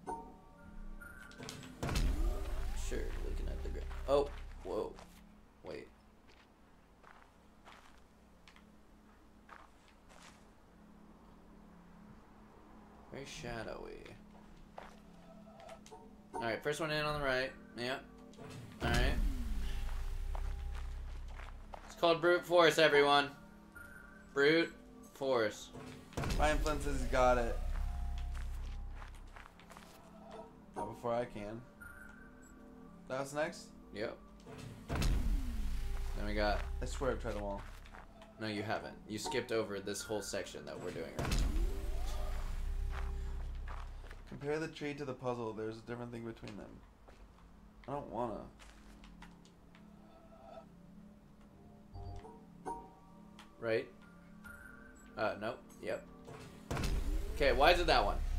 Sure, looking at the ground. Oh, whoa, wait. shadowy. Alright, first one in on the right. Yep. Alright. It's called brute force, everyone. Brute force. Ryan Flynn says he's got it. Not before I can. That was next? Yep. Then we got... I swear I've tried them all. No, you haven't. You skipped over this whole section that we're doing right now. Compare the tree to the puzzle. There's a different thing between them. I don't wanna. Right? Uh, nope. Yep. Okay, why is it that one?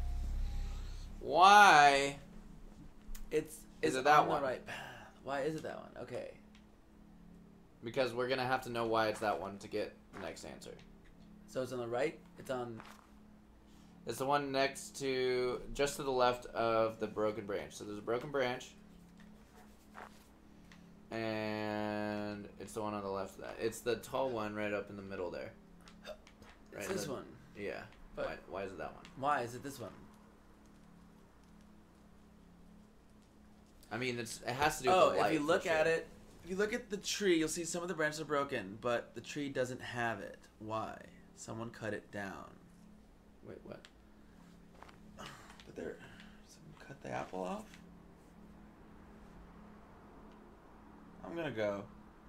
Why It's is it's it that on the one? right path. Why is it that one? Okay. Because we're gonna have to know why it's that one to get the next answer. So it's on the right. It's on. It's the one next to, just to the left of the broken branch. So there's a broken branch. And it's the one on the left of that. It's the tall one right up in the middle there. It's Right, this the- one. Yeah. But- why, why is it that one? Why is it this one? I mean, it's it has to do with Oh, the if light. you for look at sure. it, if you look at the tree, you'll see some of the branches are broken, but the tree doesn't have it. Why? Someone cut it down. Wait, what? But there, someone cut the apple off. I'm gonna go.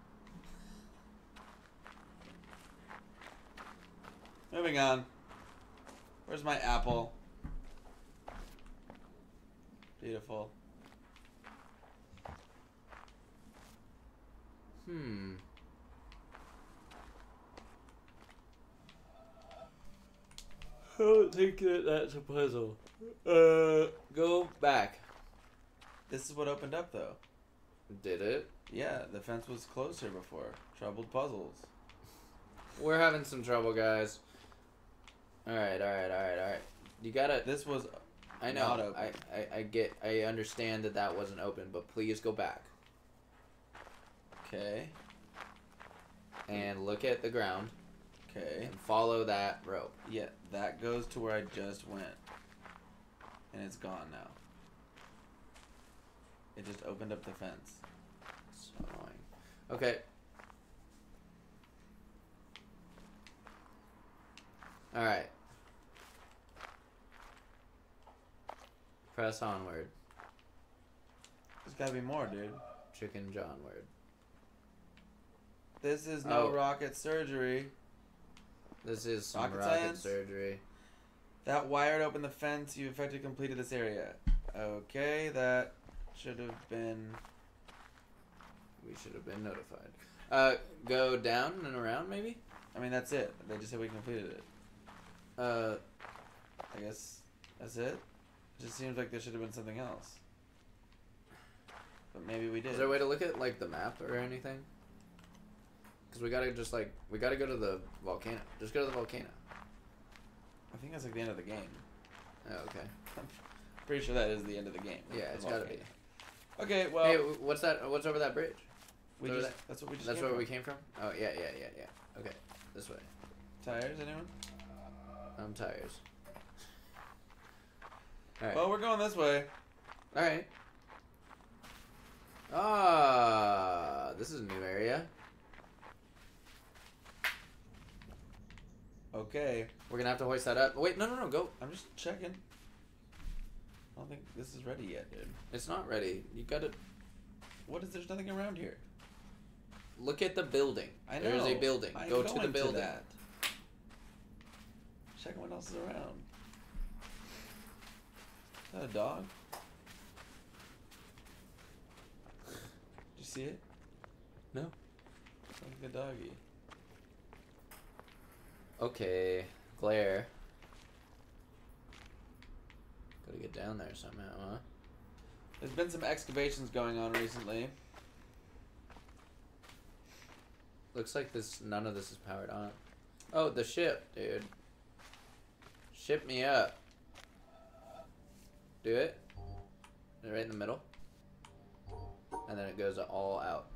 Moving on. Where's my apple? Beautiful. Hmm. I don't think that that's a puzzle. Uh, go back. This is what opened up, though. Did it? Yeah, the fence was closed here before. Troubled puzzles. We're having some trouble, guys. All right, all right, all right, all right. You gotta. This was I not know. open. I, I, I get. I understand that that wasn't open, but please go back okay. and look at the ground Okay. and follow that rope. Yeah, that goes to where I just went. And it's gone now. It just opened up the fence. So annoying. Okay. All right. Press onward. There's gotta be more, dude. Chicken Johnward. This is no Oh. rocket surgery. This is some Rocket rocket, science? surgery. That wired open the fence. You effectively completed this area. Okay, that should have been. We should have been notified. Uh, go down and around, maybe? I mean, that's it. They just said we completed it. Uh, I guess that's it. It just seems like there should have been something else. But maybe we did. is there a way to look at, like, the map or anything? Because we gotta just, like, we gotta go to the volcano. Just go to the volcano. I think that's like the end of the game. Oh, okay. I'm pretty sure that is the end of the game. Yeah, The it's gotta be. volcano. Okay, well, Hey, what's that? What's over that bridge? we over just, that- that's what we just. That's came where from. we came from? Oh, yeah, yeah, yeah, yeah. Okay, this way. Tires, anyone? I'm tires. Alright. Well, we're going this way. Alright. Ah, this is a new area. Okay, We're gonna have to hoist that up. Wait, no, no, no, go. I'm just checking. I don't think this is ready yet, dude. It's not ready. You gotta What is? There's nothing around here. look at the building. I know. There's a building. I'm Go to the going building. that. Check what else is around. Is that a dog? Did you see it? No. Sounds like a doggy. Okay, glare. Gotta get down there somehow, huh? There's been some excavations going on recently. Looks like this. None of this is powered on. Oh, the ship, dude. Ship me up. Do it. Right in the middle. And then it goes all out.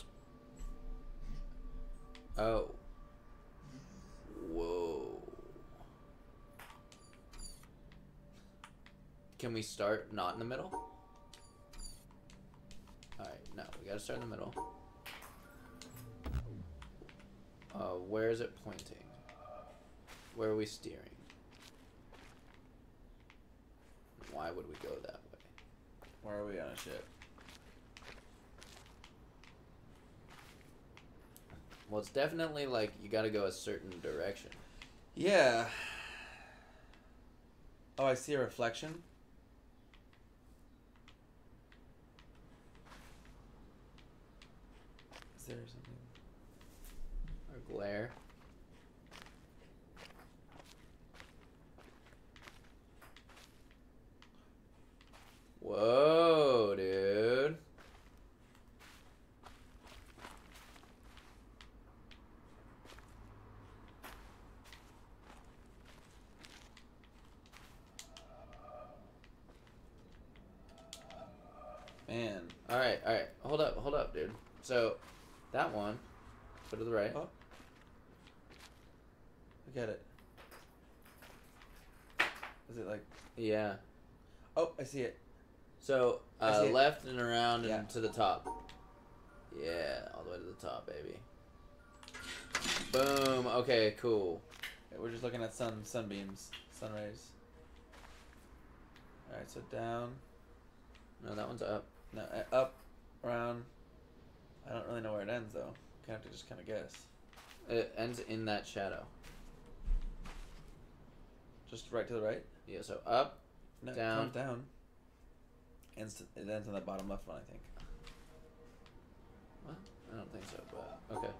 Oh. Whoa. Can we start not in the middle? Alright, no, we gotta start in the middle. Uh, where is it pointing? Where are we steering? Why would we go that way? Where are we on a ship? Well, it's definitely like you gotta go a certain direction. Yeah. Oh, I see a reflection. Is there something? Or glare. Whoa, dude. Man. Alright, alright. Hold up, hold up, dude. So, that one. Go to the right. Oh. Look at it. Is it like... Yeah. Oh, I see it. So, I uh, see it. left and around and Yeah. to the top. Yeah, all the way to the top, baby. Boom. Okay, cool. Yeah, we're just looking at sun sunbeams, sun rays. All right, so down. No, that one's up. No, uh, up, around. I don't really know where it ends though. Kind of have to just kind of guess. It ends in that shadow. Just right to the right. Yeah, so up. No, Down. comes down. Ends to, it ends on the bottom left one, I think. What? I don't think so, but okay.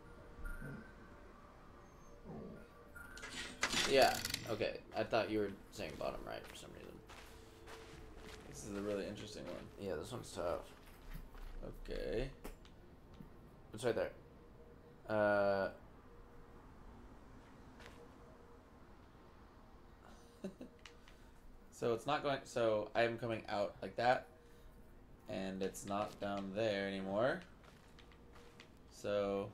Yeah, okay. I thought you were saying bottom right for some reason. This is a really interesting one. Yeah, this one's tough. Okay. It's right there. Uh. So it's not going. So I am coming out like that, and it's not down there anymore. So.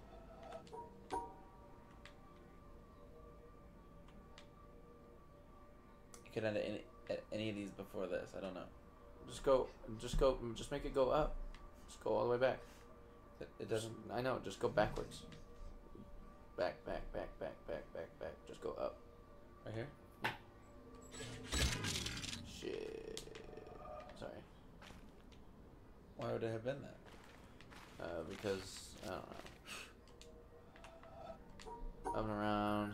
It could end at any, at any of these before this. I don't know. Just go. Just go. Just make it go up. Just go all the way back. It, it Just, doesn't. I know. Just go backwards. Back, back, back, back, back, back, back. Just go up. Right here. Shit. Sorry. Why would it have been that? Uh, because I don't know. Up and around.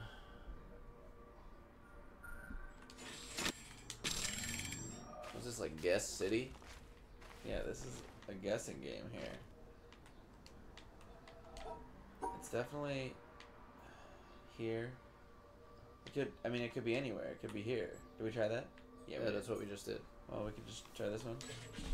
What's this, like Guess City? Yeah, this is a guessing game here. It's definitely here. It could. I mean, it could be anywhere. It could be here. Did we try that? Yeah, we did. that's what we just did. Well, we could just try this one.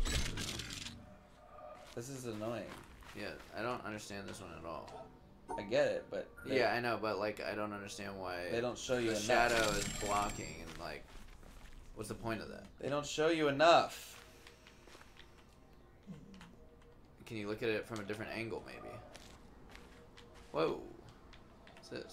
This is annoying. Yeah, I don't understand this one at all. I get it, but they, Yeah, I know, but like I don't understand why they don't show you the enough. shadow is blocking and like, what's the point of that? They don't show you enough. Can you look at it from a different angle, maybe? Whoa, what's this?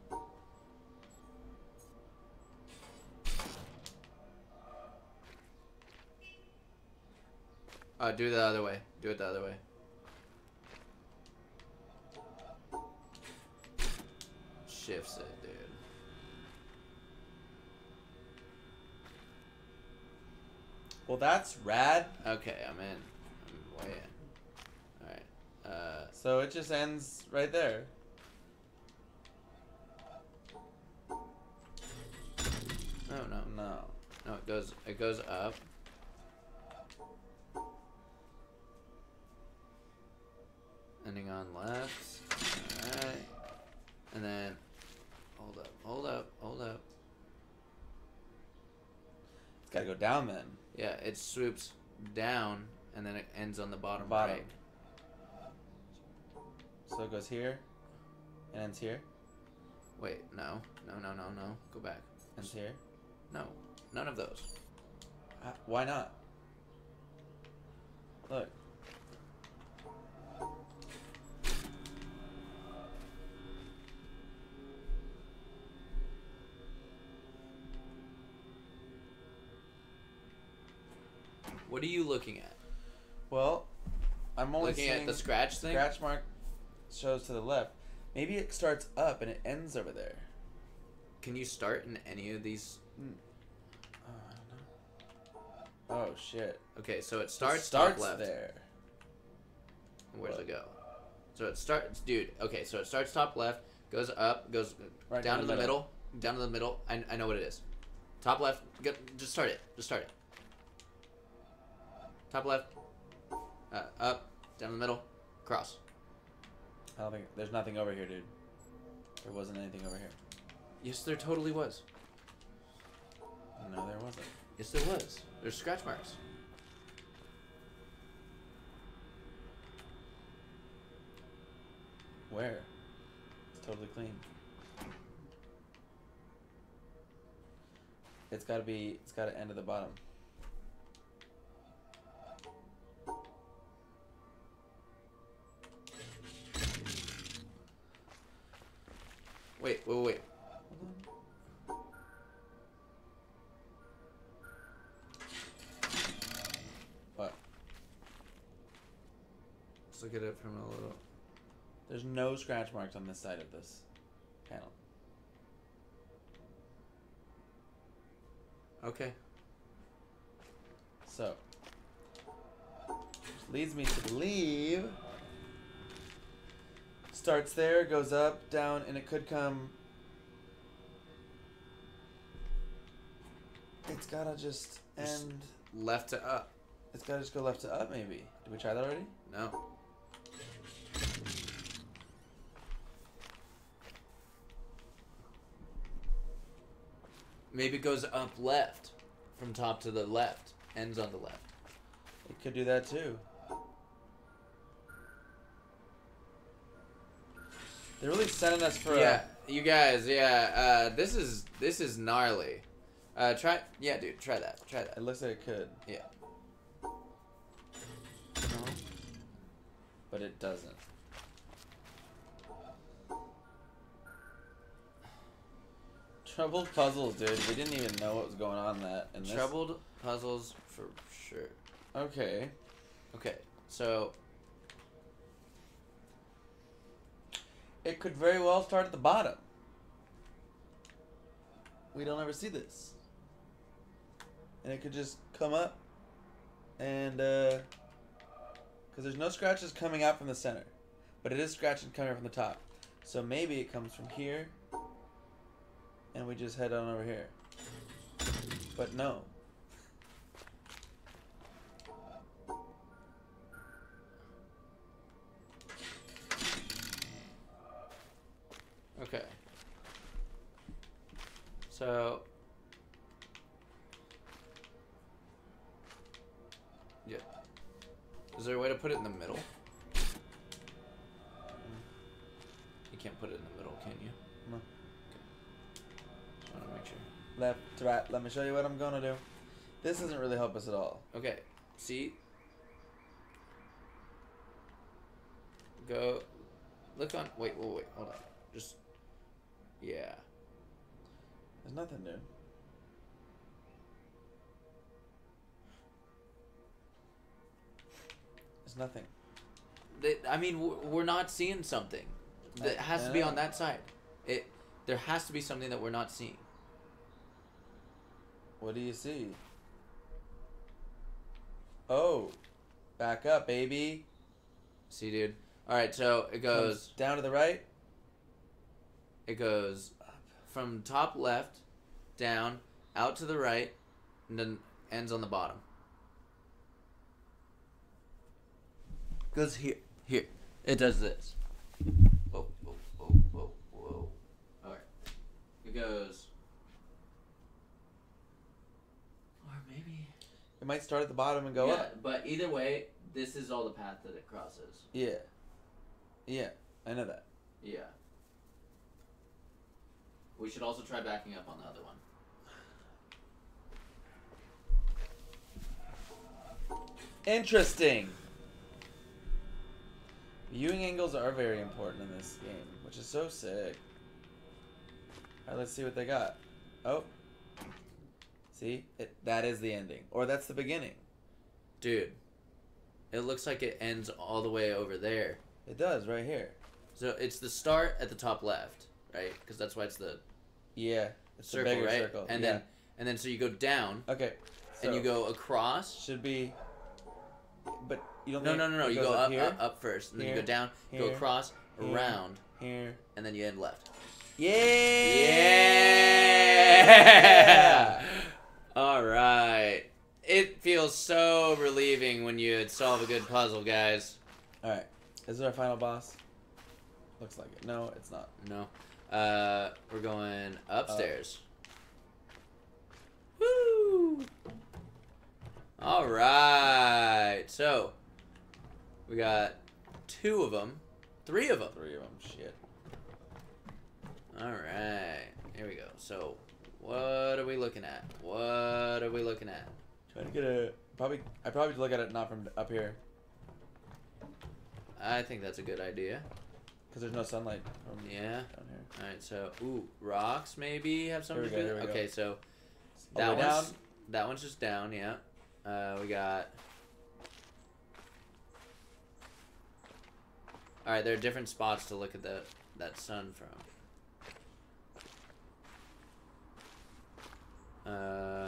Uh, do it the other way. Do it the other way. Shifts it, dude. Well, that's rad. Okay, I'm in. I'm way in. Alright. Uh, So it just ends right there. no, no. No. No, it goes, it goes up. Ending on left. Alright. And then, hold up, hold up, hold up. It's gotta go down then. Yeah, it swoops down, and then it ends on the bottom, Bottom. right. So it goes here, and ends here, Wait, no, no, no, no, no. Go back. ends here. No, none of those. Uh, why not? Look. What are you looking at? Well, I'm only Looking seeing at the scratch thing? scratch mark shows to the left. Maybe it starts up and it ends over there. Can you start in any of these? Oh, I don't know. Oh shit. Okay, so it starts, it starts top left. there. Where's it go? So it starts, dude. Okay, so it starts top left, goes up, goes Right down in to the the middle. down to the middle. I, I know what it is. Top left. Go, just start it. Just start it. Top left. Uh, up. Down the middle. Cross. I don't think there's nothing over here, dude. There wasn't anything over here. Yes, there totally was. No, there wasn't. Yes, there was. There's scratch marks. Where? It's totally clean. It's gotta be, it's gotta end at the bottom. Wait, wait, wait. What? Let's look at it from a little... There's no scratch marks on this side of this panel. Okay. So, which leads me to believe starts there, goes up, down, and it could come. It's gotta just Just end. left to up. It's gotta just go left to up, maybe. Did we try that already? No. Maybe it goes up left. From top to the left. Ends on the left. It could do that too. They're really sending us for Yeah, you guys, yeah, uh, this is, this is gnarly. Uh, try, yeah, dude, try that, try a... that. It looks like it could. Yeah. No. But it doesn't. Troubled puzzles, dude. We didn't even know what was going on in that. In this. Troubled puzzles for sure. Okay. Okay, so, It could very well start at the bottom. We don't ever see this. And it could just come up. And, uh... because there's no scratches coming out from the center. But it is scratching coming from the top. So maybe it comes from here. And we just head on over here. But no. okay. So, yeah. Is there a way to put it in the middle? You can't put it in the middle, can you? No. Just want to make sure. Left to right. Let me show you what I'm gonna do. This doesn't really help us at all. Okay, see? Go, look on, wait, wait, wait, hold on. Just, yeah. There's nothing, dude. There's nothing. They, I mean, w- we're not seeing something. That has to be on that side. It, there has to be something that we're not seeing. What do you see? Oh. Back up, baby. See, dude? Alright, so it goes, Comes down to the right. it goes from top left, down, out to the right, and then ends on the bottom. Goes here, here. It does this. Whoa, whoa, whoa, whoa, whoa. Alright. It goes. Or maybe. It might start at the bottom and go yeah, up. but either way, this is all the path that it crosses. Yeah. Yeah. I know that. Yeah. We should also try backing up on the other one. Interesting. Viewing angles are very important in this game, which is so sick. Alright, let's see what they got. Oh. See? It, that is the ending. Or that's the beginning. Dude, it looks like it ends all the way over there. It does, right here. So it's the start at the top left, right? Because that's why it's the Yeah. It's circle, the bigger right? circle. And yeah. then and then so you go down Okay. So and you go across. Should be. But you don't. No, think no, no, no. it You goes go up, here, up, up first, and then you here, go down, go here, across, here, around, here. and then you end left. Yeah. Yeah. All right. It feels so relieving when you solve a good puzzle, guys. All right. Is there a final boss? Looks like it. No, it's not. No. Uh, we're going upstairs. Uh. Woo! All right. So, we got two of them. Three of them. Three of them. Shit. All right. Here we go. So, what are we looking at? What are we looking at? Trying to get a probably. I probably should look at it not from up here I think that's a good idea. because there's no sunlight from Yeah. down here. All right. So, ooh, rocks maybe have something Here to we do go, with it. here we Okay. go. So, All that the way one's down. that one's just down. Yeah. Uh, we got. All right. There are different spots to look at the that sun from. Uh.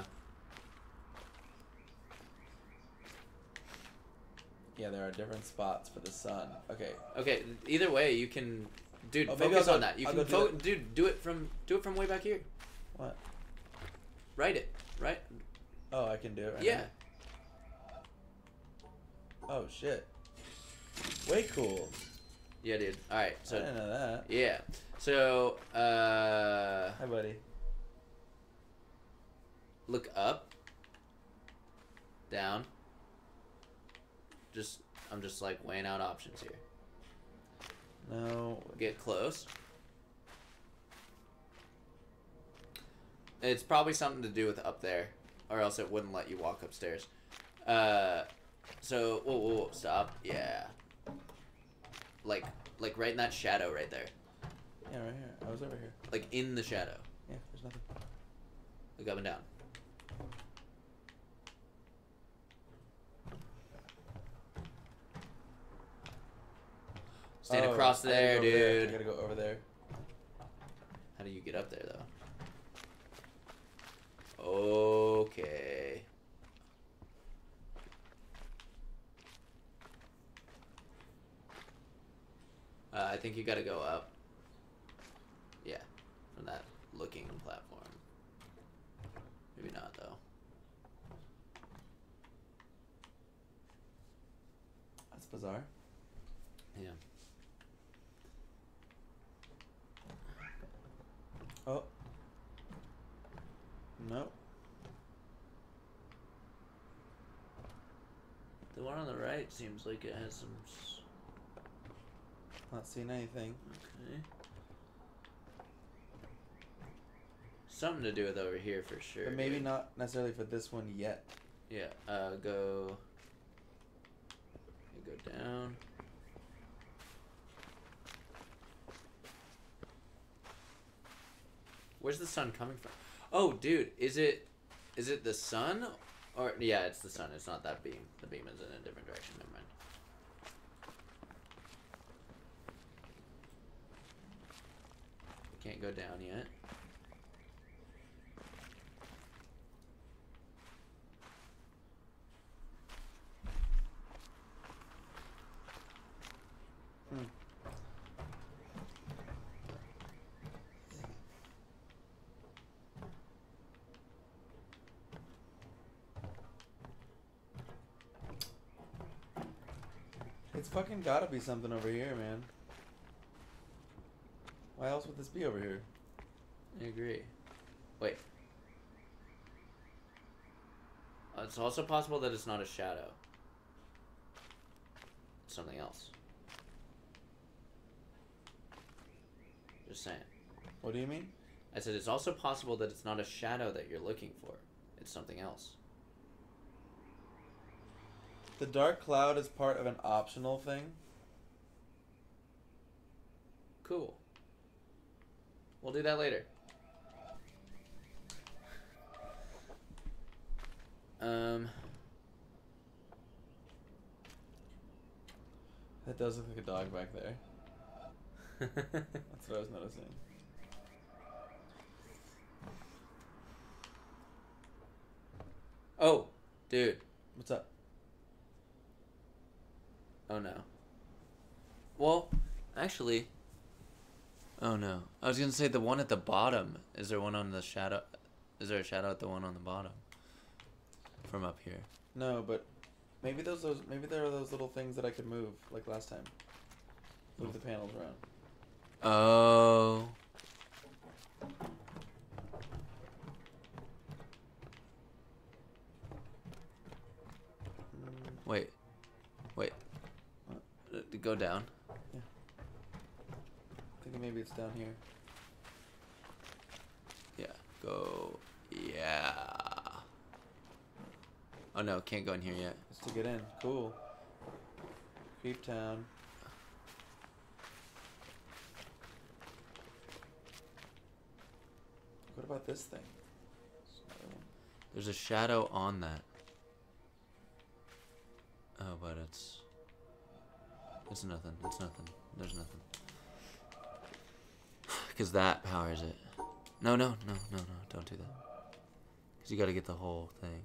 Yeah, there are different spots for the sun. Okay. Okay. Either way, you can, dude. Oh, maybe focus I'll on go- that. You I'll can, go do fo- that. dude. Do it from do it from way back here. What? Write it. Right. Oh, I can do it right Yeah. now. Oh shit. Way cool. Yeah, dude. All right. I So didn't know that. yeah. So uh, Hi, buddy. look up, down. Just I'm just like weighing out options here. No. Get close. It's probably something to do with up there, or else it wouldn't let you walk upstairs. Uh, so whoa, whoa, whoa, stop. Yeah. Like like right in that shadow right there. Yeah, right here. I was over here. Like in the shadow. Yeah, there's nothing. Look up and down. Stand Oh, across I gotta there, go over there. dude. I gotta go over there. How do you get up there, though? Okay. Uh, I think you gotta go up. Yeah, from that looking platform. Maybe not, though. That's bizarre. Yeah. Oh. Nope. The one on the right seems like it has some... s- Not seeing anything. Okay. Something to do with over here for sure. But maybe dude. not necessarily for this one yet. Yeah, uh, go... Go down. Where's the sun coming from? Oh, dude, is it... Is it the sun? Or, yeah, it's the sun. It's not that beam. The beam is in a different direction. Never mind. Can't go down yet. Hmm. It's fucking gotta be something over here, man. Why else would this be over here? I agree. Wait. Uh, It's also possible that it's not a shadow. It's something else. Just saying. What do you mean? I said it's also possible that it's not a shadow that you're looking for. It's something else. The dark cloud is part of an optional thing. Cool. We'll do that later. Um. That does look like a dog back there. That's what I was noticing. Oh, dude. What's up? Oh no. Well, actually. Oh no. I was gonna say the one at the bottom. Is there one on the shadow? Is there a shadow at the one on the bottom? From up here. No, but maybe those those maybe there are those little things that I could move like last time. Move the panels around. Oh. Wait. Wait. Uh, Go down. Yeah. Thinking maybe it's down here. Yeah. Go. Yeah. Oh no, can't go in here yet. Just to get in. Cool. Creep Town. What about this thing? There's another one. There's a shadow on that. Oh, but it's... It's nothing. It's nothing. There's nothing. Because that powers it. No, no, no, no, no. Don't do that. Because you got to get the whole thing.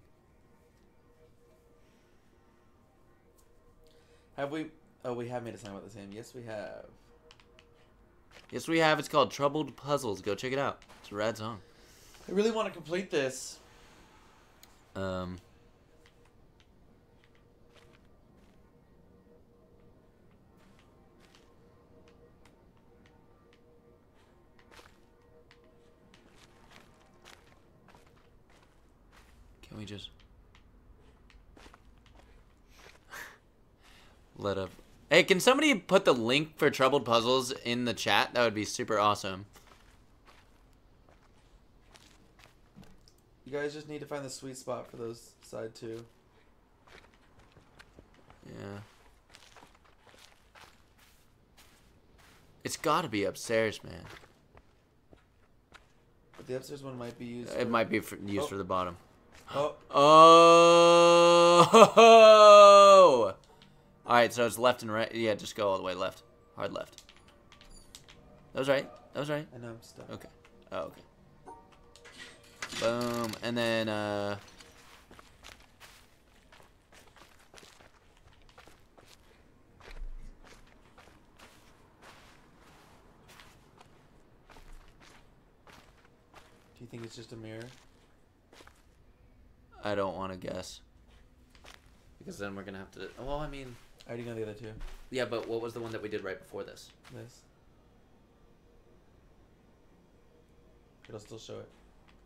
Have we... Oh, we have made a song about the same. Yes, we have. Yes, we have. It's called Troubled Puzzles. Go check it out. It's a rad song. I really want to complete this. Um... Can we just let up? Hey, can somebody put the link for Troubled Puzzles in the chat? That would be super awesome. You guys just need to find the sweet spot for those side two. Yeah. It's got to be upstairs, man. But the upstairs one might be used. It for... might be for, used Oh. for the bottom. Oh. Oh! Alright, so it's left and right. Yeah, just go all the way left. Hard left. That was right. That was right. I know I'm stuck. Okay. Oh, okay. Boom. And then, uh... Do you think it's just a mirror? I don't want to guess. Because then we're going to have to... Well, I mean... I already know the other two. Yeah, but what was the one that we did right before this? This. It'll still show it.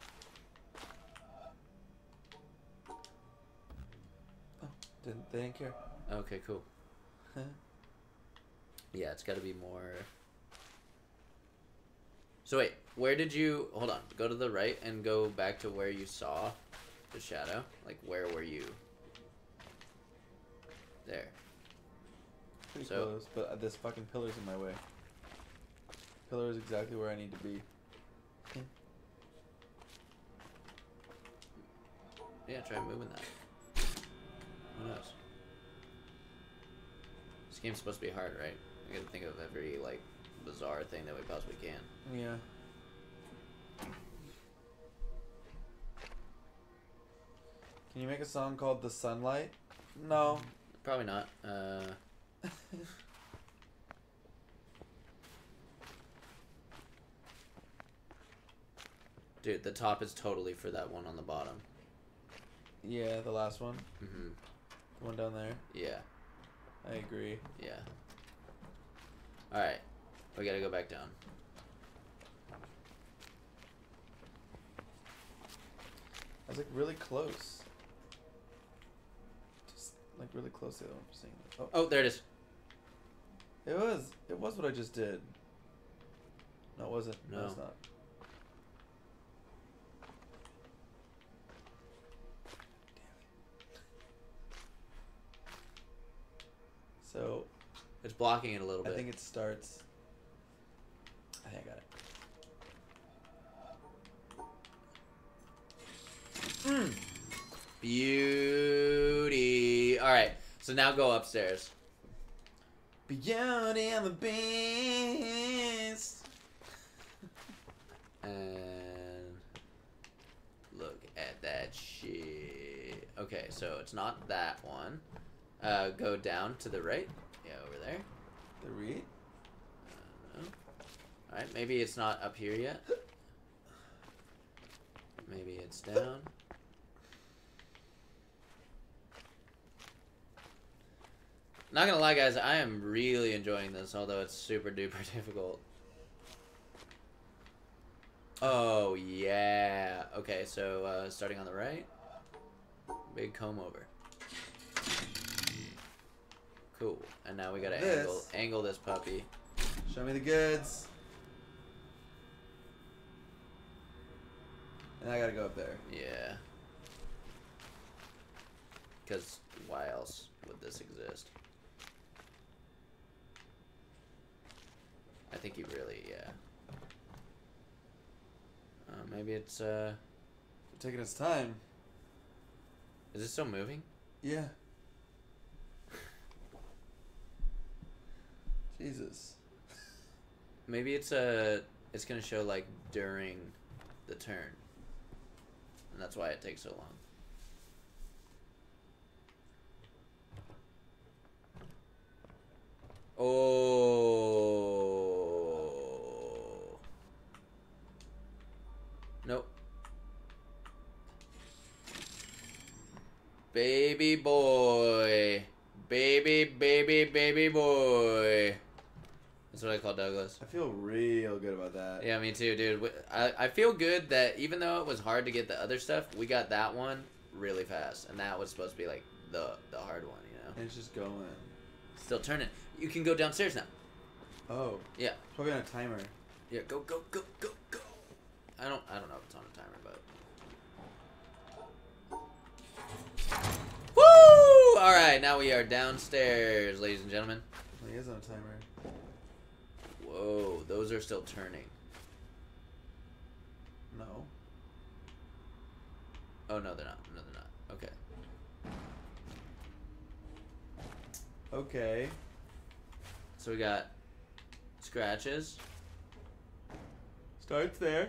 Oh, didn't, they didn't care. Okay, cool. Yeah, it's got to be more... So wait, where did you... Hold on. Go to the right and go back to where you saw the shadow. Like, where were you? There. Pretty So- close, but uh, this fucking pillar's in my way. Pillar is exactly where I need to be. Yeah, try moving that. Who knows? This game's supposed to be hard, right? I gotta think of every, like, bizarre thing that we possibly can. Yeah. Can you make a song called The Sunlight? No. Probably not. Uh... Dude, the top is totally for that one on the bottom. Yeah, the last one. Mm-hmm. The one down there. Yeah. I agree. Yeah. Alright. We gotta go back down. I was like really close. Just like really close to the other one for seeing it. Oh, Oh, there it is. it was. It was what I just did. No, it wasn't. No, No. it's not. So, It's blocking it a little I bit. think it starts. I think I got it. Mm. Beauty. Alright, so now go upstairs. Beauty and the Beast. And look at that shit. Okay, so it's not that one. Uh, go down to the right. Yeah, over there. The read? Uh, no. Alright, maybe it's not up here yet. Maybe it's down. Not gonna lie, guys, I am really enjoying this, although it's super duper difficult. Oh, yeah. Okay, so uh, starting on the right. Big comb over. Cool. And now we gotta This. angle angle this puppy. Show me the goods. And I gotta go up there. Yeah. Because why else would this exist? I think you really, yeah. Uh, maybe it's, uh... Taking its time. Is it still moving? Yeah. Jesus. Maybe it's, uh... It's gonna show, like, during the turn. And that's why it takes so long. Oh. Nope. Baby boy. Baby, baby, baby boy. That's what I call Douglas. I feel real good about that. Yeah, me too, dude. I, I feel good that even though it was hard to get the other stuff, we got that one really fast. And that was supposed to be like the, the hard one, you know? And it's just going. Still turning. You can go downstairs now. Oh. Yeah. Probably on a timer. Yeah, go, go, go, go, go. I don't I don't know if it's on a timer, but... Woo! Alright, now we are downstairs, ladies and gentlemen. Well, he is on a timer. Whoa, those are still turning. No. Oh, no, they're not. No, they're not. Okay. Okay. So we got scratches. Starts there.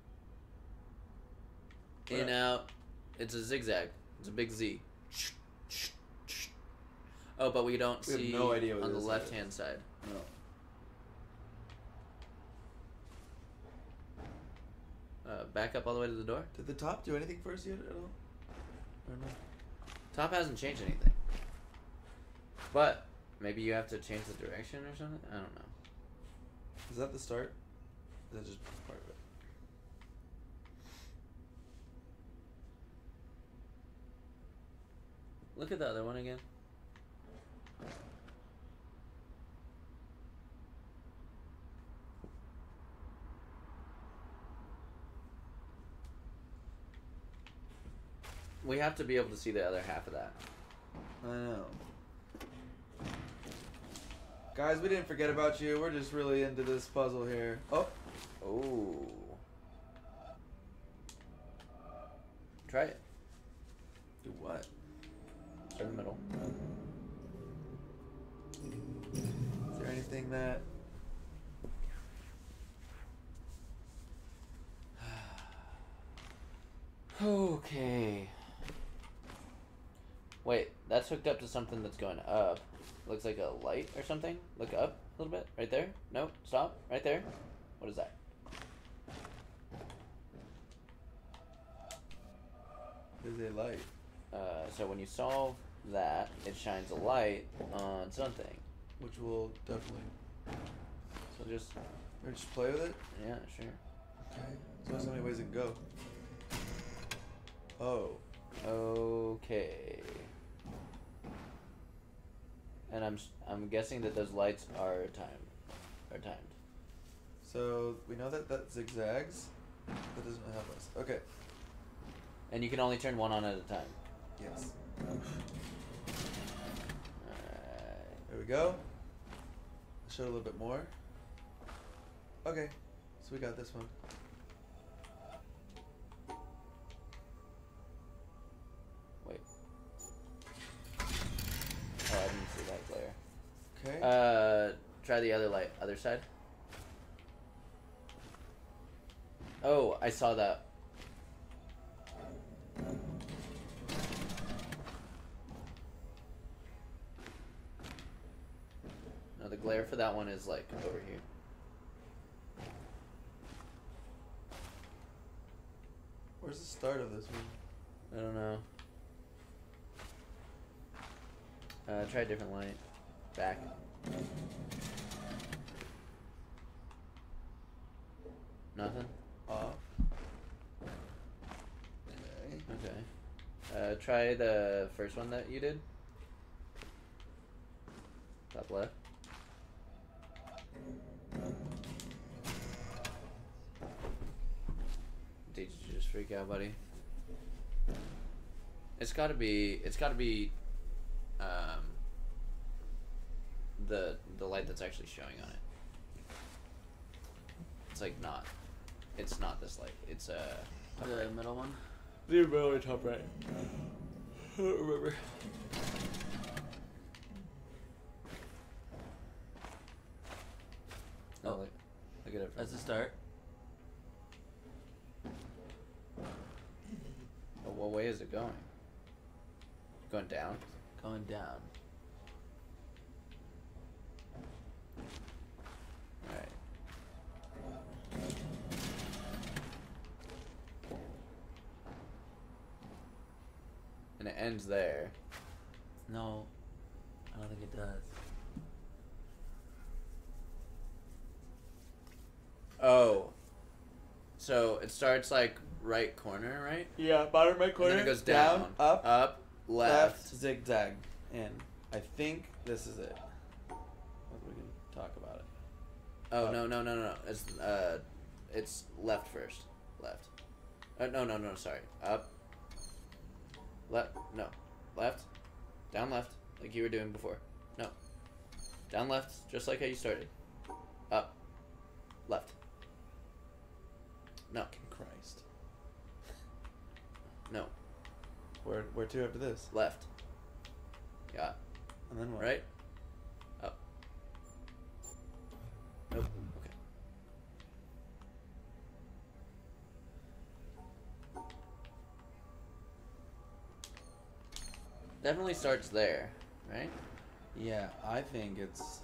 In, out. It's a zigzag. It's a big Z. Oh, but we don't We have see no idea what on the this left-hand side. No. Uh, back up all the way to the door. Did the top do anything for us yet at all? Or no? Top hasn't changed anything. But maybe you have to change the direction or something? I don't know. Is that the start? Is that just part of it? Look at the other one again. We have to be able to see the other half of that. I know. Guys, we didn't forget about you. We're just really into this puzzle here. Oh. Oh. Try it. Do what? Start in the middle. Is there anything that... Okay. Wait, that's hooked up to something that's going up. Looks like a light or something. Look up a little bit. Right there. Nope. Stop. Right there. What is that? Is a light? Uh, so when you solve that, it shines a light on something. Which will definitely... So just... Or just play with it? Yeah, sure. Okay. So there's so many ways it can go. Oh. Okay. And I'm I'm guessing that those lights are timed, are timed. So we know that that zigzags. That doesn't help us. Okay. And you can only turn one on at a time. Yes. Alright. There we go. Show a little bit more. Okay. So we got this one. Wait. Oh, I didn't see that glare. Okay. Uh, try the other light, other side. Oh, I saw that. No, the glare for that one is like over here. Where's the start of this one? I don't know. Uh, try a different light. Back. Nothing? Off. Okay. Okay. Uh, try the first one that you did. Top left. Did you just freak out, buddy? It's gotta be, it's gotta be, um, the, the light that's actually showing on it. It's like not, it's not this light, it's, uh, top The right. middle one? The middle top right. I don't remember. Oh. look, look at it. That's the start. Oh, what way is it going? Going down? Going down. Alright. And it ends there. No, I don't think it does. Oh. So it starts like right corner, right? Yeah, bottom right And then it goes down, down, up, up, left. left, zigzag, in. I think this is it. We can talk about it. Oh up. no no no no! It's uh, it's left first. Left. Uh, no no no sorry. Up. Left. No. Left. Down left, like you were doing before. No. Down left, just like how you started. Up. Left. No. Christ. No. Where where to after this? Left. Yeah. And then what? Right. Up. Nope. Okay. Definitely starts there, right? Yeah, I think it's.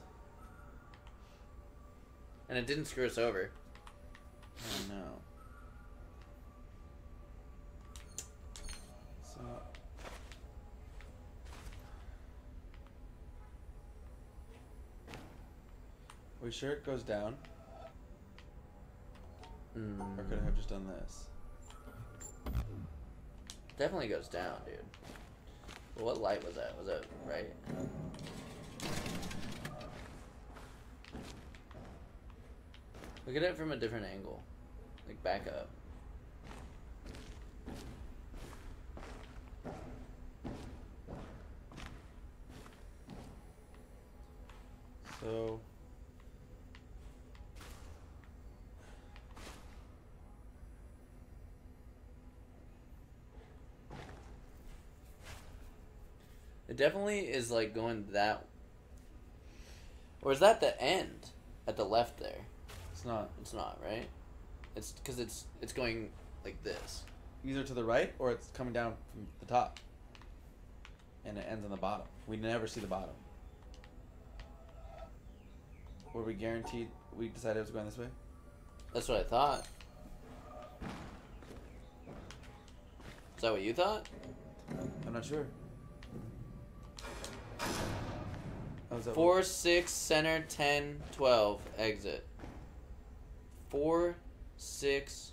And it didn't screw us over. Oh no. So. Are we sure it goes down? Mm. Or could I have just done this? Definitely goes down, dude. Well, what light was that? Was that right? Look at it from a different angle. Like back up. So. It definitely is like going that. Or is that the end at the left there? It's not. It's not, right? It's because it's it's going like this. Either to the right or it's coming down from the top. And it ends on the bottom. We never see the bottom. Were we guaranteed we decided it was going this way? That's what I thought. Is that what you thought? I'm not sure. Oh, is that Four, six, center, ten, twelve, exit. Four, six.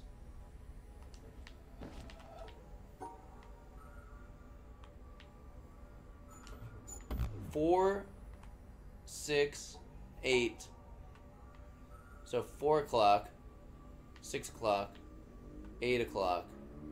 Four, six, eight. So four o'clock, six o'clock, eight o'clock,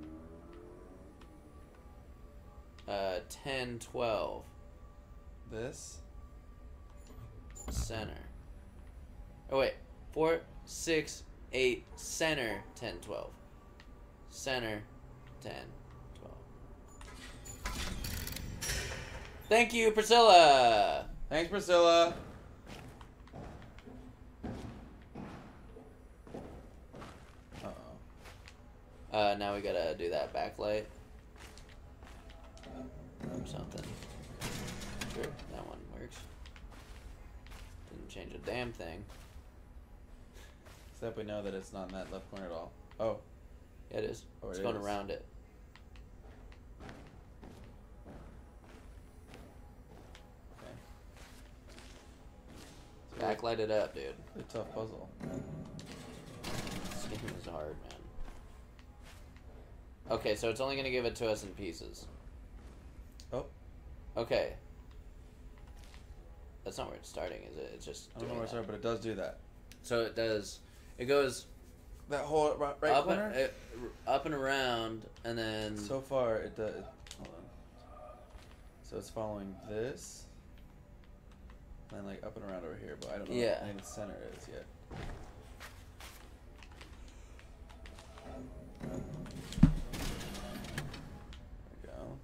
uh, ten, twelve. This? Center. Oh wait, four, six, eight, center, ten, twelve. Center, ten, twelve. Thank you, Priscilla. Thanks, Priscilla. Uh, now we gotta do that backlight. Or something. Sure, that one works. Didn't change a damn thing. Except we know that it's not in that left corner at all. Oh. Yeah, it is. Oh, it's it going is. around it. Okay. Backlight it up, dude. It's a tough puzzle. This game is hard, man. Okay, so it's only gonna give it to us in pieces. Oh. Okay. That's not where it's starting, is it? It's just. I don't know doing where it's that. at, but it does do that. So it does. It goes That whole right, right up corner? and, it, up and around, and then. So far, it does. Hold on. So it's following this. And like up and around over here, but I don't know Yeah. what the center is yet. There we go.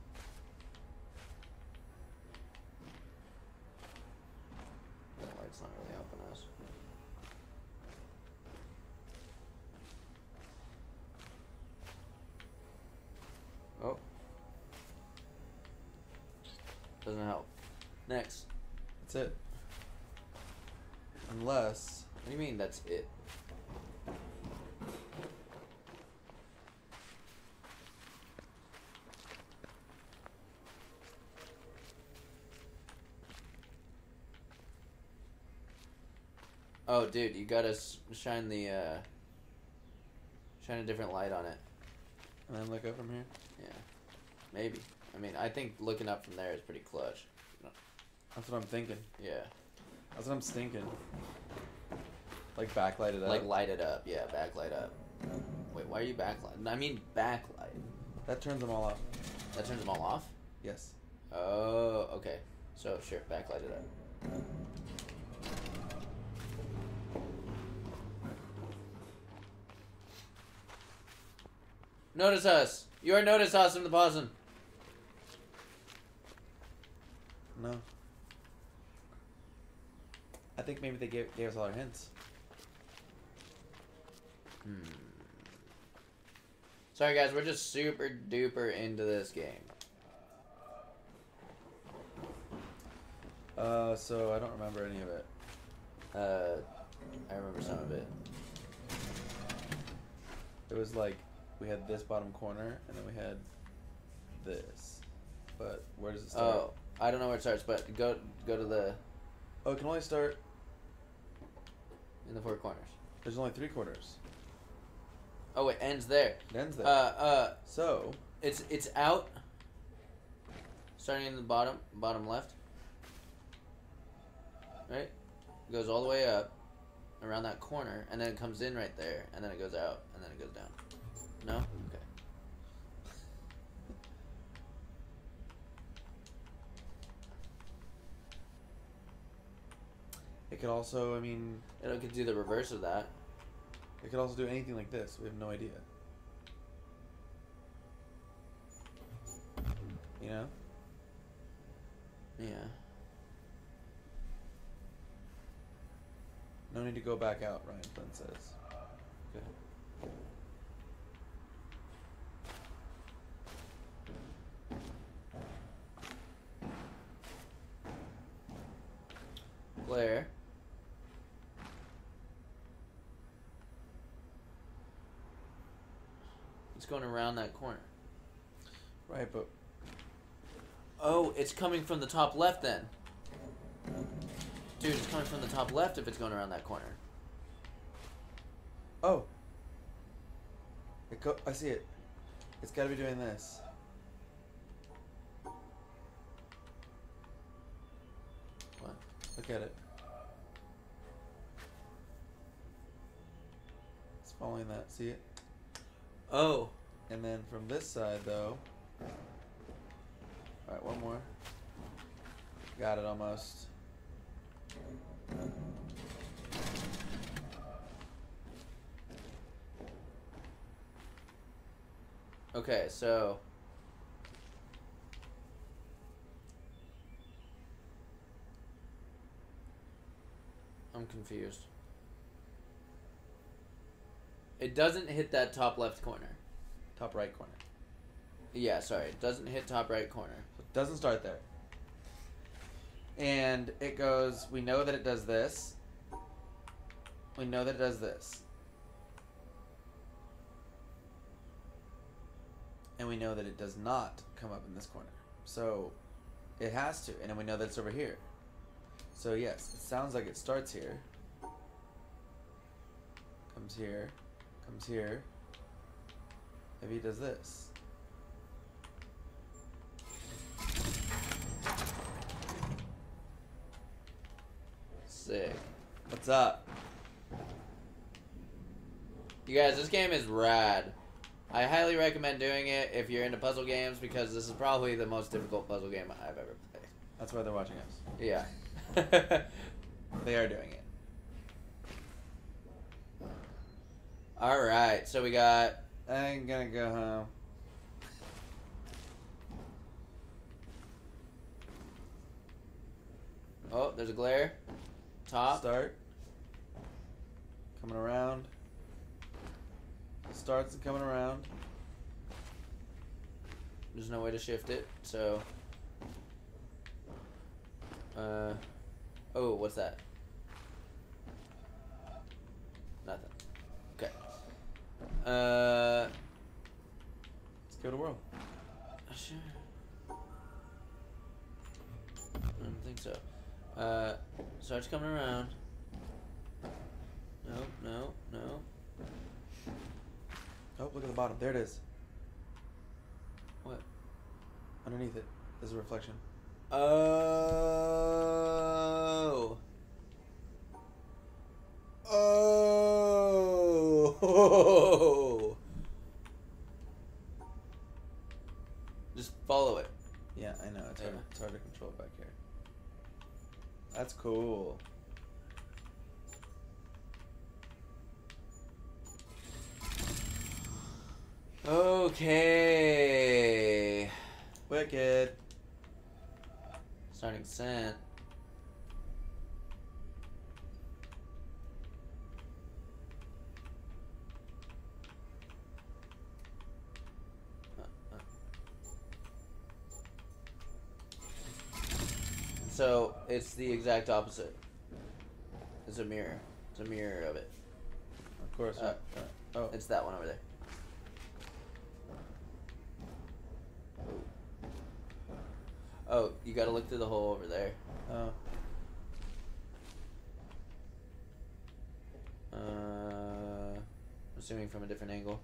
The light's not really helping us. Oh. Doesn't help. Next. That's it. Unless. What do you mean that's it? Oh, dude, you gotta s- shine the, uh... shine a different light on it. And then look up from here. Yeah. Maybe. I mean, I think looking up from there is pretty clutch. That's what I'm thinking. Yeah. That's what I'm stinking. Like backlight it up. Like light it up. Yeah, backlight up. Wait, why are you backlight? I mean backlight. That turns them all off. That turns them all off? Yes. Oh, okay. So, sure, backlight it up. Notice us. You are notice us in the pausing. No. I think maybe they gave, gave us all our hints. Hmm. Sorry guys, we're just super duper into this game. Uh, so I don't remember any of it. Uh, I remember some of it. It was like we had this bottom corner and then we had this. But where does it start? Oh, I don't know where it starts, but go go to the Oh, it can only start. in the four corners. There's only three quarters. Oh, it ends there. It ends there. Uh, uh, so it's it's out. Starting in the bottom, bottom left. Right, goes all the way up, around that corner, and then it comes in right there, and then it goes out, and then it goes down. No? Okay. it could also, I mean, It could do the reverse of that. it could also do anything like this. We have no idea. You know? Yeah. No need to go back out, Ryan Flynn says. Good. Blair. It's going around that corner. Right, but Oh, it's coming from the top left then. Dude, it's coming from the top left if it's going around that corner. oh, it go. I see it. It's got to be doing this. What? Look at it. It's following that. See it? Oh. And then from this side, though. All right, one more. Got it almost. Okay, so I'm confused. It doesn't hit that top left corner. top right corner. Yeah, sorry. It doesn't hit top right corner. So it doesn't start there. And it goes, we know that it does this. We know that it does this. And we know that it does not come up in this corner. So it has to. And then we know that it's over here. So yes, it sounds like it starts here. Comes here. Comes here. Maybe it does this. Sick. What's up? You guys, this game is rad. I highly recommend doing it if you're into puzzle games because this is probably the most difficult puzzle game I've ever played. That's why they're watching us. Yeah. They are doing it. Alright, so we got... I'm gonna go home. Oh, there's a glare. Top. Start. Coming around. Starts and coming around. There's no way to shift it, so... Uh... Oh, what's that? Nothing. Okay. Uh... Let's give it a whirl. Sure. I don't think so. Uh, starts coming around. No, no, no. Oh, look at the bottom. There it is. What? Underneath it is a reflection. Oh. Oh. Just follow it. Yeah, I know. It's hard, Yeah. it's hard to control it back here. That's cool. Okay. Wicked. Starting scent. So it's the exact opposite. It's a mirror. It's a mirror of it. Of course. Uh, uh, oh, It's that one over there. Oh, you gotta look through the hole over there. oh. Uh, assuming from a different angle.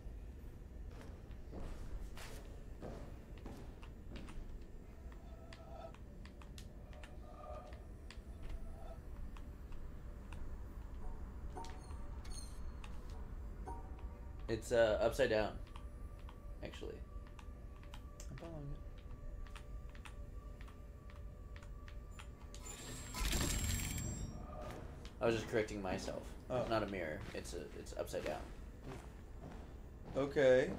It's uh, upside down, actually. I'm following it. I was just correcting myself. Oh. It's not a mirror. It's a it's upside down. Okay.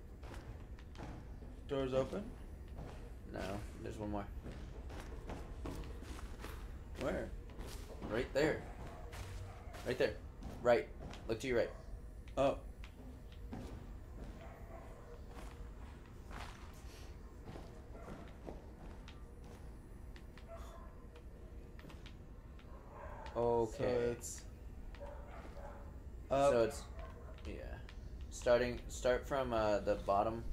Doors open. No, there's one more. Where? Right there. Right there. Right. Look to your right. Oh. Okay. So it's up. So it's yeah. Starting start from uh, the bottom.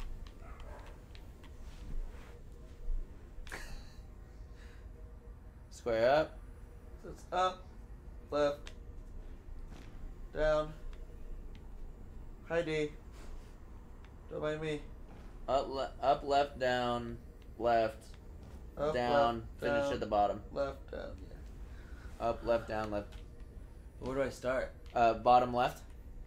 Square up. So it's up, left, down. Hi D. Don't mind me. Up, le- up, left, down, left, Up, down. left, Finish down, at the bottom. left, down. Yeah. Up, left, down, left. Where do I start? Uh, bottom left.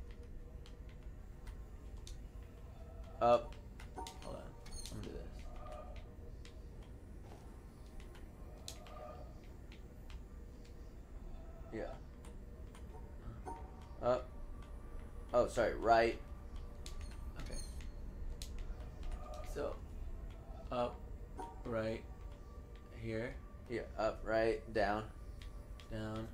Up. Hold on. I'm gonna do this. Yeah. Up. Oh, sorry. Right. Okay. So, up, right, here, Yeah. Up. Right. Down. down.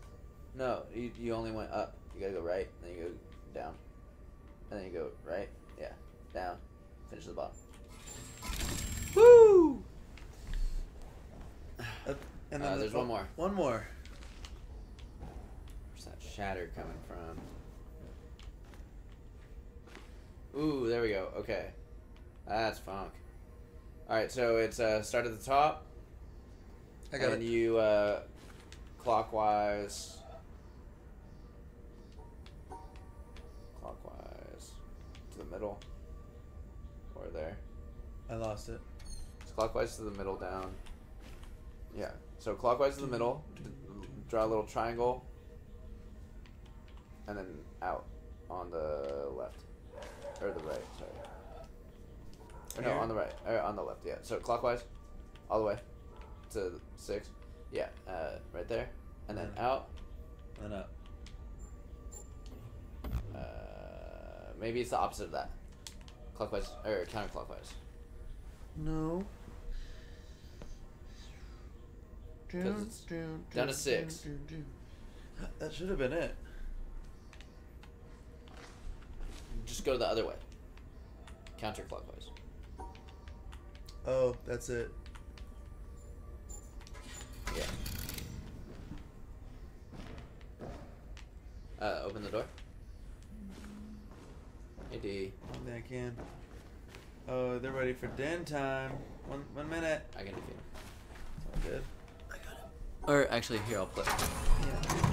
No, you you only went up. You gotta go right, then you go down, and then you go right. Yeah, down. Finish the bottom. Woo! Uh, and Uh, there's one more. One more. Where's that shatter coming from? Ooh, there we go. Okay. That's funk. Alright, so it's uh, start at the top. I got and it. you uh, clockwise. Clockwise to the middle. Or there. I lost it. It's clockwise to the middle down. Yeah. So clockwise to the middle. Draw a little triangle. And then out on the left. Or the right, sorry. Or no, Here? on the right. Or on the left, yeah. So clockwise. All the way. To six. Yeah. Uh, right there. And then out. And up. Uh, maybe it's the opposite of that. Clockwise. Or counterclockwise. No. 'Cause it's down to six. That should have been it. Just go the other way. Counterclockwise. Oh, that's it. Yeah. Uh, open the door. Hey D. One thing I can. Oh, they're ready for den time. One one minute. I can defeat him. It's all good. I got him. Or actually, here I'll play. Yeah. I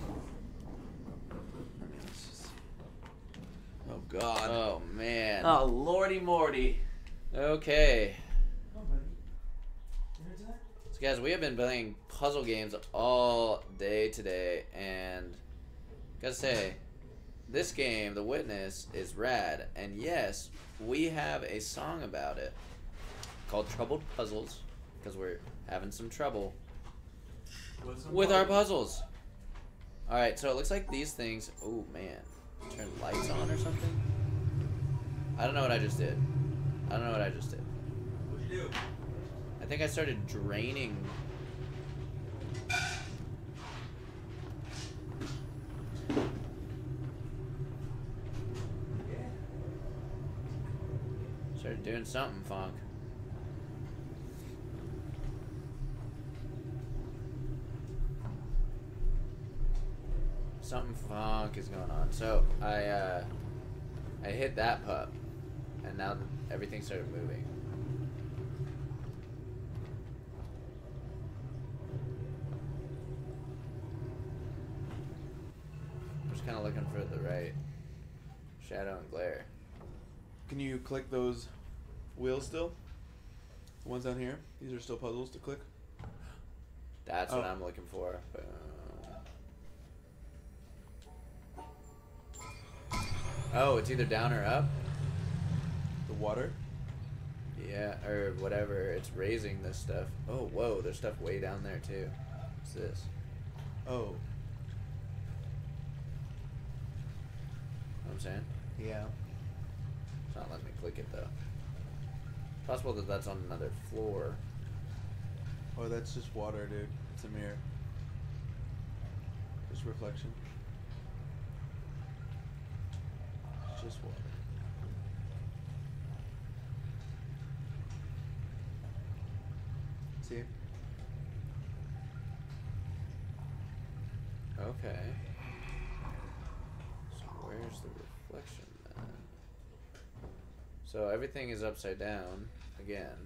mean, it's just... Oh God. Oh man. Oh Lordy Morty. Okay. Oh, buddy. Dinner time? So guys, we have been playing puzzle games all day today, and gotta say, this game, The Witness, is rad. And yes, we have a song about it called Troubled Puzzles, because we're having some trouble with our puzzles. Alright, so it looks like these things... Oh, man. Turn lights on or something? I don't know what I just did. I don't know what I just did. What'd you do? I think I started draining... Started doing something, Funk. Something funk is going on. So I uh, I hit that pup, and now everything started moving. I'm just kind of looking for the right shadow and glare. Can you click those wheels still? The ones down here? These are still puzzles to click? That's Oh. what I'm looking for. Boom. Oh, it's either down or up? The water? Yeah, or whatever. It's raising this stuff. Oh, whoa, there's stuff way down there too. What's this? Oh. Know what I'm saying? Yeah. It's not letting me click it though. Possible that that's on another floor. Oh, that's just water, dude. It's a mirror. Just reflection. It's just water. See? Okay. So where's the reflection then? So everything is upside down again.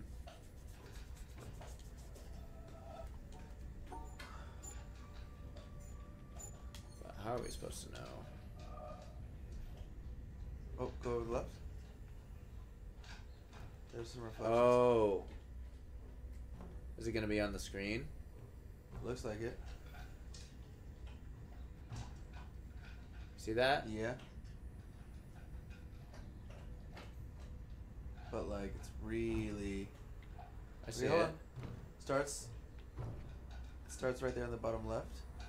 But how are we supposed to know? Oh, go left. There's some reflections. Oh. Is it gonna be on the screen? Looks like it. See that? Yeah. But like it's really I see Wait, hold it. on. Starts it starts right there on the bottom left.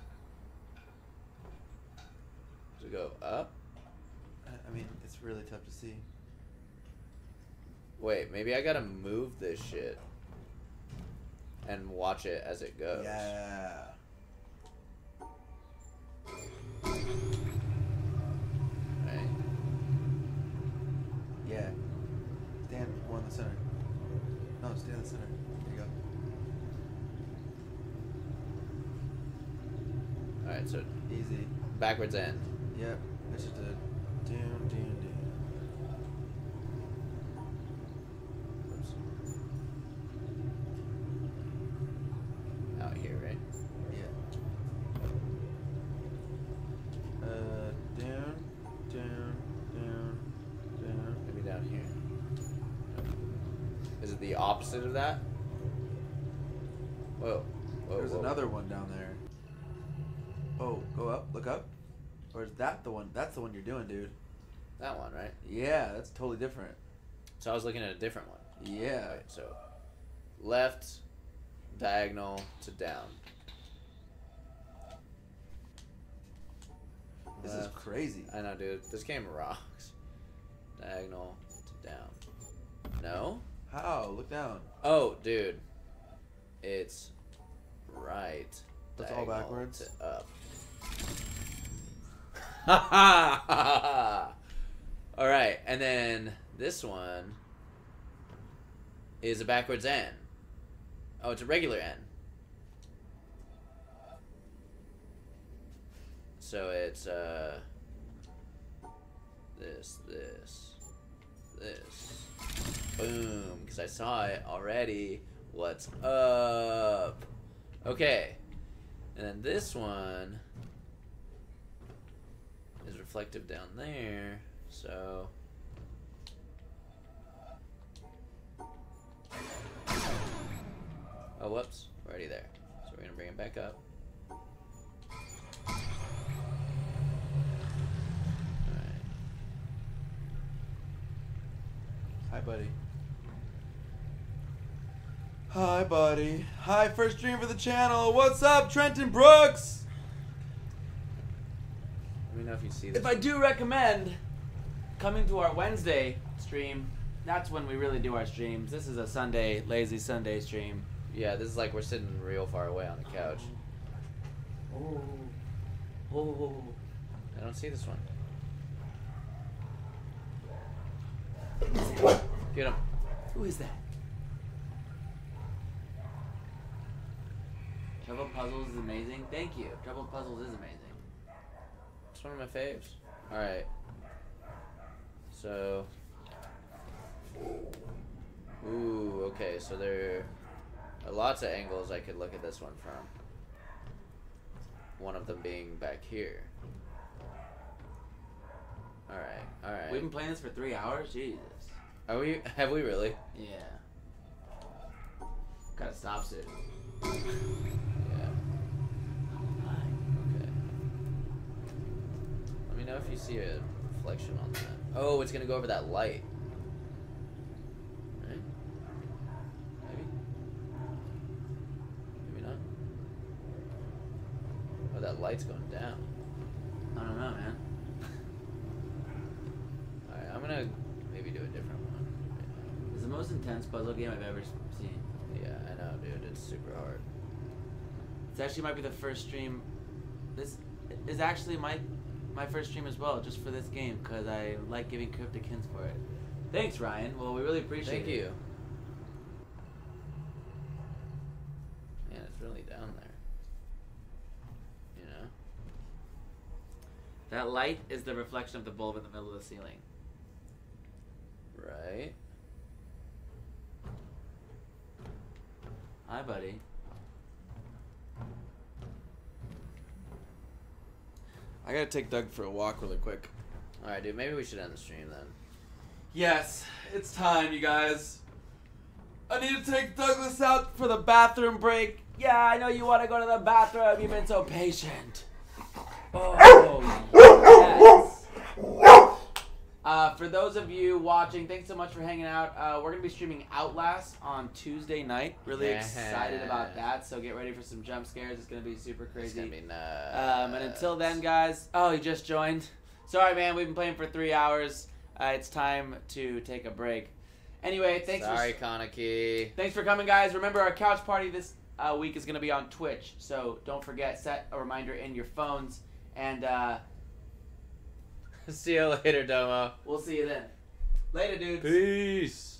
Does it go up? I, I mean, it's really tough to see. Wait, maybe I gotta move this shit and watch it as it goes. Yeah. Right? center. There you go. Alright, so Easy. backwards end. Yep. It's just a down, down, down. Oops. Out here, right? Yeah. Uh, down, down, down, down. Maybe down here. Is it the opposite of that? Whoa. Whoa, There's whoa. another one down there. Oh, go up, look up. Or is that the one? That's the one you're doing, dude. That one, right? Yeah, that's totally different. So I was looking at a different one. Yeah. Alright, so left, diagonal to down. This is Left. crazy. I know, dude. This game rocks. Diagonal to down. No? How? Look down. Oh, dude. It's right. That's all diagonal backwards? to up. Ha ha ha! All right, and then this one is a backwards N. Oh, it's a regular N. So it's uh this, this, this. Boom, because I saw it already. What's up? Okay. And then this one is reflective down there, so oh, whoops, we're already there. So we're gonna bring it back up. Alright. Hi, buddy. Hi, buddy. Hi, first stream for the channel. What's up, Trenton Brooks? Let me know if you see this. If I do recommend coming to our Wednesday stream, that's when we really do our streams. This is a Sunday, lazy Sunday stream. Yeah, this is like we're sitting real far away on the couch. Oh. Oh. I don't see this one. Get him. Who is that? Trouble Puzzles is amazing. Thank you. Trouble Puzzles is amazing. It's one of my faves. Alright. So. Ooh, okay, so there are lots of angles I could look at this one from. One of them being back here. Alright, alright. We've been playing this for three hours? Jesus. Are we, have we really? Yeah. Gotta stop soon. Yeah. Okay. Let me know if you see a reflection on that. Oh, it's gonna go over that light. Right? Maybe? Maybe not? Oh, that light's going down. I don't know, man. Alright, I'm gonna maybe do a different one. It's the most intense puzzle game I've ever seen. Yeah, I know, dude. It's super hard. This actually might be the first stream. This is actually my my first stream as well, just for this game, because I like giving cryptic hints for it. Thanks, Ryan. Well, we really appreciate Thank it. you. Man, it's really down there. You know? That light is the reflection of the bulb in the middle of the ceiling. Right? Hi, buddy. I gotta take Doug for a walk really quick. Alright, dude, maybe we should end the stream then. Yes, it's time, you guys. I need to take Douglas out for the bathroom break. Yeah, I know you want to go to the bathroom. You've been so patient. Oh, yes. Uh, for those of you watching, thanks so much for hanging out. Uh, we're going to be streaming Outlast on Tuesday night. Really Yeah. excited about that, so get ready for some jump scares. It's going to be super It's crazy. gonna be nuts. Um, and until then, guys. Oh, you just joined. Sorry, man. We've been playing for three hours. Uh, it's time to take a break. Anyway, thanks Sorry, for Kaneki. thanks for coming, guys. Remember, our couch party this uh, week is going to be on Twitch, so don't forget, set a reminder in your phones, and uh, See you later, Domo. we'll see you then. Later, dudes. Peace.